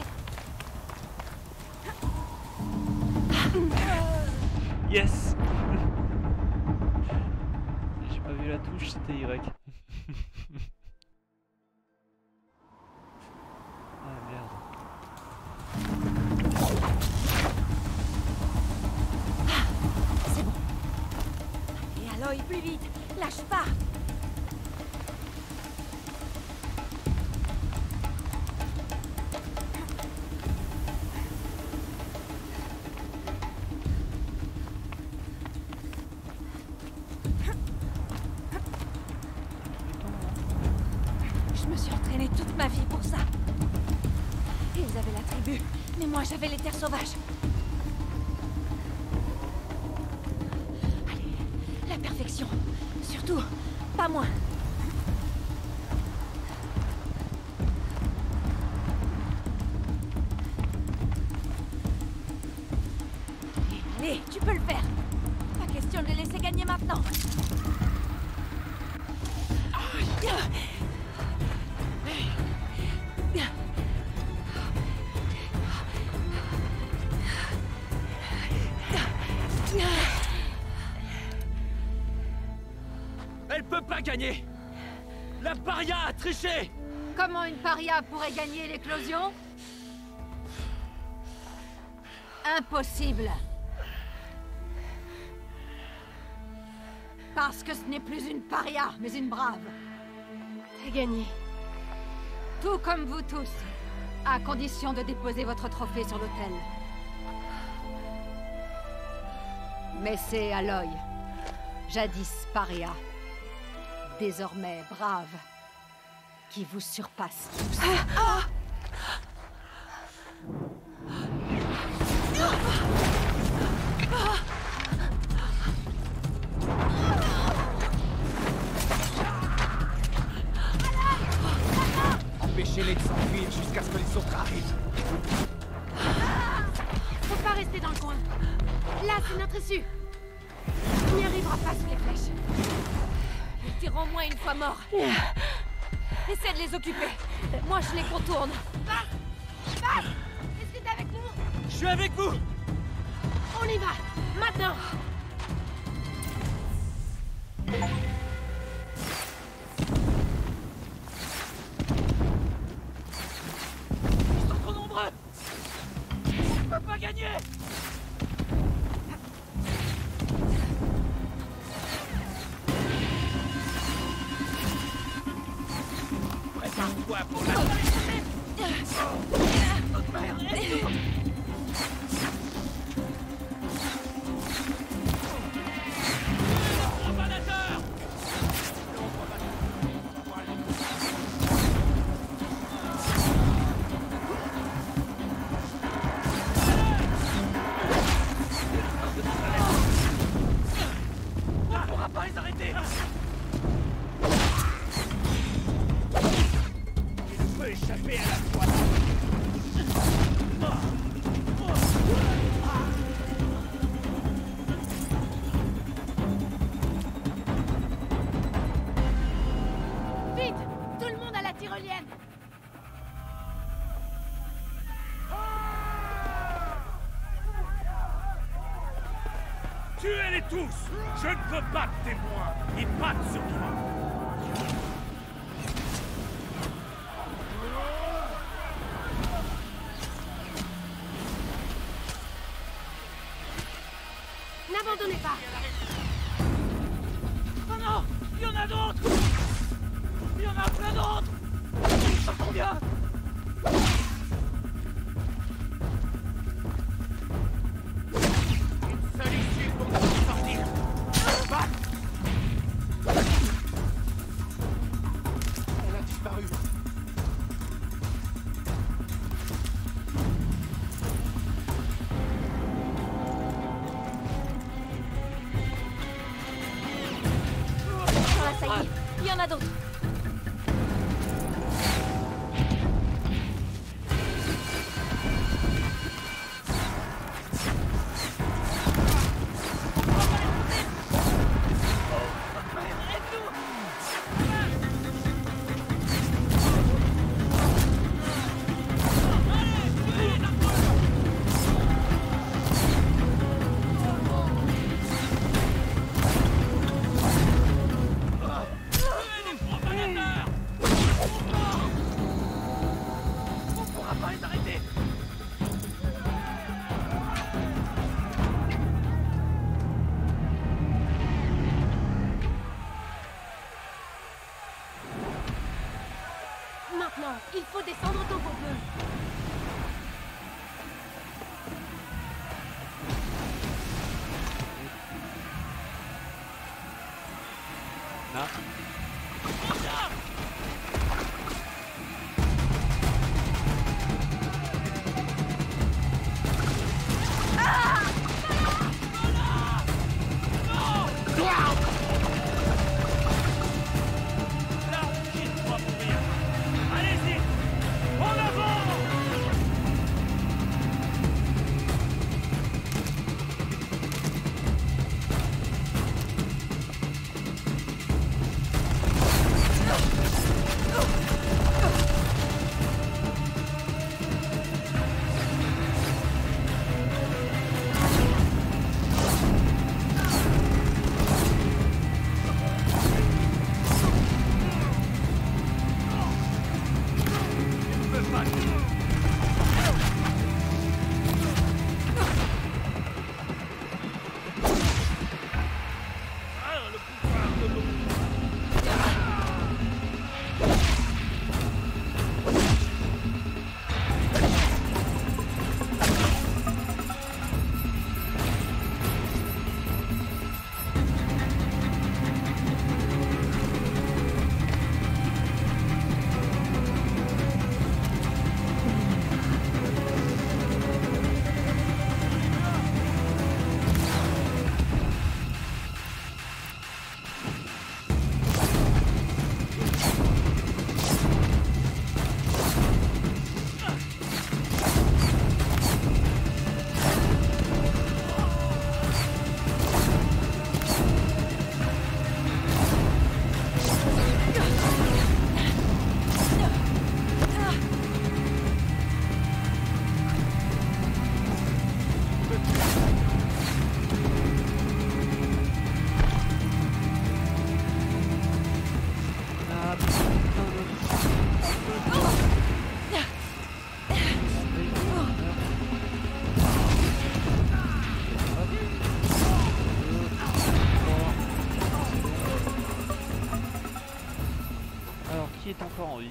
S1: Yes. J'ai pas vu la touche, c'était Y. Ah merde.
S3: C'est bon. Allez, Aloy, plus vite. Lâche pas. Je me suis entraînée toute ma vie pour ça. Ils avaient la tribu, mais moi j'avais les terres sauvages. Allez, la perfection. Surtout, pas moins. Allez, tu peux le faire. Pas question de les laisser gagner maintenant.
S18: Elle peut pas gagner. La paria a triché.
S5: Comment une paria pourrait gagner l'éclosion? Impossible. Parce que ce n'est plus une paria, mais une brave.
S15: T'as gagné.
S5: Tout comme vous tous. À condition de déposer votre trophée sur l'autel. Mais c'est Aloy. Jadis paria. Désormais brave. Qui vous surpasse tous.
S13: Empêchez-les de s'enfuir jusqu'à ce que les autres arrivent.
S15: Faut pas rester dans le coin. Là, c'est notre issue. On n'y arrivera pas sous les flèches.
S3: Ils tireront moins une fois morts.
S5: Essaie de les occuper. Moi, je les contourne.
S15: Est-ce que t'es avec nous?
S18: Je suis avec vous!
S15: On y va! Maintenant!
S18: Ils sont trop nombreux! On peut pas gagner! Prépare-toi pour la... Notre mère, aide-nous!
S14: Tuez-les tous! Je ne veux pas de témoins! Ils battent sur toi!
S15: N'abandonnez pas!
S18: Oh non! Il y en a d'autres! Il y en a plein d'autres! Ils sont combien?
S14: Seule issue pour nous en sortir! Bat! Elle a disparu!
S5: Ah, ça y est, il y en a d'autres.
S15: Maintenant, il faut descendre autant qu'on peut.
S1: Ah.
S14: Allez-y! En avant!
S1: envie.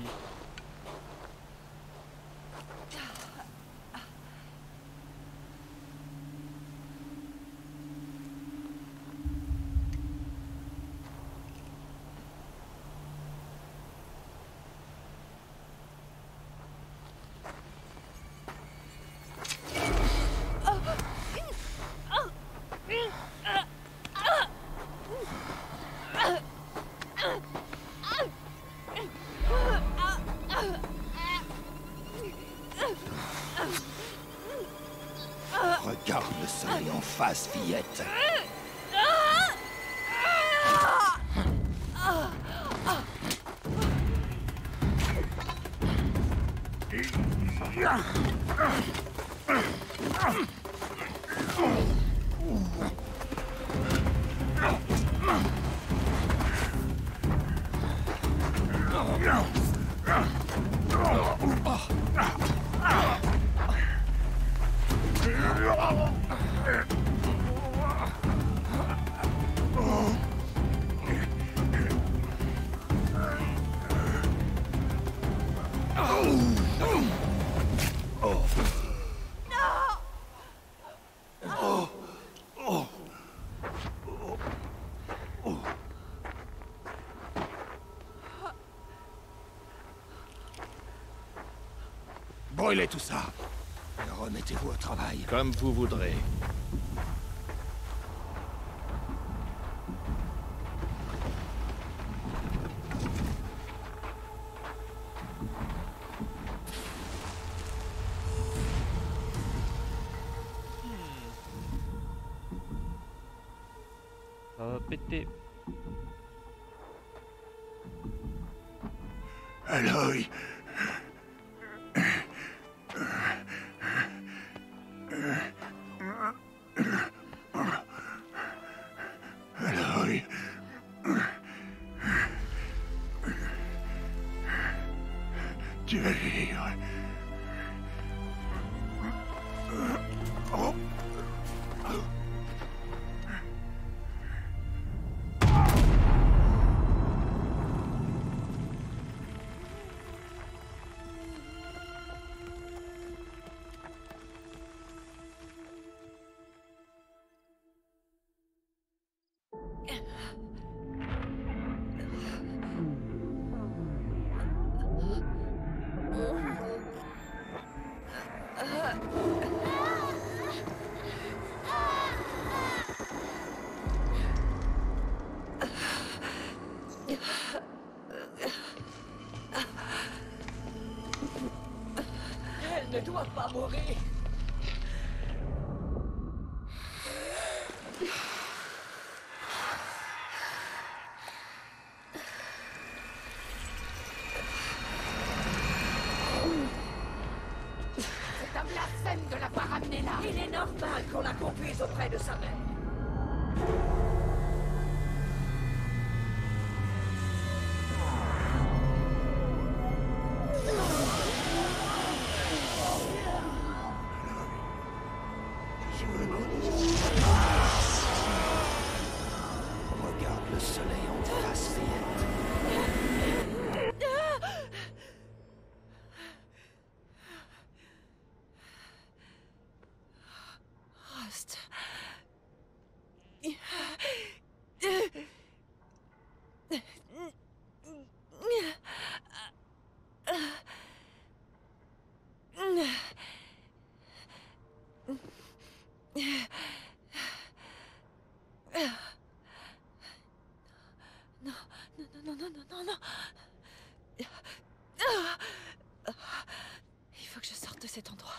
S2: Regarde le soleil en face, fillette. Brûlez tout ça. Et remettez-vous au travail.
S11: Comme vous voudrez.
S1: Ça va péter.
S2: Aloy. Aloy. Tu vas vivre.
S3: Elle ne doit pas mourir.
S4: C'est un blasphème de l'avoir amenée là.
S3: Il est normal qu'on la conduise auprès de sa mère.
S2: Regarde le soleil en face, fillette.
S5: Rost. Non, non, non, non, non, non, non. Il faut que je sorte de cet endroit.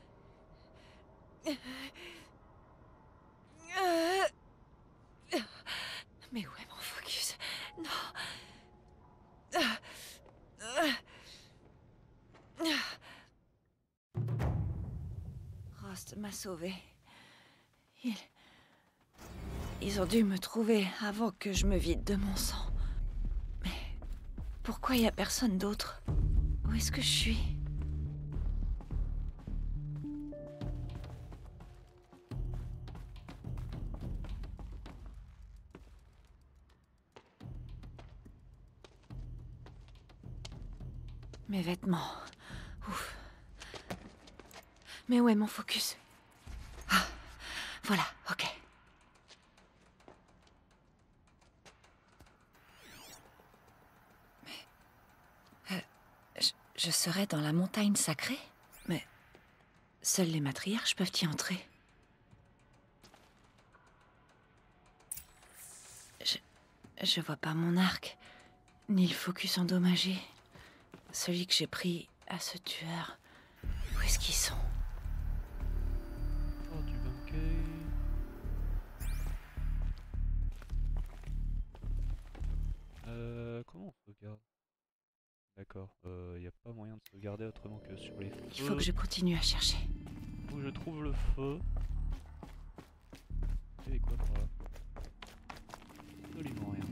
S5: Mais où est mon focus? Non. Rost m'a sauvée. Ils ont dû me trouver avant que je me vide de mon sang. Mais pourquoi il n'y a personne d'autre? Où est-ce que je suis? Mes vêtements. Ouf. Mais où est mon focus? Ah, voilà, ok. Mais... je serais dans la montagne sacrée? Mais... seuls les matriarches peuvent y entrer. Je vois pas mon arc, ni le focus endommagé. Celui que j'ai pris à ce tueur. Où est-ce qu'ils sont?
S1: Oh, du banquet. Comment on sauvegarde? D'accord, y a pas moyen de sauvegarder autrement que sur les feux.
S5: Il faut que je continue à chercher.
S1: Faut que je trouve le feu. Il y avait quoi par là? Absolument rien.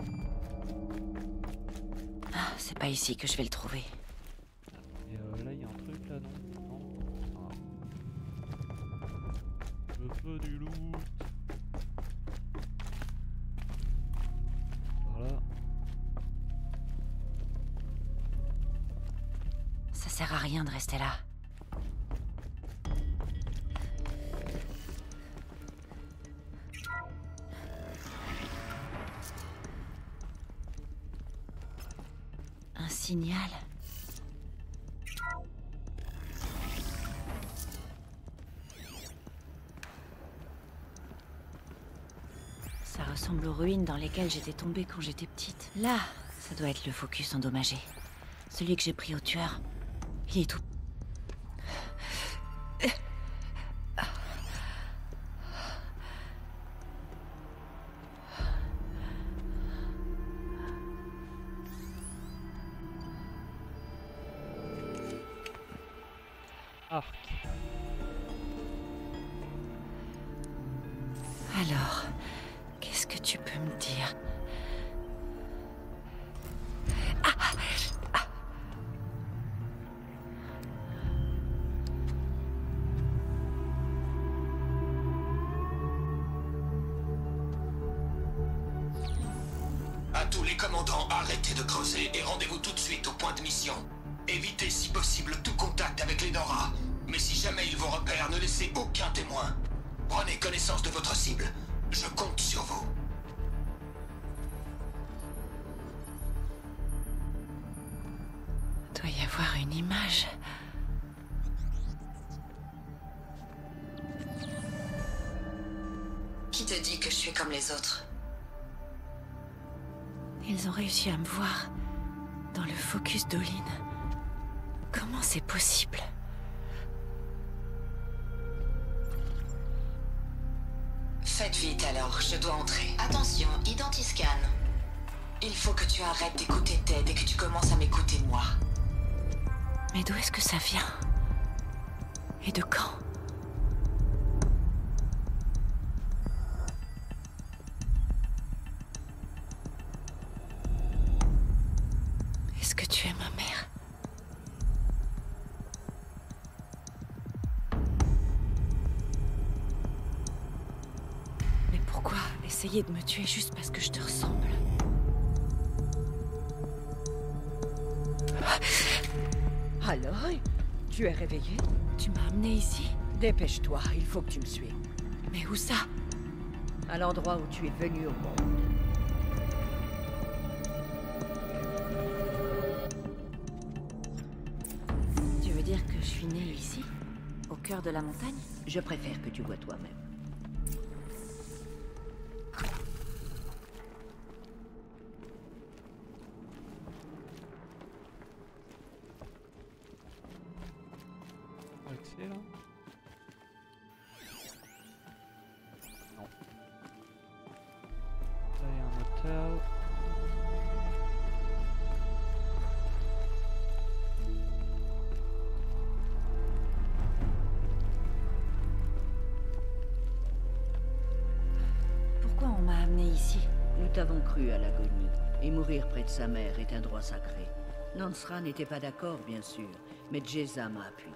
S5: Ah, c'est pas ici que je vais le trouver.
S1: Et là, il y a un truc là, non? Non. Ah. Le feu du loot. Par là.
S5: Ça sert à rien de rester là. Un signal. Ça ressemble aux ruines dans lesquelles j'étais tombée quand j'étais petite. Là, ça doit être le focus endommagé. Celui que j'ai pris au tueur. Il est tout...
S1: Arc.
S5: Alors, qu'est-ce que tu peux me dire?
S9: À tous les commandants, arrêtez de creuser et rendez-vous tout de suite au point de mission. Évitez si possible tout contact avec les Nora. Mais si jamais ils vous repèrent, ne laissez aucun témoin. Prenez connaissance de votre cible. Je compte sur vous.
S5: Il doit y avoir une image.
S8: Qui te dit que je suis comme les autres?
S5: Ils ont réussi à me voir dans le focus d'Olin. Comment c'est possible?
S8: Faites vite alors, je dois entrer. Attention, identiscan. Il faut que tu arrêtes d'écouter Ted et que tu commences à m'écouter moi.
S5: Mais d'où est-ce que ça vient? Et de quand? Est-ce que tu es ma mère? Mais pourquoi essayer de me tuer juste parce que je te ressemble?
S3: Alors, tu es réveillé?
S5: Tu m'as amené ici?
S3: Dépêche-toi, il faut que tu me suives.
S5: Mais où ça?
S3: À l'endroit où tu es venu au monde.
S5: Tu veux dire que je suis née ici? Au cœur de la montagne?
S3: Je préfère que tu vois toi-même.
S1: Accès là? Non. Là il y a un hôtel.
S5: Pourquoi on m'a amené ici?
S3: Nous t'avons cru à l'agonie. Et mourir près de sa mère est un droit sacré. Nansra n'était pas d'accord, bien sûr, mais Jeza m'a appuyé.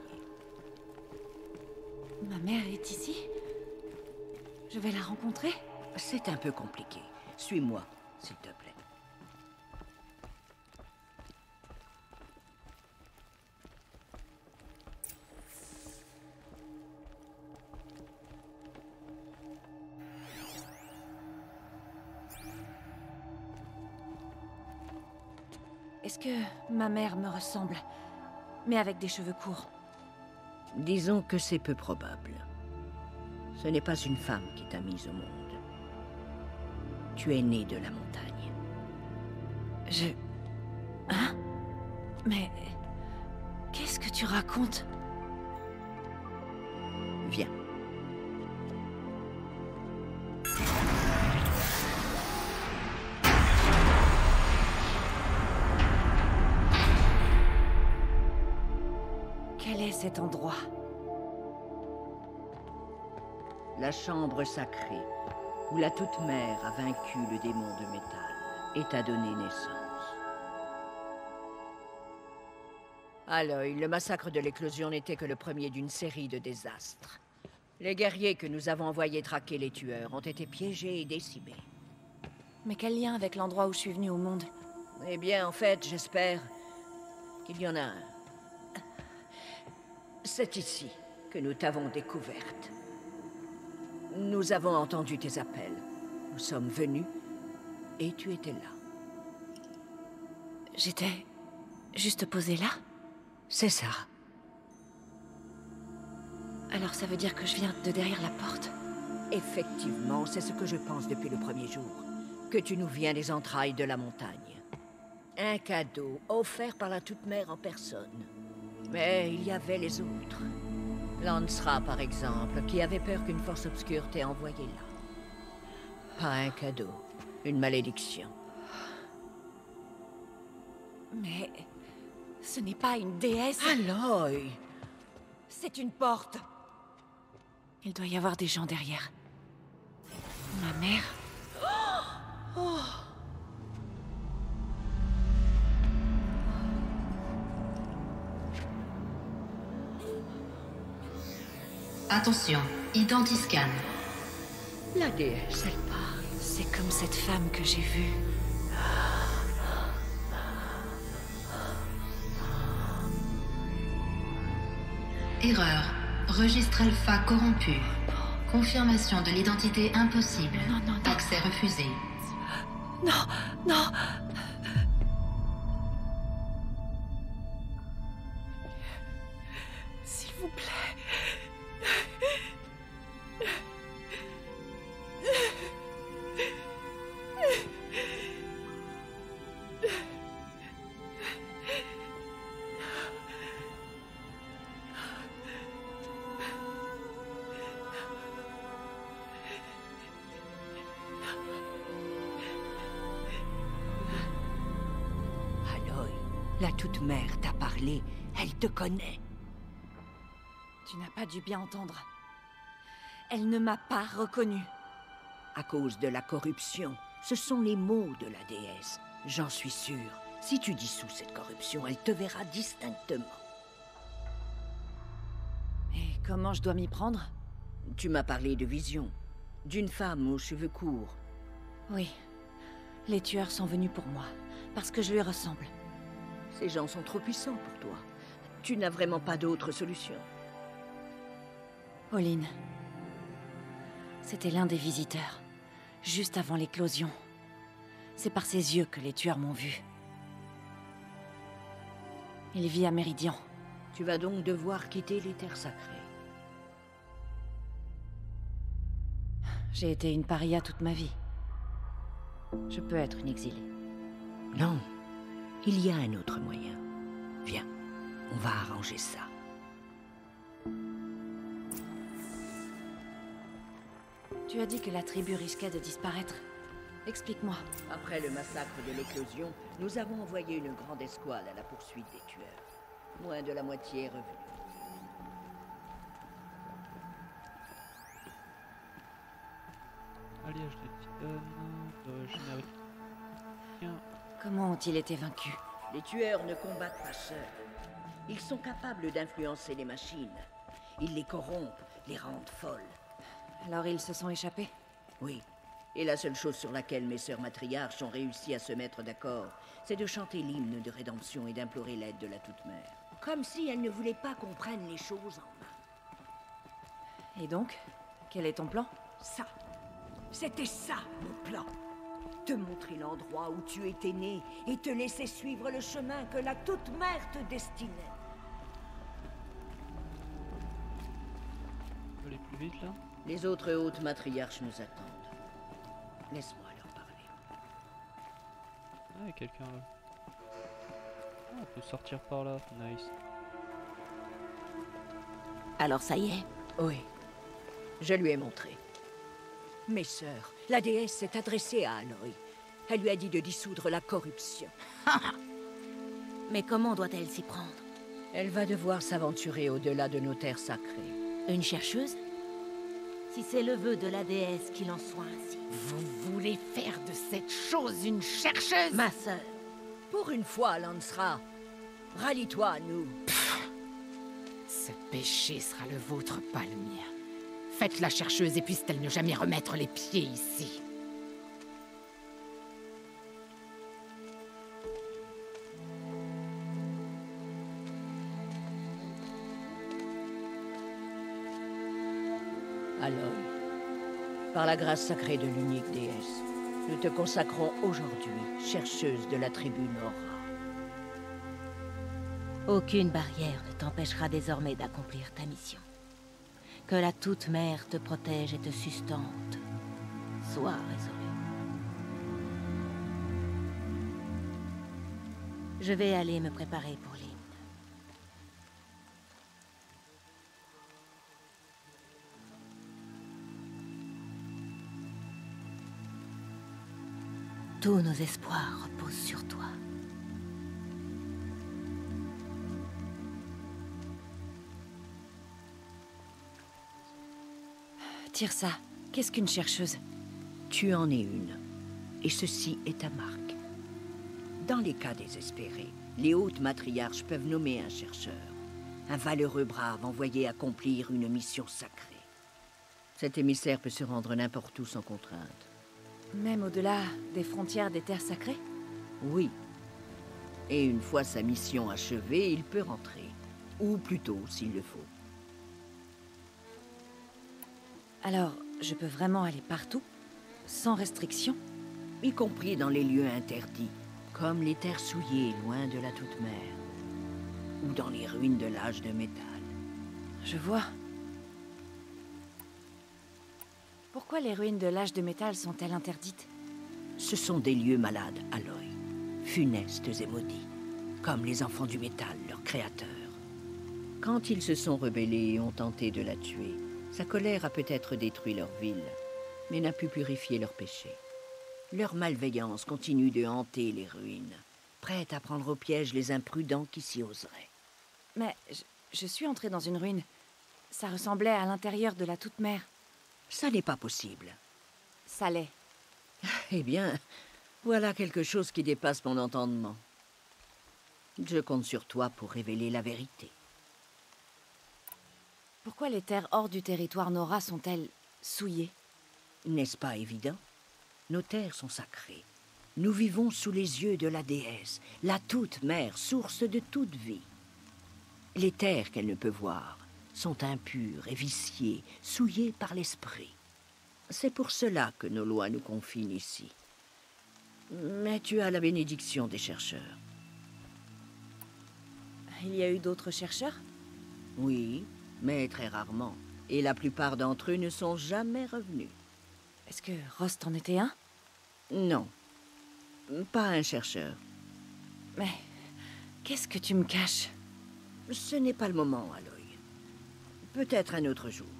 S5: Ma mère est ici? Je vais la rencontrer?
S3: C'est un peu compliqué. Suis-moi, s'il te plaît.
S5: est-ce que ma mère me ressemble, mais avec des cheveux courts?
S3: Disons que c'est peu probable. Ce n'est pas une femme qui t'a mise au monde. Tu es né de la montagne.
S5: Hein? Mais... qu'est-ce que tu racontes?
S3: Viens.
S5: Quel est cet endroit?
S3: La chambre sacrée, où la Toute-Mère a vaincu le démon de métal et t'a donné naissance. Aloy, le massacre de l'éclosion n'était que le premier d'une série de désastres. Les guerriers que nous avons envoyés traquer les tueurs ont été piégés et décimés.
S5: Mais quel lien avec l'endroit où je suis venue au monde?
S3: Eh bien, en fait, j'espère qu'il y en a un. C'est ici que nous t'avons découverte. Nous avons entendu tes appels. Nous sommes venus et tu étais là.
S5: J'étais juste posée là?
S3: C'est ça.
S5: Alors ça veut dire que je viens de derrière la porte?
S3: Effectivement, c'est ce que je pense depuis le premier jour. Que tu nous viens des entrailles de la montagne. Un cadeau offert par la Toute-Mère en personne. Mais il y avait les autres. Lancera, par exemple, qui avait peur qu'une force obscure t'ait envoyé là. Pas un cadeau, une malédiction.
S5: Mais... ce n'est pas une déesse.
S3: Aloy!
S5: C'est une porte. Il doit y avoir des gens derrière. Ma mère... Oh.
S8: Attention, identiscan.
S3: La déesse, elle parle.
S5: C'est comme cette femme que j'ai vue.
S8: Erreur. Registre alpha corrompu. Confirmation de l'identité impossible.
S5: Non.
S8: Accès refusé.
S5: Non. S'il vous plaît.
S3: La Toute-Mère t'a parlé, elle te connaît.
S5: Tu n'as pas dû bien entendre. Elle ne m'a pas reconnue.
S3: À cause de la corruption, ce sont les mots de la déesse. J'en suis sûre. Si tu dissous cette corruption, elle te verra distinctement.
S5: Et comment je dois m'y prendre?
S3: Tu m'as parlé de vision. D'une femme aux cheveux courts.
S5: Oui. Les tueurs sont venus pour moi, parce que je lui ressemble.
S3: Ces gens sont trop puissants pour toi. Tu n'as vraiment pas d'autre solution.
S5: Pauline. C'était l'un des visiteurs, juste avant l'éclosion. C'est par ses yeux que les tueurs m'ont vu. Il vit à Méridian.
S3: Tu vas donc devoir quitter les terres sacrées.
S5: J'ai été une paria toute ma vie. Je peux être une exilée.
S3: Non. Il y a un autre moyen. Viens, on va arranger ça.
S5: Tu as dit que la tribu risquait de disparaître. Explique-moi.
S3: Après le massacre de l'éclosion, nous avons envoyé une grande escouade à la poursuite des tueurs. Moins de la moitié est revenue.
S1: Alliage de Titan, générique.
S5: Comment ont-ils été vaincus?
S3: Les tueurs ne combattent pas seuls. Ils sont capables d'influencer les machines. Ils les corrompent, les rendent folles.
S5: Alors ils se sont échappés?
S3: Oui. Et la seule chose sur laquelle mes sœurs matriarches ont réussi à se mettre d'accord, c'est de chanter l'hymne de rédemption et d'implorer l'aide de la Toute-Mère. Comme si elles ne voulaient pas qu'on prenne les choses en main.
S5: Et donc, quel est ton plan?
S3: Ça. C'était ça, mon plan. te montrer l'endroit où tu étais né et te laisser suivre le chemin que la Toute-Mère te destinait.
S1: On peut aller plus vite là?
S3: Les autres hautes matriarches nous attendent. Laisse-moi leur parler.
S1: Ah, il y a quelqu'un là. Ah, on peut sortir par là, nice.
S3: Alors ça y est? Oui. Je lui ai montré. Mes sœurs, la déesse s'est adressée à Aloy. Elle lui a dit de dissoudre la corruption.
S19: Mais comment doit-elle s'y prendre?
S3: Elle va devoir s'aventurer au-delà de nos terres sacrées.
S19: Une chercheuse? Si c'est le vœu de la déesse qu'il en soit ainsi.
S4: Vous voulez faire de cette chose une chercheuse?
S3: Ma sœur, pour une fois, Lansra, rallie-toi à nous.
S4: Ce péché sera le vôtre, pas le mien. Faites la chercheuse et puisse-t-elle ne jamais remettre les pieds ici. Aloy, par la grâce sacrée de l'unique déesse, nous te consacrons aujourd'hui chercheuse de la tribu Nora.
S19: Aucune barrière ne t'empêchera désormais d'accomplir ta mission. Que la Toute-Mère te protège et te sustente. Sois résolu. Je vais aller me préparer pour l'hymne. Tous nos espoirs reposent sur toi.
S5: Tirsa, qu'est-ce qu'une chercheuse?
S3: Tu en es une, et ceci est ta marque. Dans les cas désespérés, les hautes matriarches peuvent nommer un chercheur, un valeureux brave envoyé accomplir une mission sacrée. Cet émissaire peut se rendre n'importe où sans contrainte.
S5: Même au-delà des frontières des terres sacrées?
S3: Oui. Et une fois sa mission achevée, il peut rentrer. Ou plutôt, s'il le faut.
S5: Alors, je peux vraiment aller partout? Sans restriction?
S3: Y compris dans les lieux interdits, comme les terres souillées loin de la Toute-Mère. Ou dans les ruines de l'âge de métal.
S5: Je vois. Pourquoi les ruines de l'âge de métal sont-elles interdites?
S3: Ce sont des lieux malades, Aloy. Funestes et maudits. Comme les enfants du métal, leur créateur. Quand ils se sont rebellés et ont tenté de la tuer, sa colère a peut-être détruit leur ville, mais n'a pu purifier leurs péchés. Leur malveillance continue de hanter les ruines, prête à prendre au piège les imprudents qui s'y oseraient.
S5: Mais je suis entrée dans une ruine. Ça ressemblait à l'intérieur de la Toute-Mère.
S3: Ça n'est pas possible.
S5: Ça l'est.
S3: Eh bien, voilà quelque chose qui dépasse mon entendement. Je compte sur toi pour révéler la vérité.
S5: Pourquoi les terres hors du territoire Nora sont-elles souillées?
S3: N'est-ce pas évident? Nos terres sont sacrées. Nous vivons sous les yeux de la déesse, la Toute-Mère, source de toute vie. Les terres qu'elle ne peut voir sont impures et viciées, souillées par l'esprit. C'est pour cela que nos lois nous confinent ici. Mais tu as la bénédiction des chercheurs.
S5: Il y a eu d'autres chercheurs?
S3: Oui, mais très rarement. Et la plupart d'entre eux ne sont jamais revenus.
S5: Est-ce que Rost en était un?
S3: Non. Pas un chercheur.
S5: Mais qu'est-ce que tu me caches?
S3: Ce n'est pas le moment, Aloy. Peut-être un autre jour.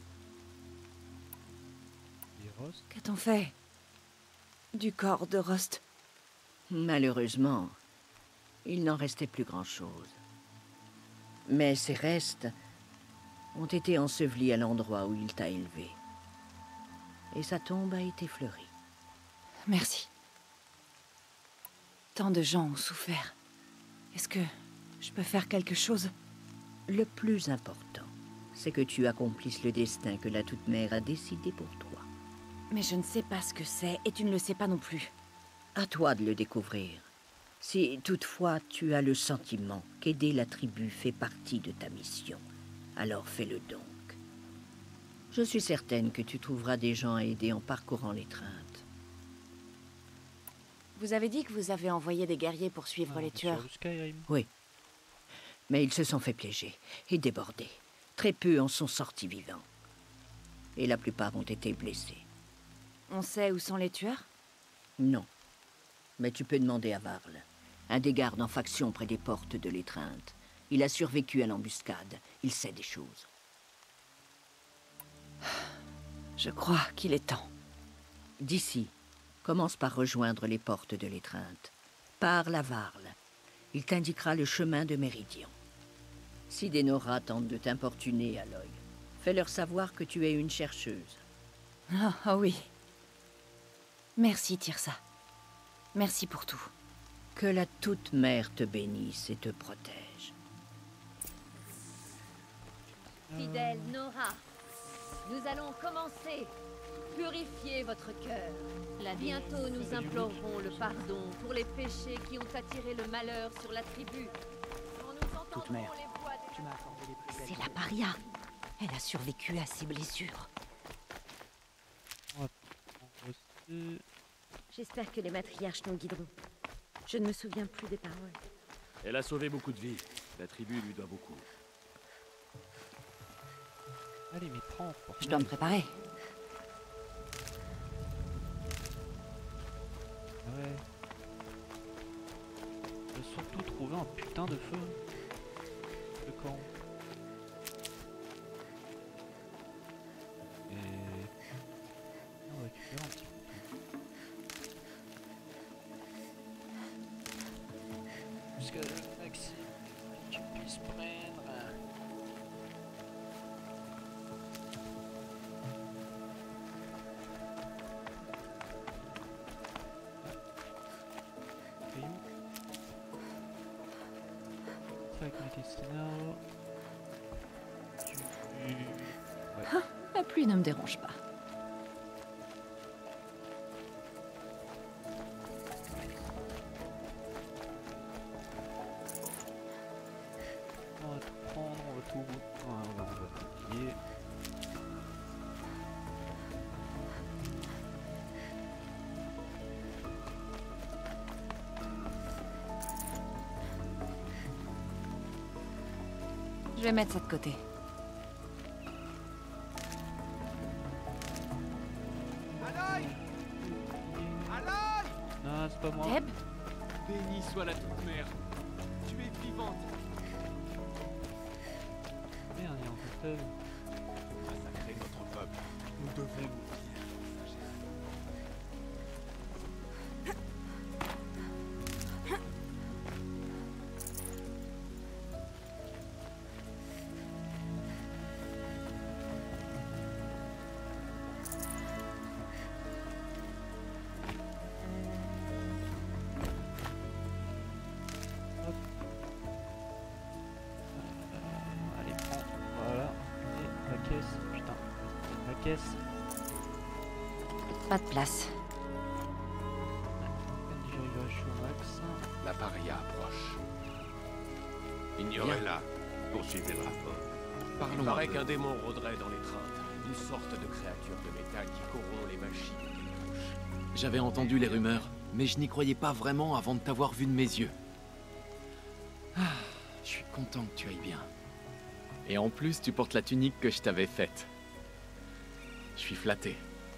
S5: Qu'a-t-on fait du corps de Rost?
S3: Malheureusement, il n'en restait plus grand-chose. Mais ses restes ont été ensevelis à l'endroit où il t'a élevé. Et sa tombe a été fleurie.
S5: Merci. Tant de gens ont souffert. Est-ce que je peux faire quelque chose?
S3: Le plus important, c'est que tu accomplisses le destin que la Toute-Mère a décidé pour toi.
S5: Mais je ne sais pas ce que c'est, et tu ne le sais pas non plus.
S3: À toi de le découvrir. Si toutefois tu as le sentiment qu'aider la tribu fait partie de ta mission, alors fais-le donc. Je suis certaine que tu trouveras des gens à aider en parcourant les treintes.
S5: Vous avez dit que vous avez envoyé des guerriers pour suivre les tueurs.
S3: Oui. Mais ils se sont fait piéger et déborder. Très peu en sont sortis vivants. Et la plupart ont été blessés.
S5: On sait où sont les tueurs?
S3: Non. Mais tu peux demander à Varl, un des gardes en faction près des portes de l'étreinte. Il a survécu à l'embuscade. Il sait des choses.
S5: Je crois qu'il est temps.
S3: D'ici, commence par rejoindre les portes de l'étreinte. Parle à Varl. Il t'indiquera le chemin de Méridian. Si des Nora tentent de t'importuner, Aloy, fais-leur savoir que tu es une chercheuse.
S5: Ah oui. Merci, Tirsa. Merci pour tout.
S3: Que la Toute-Mère te bénisse et te protège.
S20: Fidèle Nora, nous allons commencer. Purifiez votre cœur. Bientôt nous implorerons le pardon pour les péchés qui ont attiré le malheur sur la tribu. Quand nous entendrons les voix des...
S17: Tu m'as accordé les plus belles.
S19: C'est la paria. Elle a survécu à ses blessures.
S20: J'espère que les matriarches nous guideront. Je ne me souviens plus des paroles.
S21: Elle a sauvé beaucoup de vies. La tribu lui doit beaucoup.
S1: Allez, mais prends.
S5: Je dois me préparer.
S1: Ouais. Je dois surtout trouver un putain de feu. Le camp. Et... on va récupérer un petit peu. Jusqu'à le maxi, tu puisses prendre.
S5: Ah, la pluie ne me dérange pas.
S1: On va tout prendre, on va tout... on va tout plier.
S5: Je vais mettre ça de côté.
S13: Aloy! Aloy!
S1: Non, c'est pas moi.
S5: Deb?
S13: Béni soit la toute-mère. Tu es vivante.
S1: Merde, il y a un peu de...
S13: Massacrer notre peuple. Nous devons nous fier.
S1: Allez, prends. Voilà. Et la caisse. Putain. La caisse.
S5: Pas de place.
S1: Dirigage au max.
S9: La paria approche. Ignorez-la. Poursuivez le rapport.
S11: Parlons
S22: Il paraît
S11: un peu.
S22: qu'un démon rôderait dans l'étreinte. Une sorte de créature de métal qui corrompt les machines qu'elle touche.
S11: J'avais entendu les rumeurs, mais je n'y croyais pas vraiment avant de t'avoir vu de mes yeux. Ah, je suis content que tu ailles bien. Et en plus, tu portes la tunique que je t'avais faite. Je suis flatté.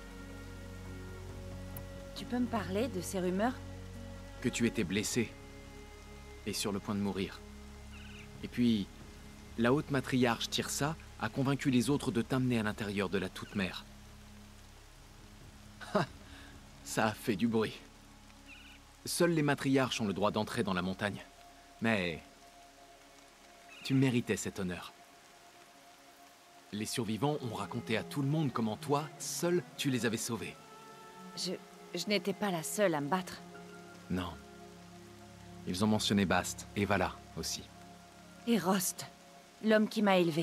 S5: Tu peux me parler de ces rumeurs?
S11: Que tu étais blessé. Et sur le point de mourir. Et puis, la haute matriarche Tirsa a convaincu les autres de t'amener à l'intérieur de la Toute-Mère. Ha! Ça a fait du bruit. Seuls les matriarches ont le droit d'entrer dans la montagne. Mais... tu méritais cet honneur. Les survivants ont raconté à tout le monde comment toi, seul, tu les avais sauvés.
S5: Je n'étais pas la seule à me battre.
S11: Non. Ils ont mentionné Bast, et Vala aussi.
S5: Et Rost, l'homme qui m'a élevé.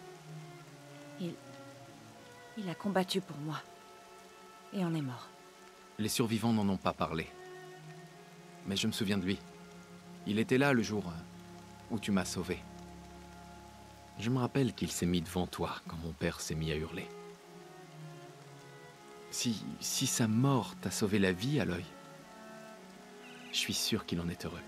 S5: Il a combattu pour moi. Et en est mort.
S11: Les survivants n'en ont pas parlé. Mais je me souviens de lui. Il était là le jour où tu m'as sauvé. Je me rappelle qu'il s'est mis devant toi quand mon père s'est mis à hurler. Si sa mort t'a sauvé la vie, Aloy, Je suis sûr qu'il en est heureux.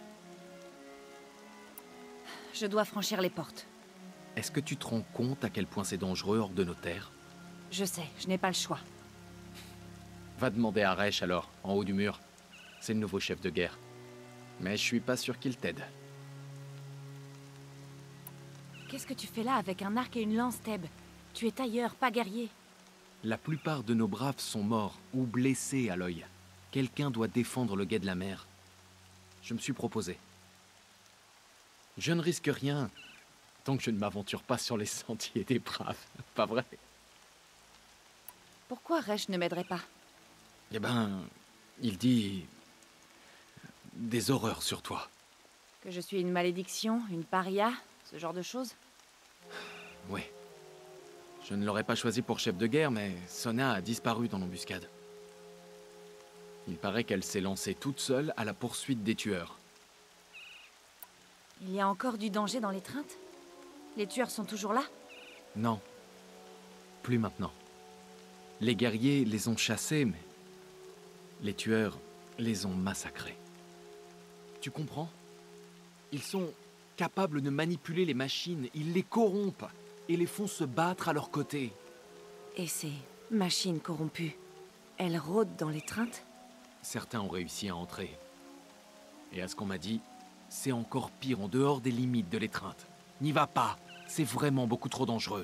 S5: Je dois franchir les portes.
S11: Est-ce que tu te rends compte à quel point c'est dangereux hors de nos terres?
S5: Je sais, je n'ai pas le choix.
S11: Va demander à Resh alors, en haut du mur. C'est le nouveau chef de guerre. Mais je suis pas sûr qu'il t'aide.
S5: Qu'est-ce que tu fais là avec un arc et une lance, Theb? Tu es tailleur, pas guerrier.
S11: La plupart de nos braves sont morts ou blessés à l'œil. Quelqu'un doit défendre le guet de la mer. Je me suis proposé. Je ne risque rien, tant que je ne m'aventure pas sur les sentiers des braves. Pas vrai?
S5: Pourquoi Resh ne m'aiderait pas?
S11: Eh ben, il dit... des horreurs sur toi.
S5: Que je suis une malédiction, une paria, ce genre de choses?
S11: Oui. Je ne l'aurais pas choisi pour chef de guerre, mais Sona a disparu dans l'embuscade. Il paraît qu'elle s'est lancée toute seule à la poursuite des tueurs.
S5: Il y a encore du danger dans l'étreinte? Les tueurs sont toujours là?
S11: Non. Plus maintenant. Les guerriers les ont chassés, mais... les tueurs les ont massacrés. Tu comprends? Ils sont capables de manipuler les machines, ils les corrompent et les font se battre à leur côté.
S5: Et ces machines corrompues, elles rôdent dans l'étreinte?
S11: Certains ont réussi à entrer. Et à ce qu'on m'a dit, c'est encore pire en dehors des limites de l'étreinte. N'y va pas, c'est vraiment beaucoup trop dangereux.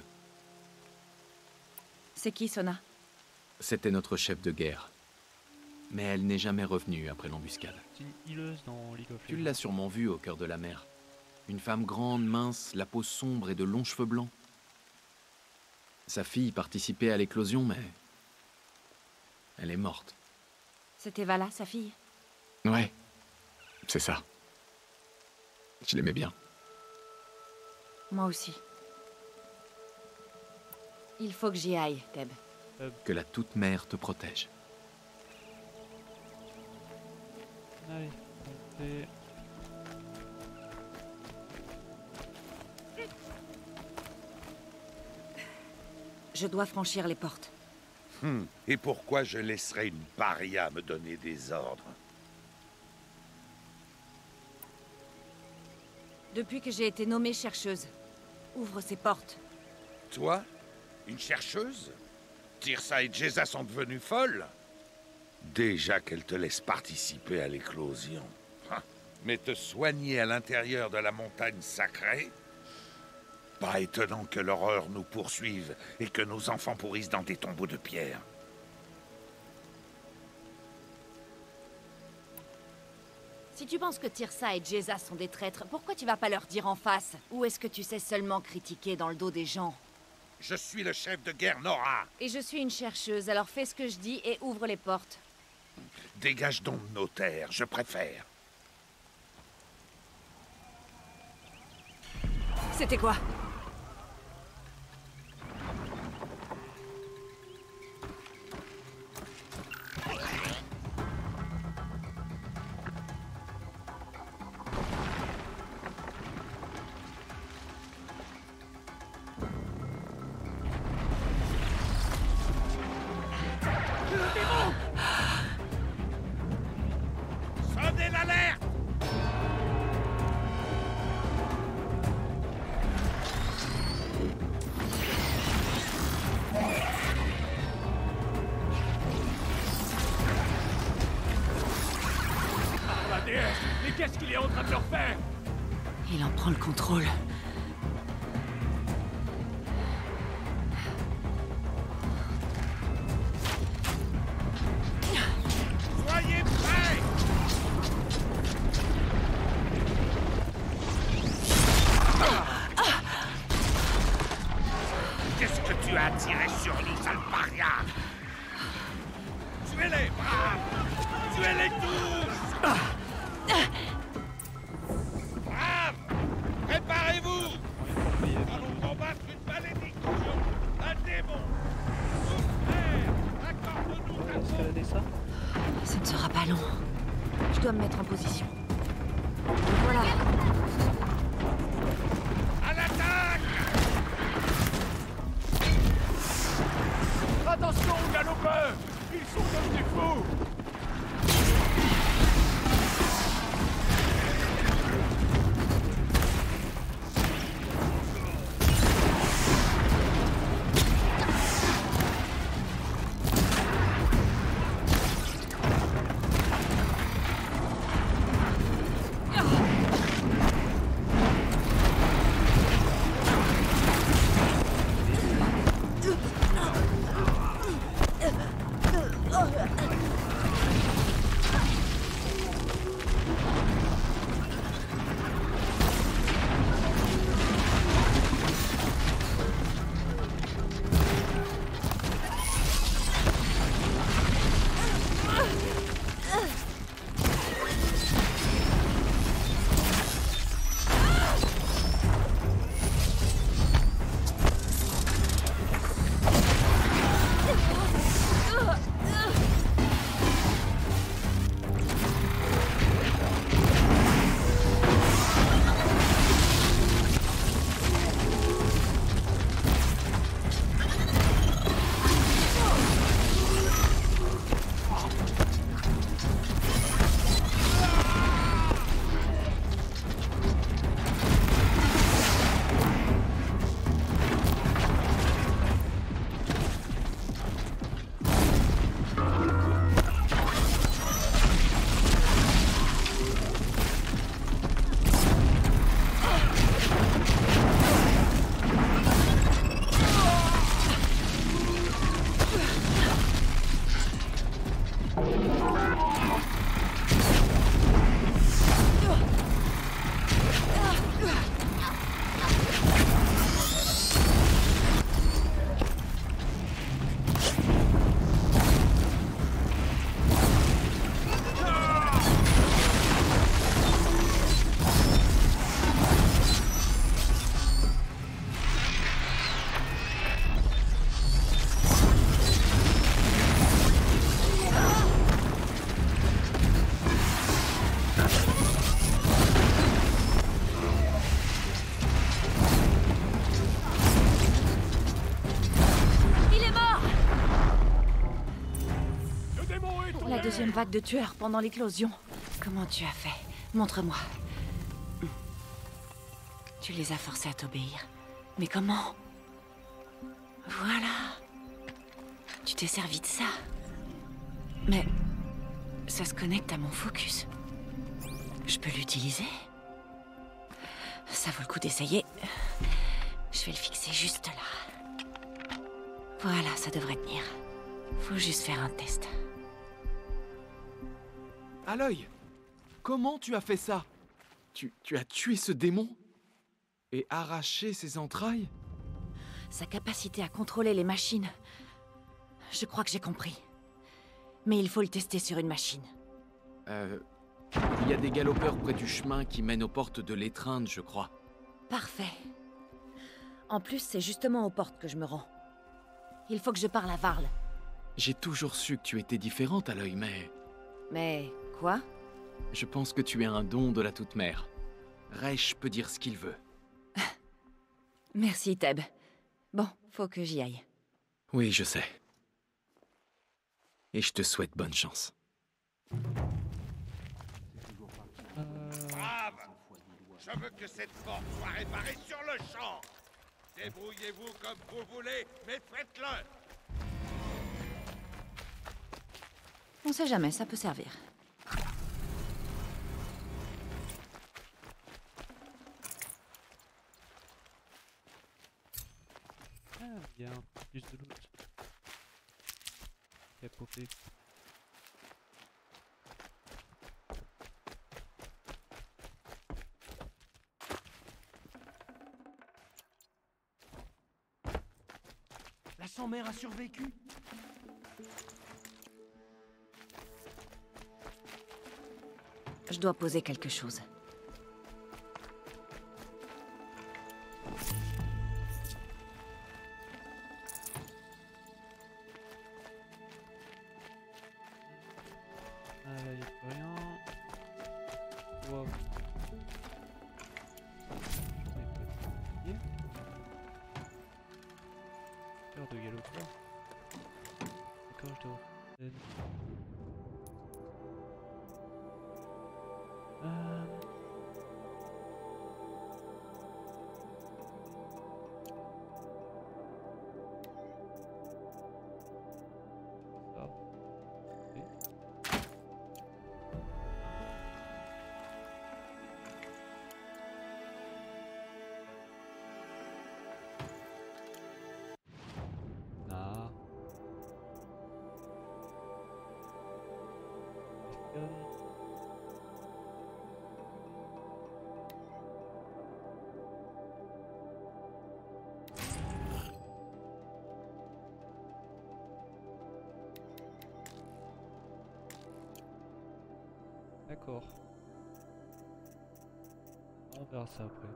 S5: C'est qui, Sona?
S11: C'était notre chef de guerre. Mais elle n'est jamais revenue après l'embuscade.
S1: C'est une healeuse dans League of Legends.
S11: Tu l'as sûrement vue au cœur de la mer. Une femme grande, mince, la peau sombre et de longs cheveux blancs. Sa fille participait à l'éclosion, mais... elle est morte.
S5: C'était Vala, sa fille?
S11: Ouais, c'est ça. Je l'aimais bien.
S5: Moi aussi. Il faut que j'y aille, Theb.
S11: Que la toute-mère te protège.
S1: Allez, on fait...
S5: Je dois franchir les portes.
S14: Et pourquoi je laisserais une paria me donner des ordres?
S5: Depuis que j'ai été nommée chercheuse, ouvre ces portes.
S14: Toi? Une chercheuse? Tirsa et Jeza sont devenues folles? Déjà qu'elles te laissent participer à l'éclosion. Mais te soigner à l'intérieur de la montagne sacrée? Pas étonnant que l'horreur nous poursuive et que nos enfants pourrissent dans des tombeaux de pierre.
S5: Si tu penses que Tirsa et Jeza sont des traîtres, pourquoi tu vas pas leur dire en face? Ou est-ce que tu sais seulement critiquer dans le dos des gens?
S14: Je suis le chef de guerre Nora.
S5: Et je suis une chercheuse, alors fais ce que je dis et ouvre les portes.
S14: Dégage donc de nos terres, je préfère.
S5: C'était quoi?
S14: Sonnez l'alerte!
S22: La déesse! Mais qu'est-ce qu'il est en train de leur faire?
S5: Il en prend le contrôle.
S14: Soyez prêts! Qu'est-ce que tu as tiré sur nous, sale paria? Tuez-les, braves! Tuez-les tous! Braves! Préparez-vous! Nous allons combattre une malédiction, un démon! Nos frères, accorde-nous ta force!
S5: Ce ne sera pas long. Je dois me mettre en position. Voilà.
S14: À l'attaque!
S22: Attention, galopeurs! Ils sont devenus fous!
S5: deuxième vague de tueurs pendant l'éclosion. Comment tu as fait? Montre-moi. Tu les as forcés à t'obéir. Mais comment? Voilà. Tu t'es servi de ça. Mais... ça se connecte à mon focus. Je peux l'utiliser? Ça vaut le coup d'essayer. Je vais le fixer juste là. Voilà, ça devrait tenir. Faut juste faire un test.
S11: Aloy, comment tu as fait ça? Tu as tué ce démon? Et arraché ses entrailles?
S5: Sa capacité à contrôler les machines. Je crois que j'ai compris. Mais il faut le tester sur une machine.
S11: Il y a des galopeurs près du chemin qui mènent aux portes de l'étreinte, je crois.
S5: Parfait. En plus, c'est justement aux portes que je me rends. Il faut que je parle à Varl.
S11: J'ai toujours su que tu étais différente, Aloy, mais...
S5: Mais... quoi?
S11: Je pense que tu es un don de la Toute-Mère. Reich peut dire ce qu'il veut.
S5: Merci, Teb. Bon, faut que j'y aille.
S11: Oui, je sais. Et je te souhaite bonne chance.
S14: Brave! Je veux que cette porte soit réparée sur le champ! Débrouillez-vous comme vous voulez, mais faites-le!
S5: On sait jamais, ça peut servir.
S1: Ah, bien, plus de loot. Qui a popé.
S17: La sang-mère a survécu.
S5: Je dois poser quelque chose.
S1: Ah, là, y a plus rien. Wow. Peur de galopeur. D'accord, je dois... D'accord. On verra ça après.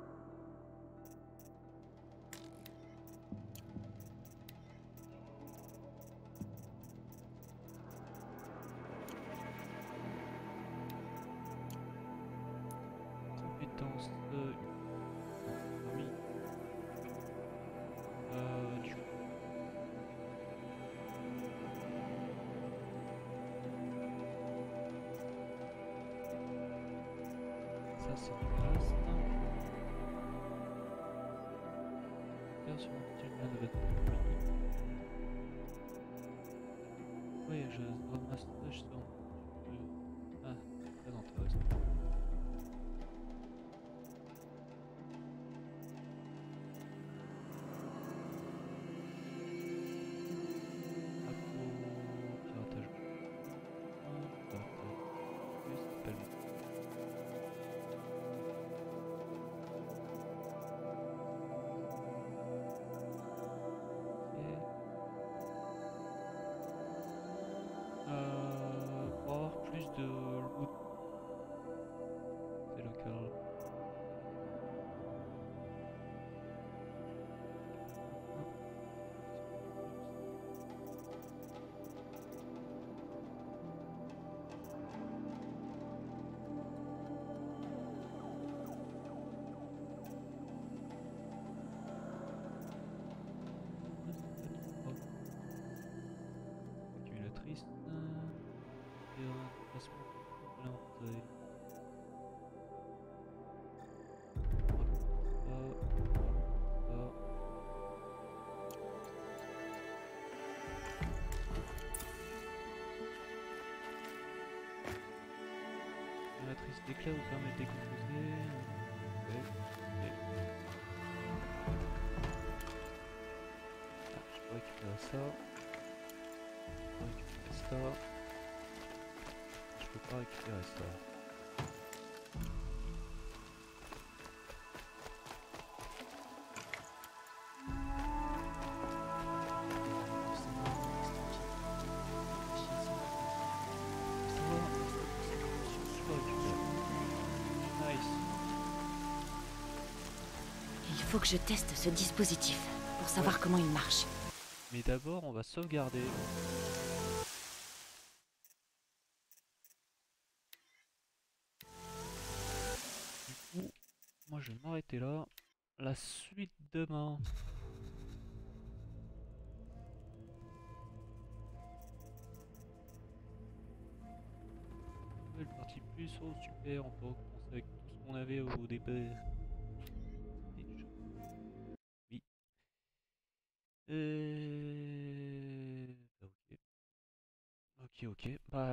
S1: Compétence oui. Du coup. Ça c'est du reste. Faire sur un petit lien de votre oui, je ramasse ça, je sens. Ah, très intéressant. Pour avoir plus de loot L'éclat vous permet de décomposer. Ouais. Ok. Ah, je peux récupérer ça. Je peux récupérer ça. Je peux pas récupérer ça.
S5: Il faut que je teste ce dispositif pour savoir comment il marche.
S1: Mais d'abord, on va sauvegarder. Du coup, moi je vais m'arrêter là. La suite demain. Nouvelle partie plus, oh super, on peut recommencer avec tout ce qu'on avait au départ. Oui. Ok. Ok.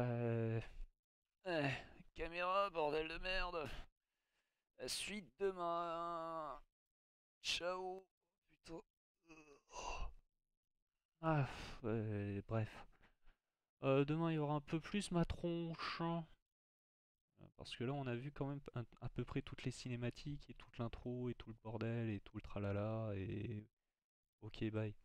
S1: Caméra, bordel de merde. La suite demain. Ciao. Putain. Ah, bref. Demain, il y aura un peu plus ma tronche. Parce que là, on a vu quand même à peu près toutes les cinématiques et toute l'intro et tout le bordel et tout le tralala et... Ok, bye.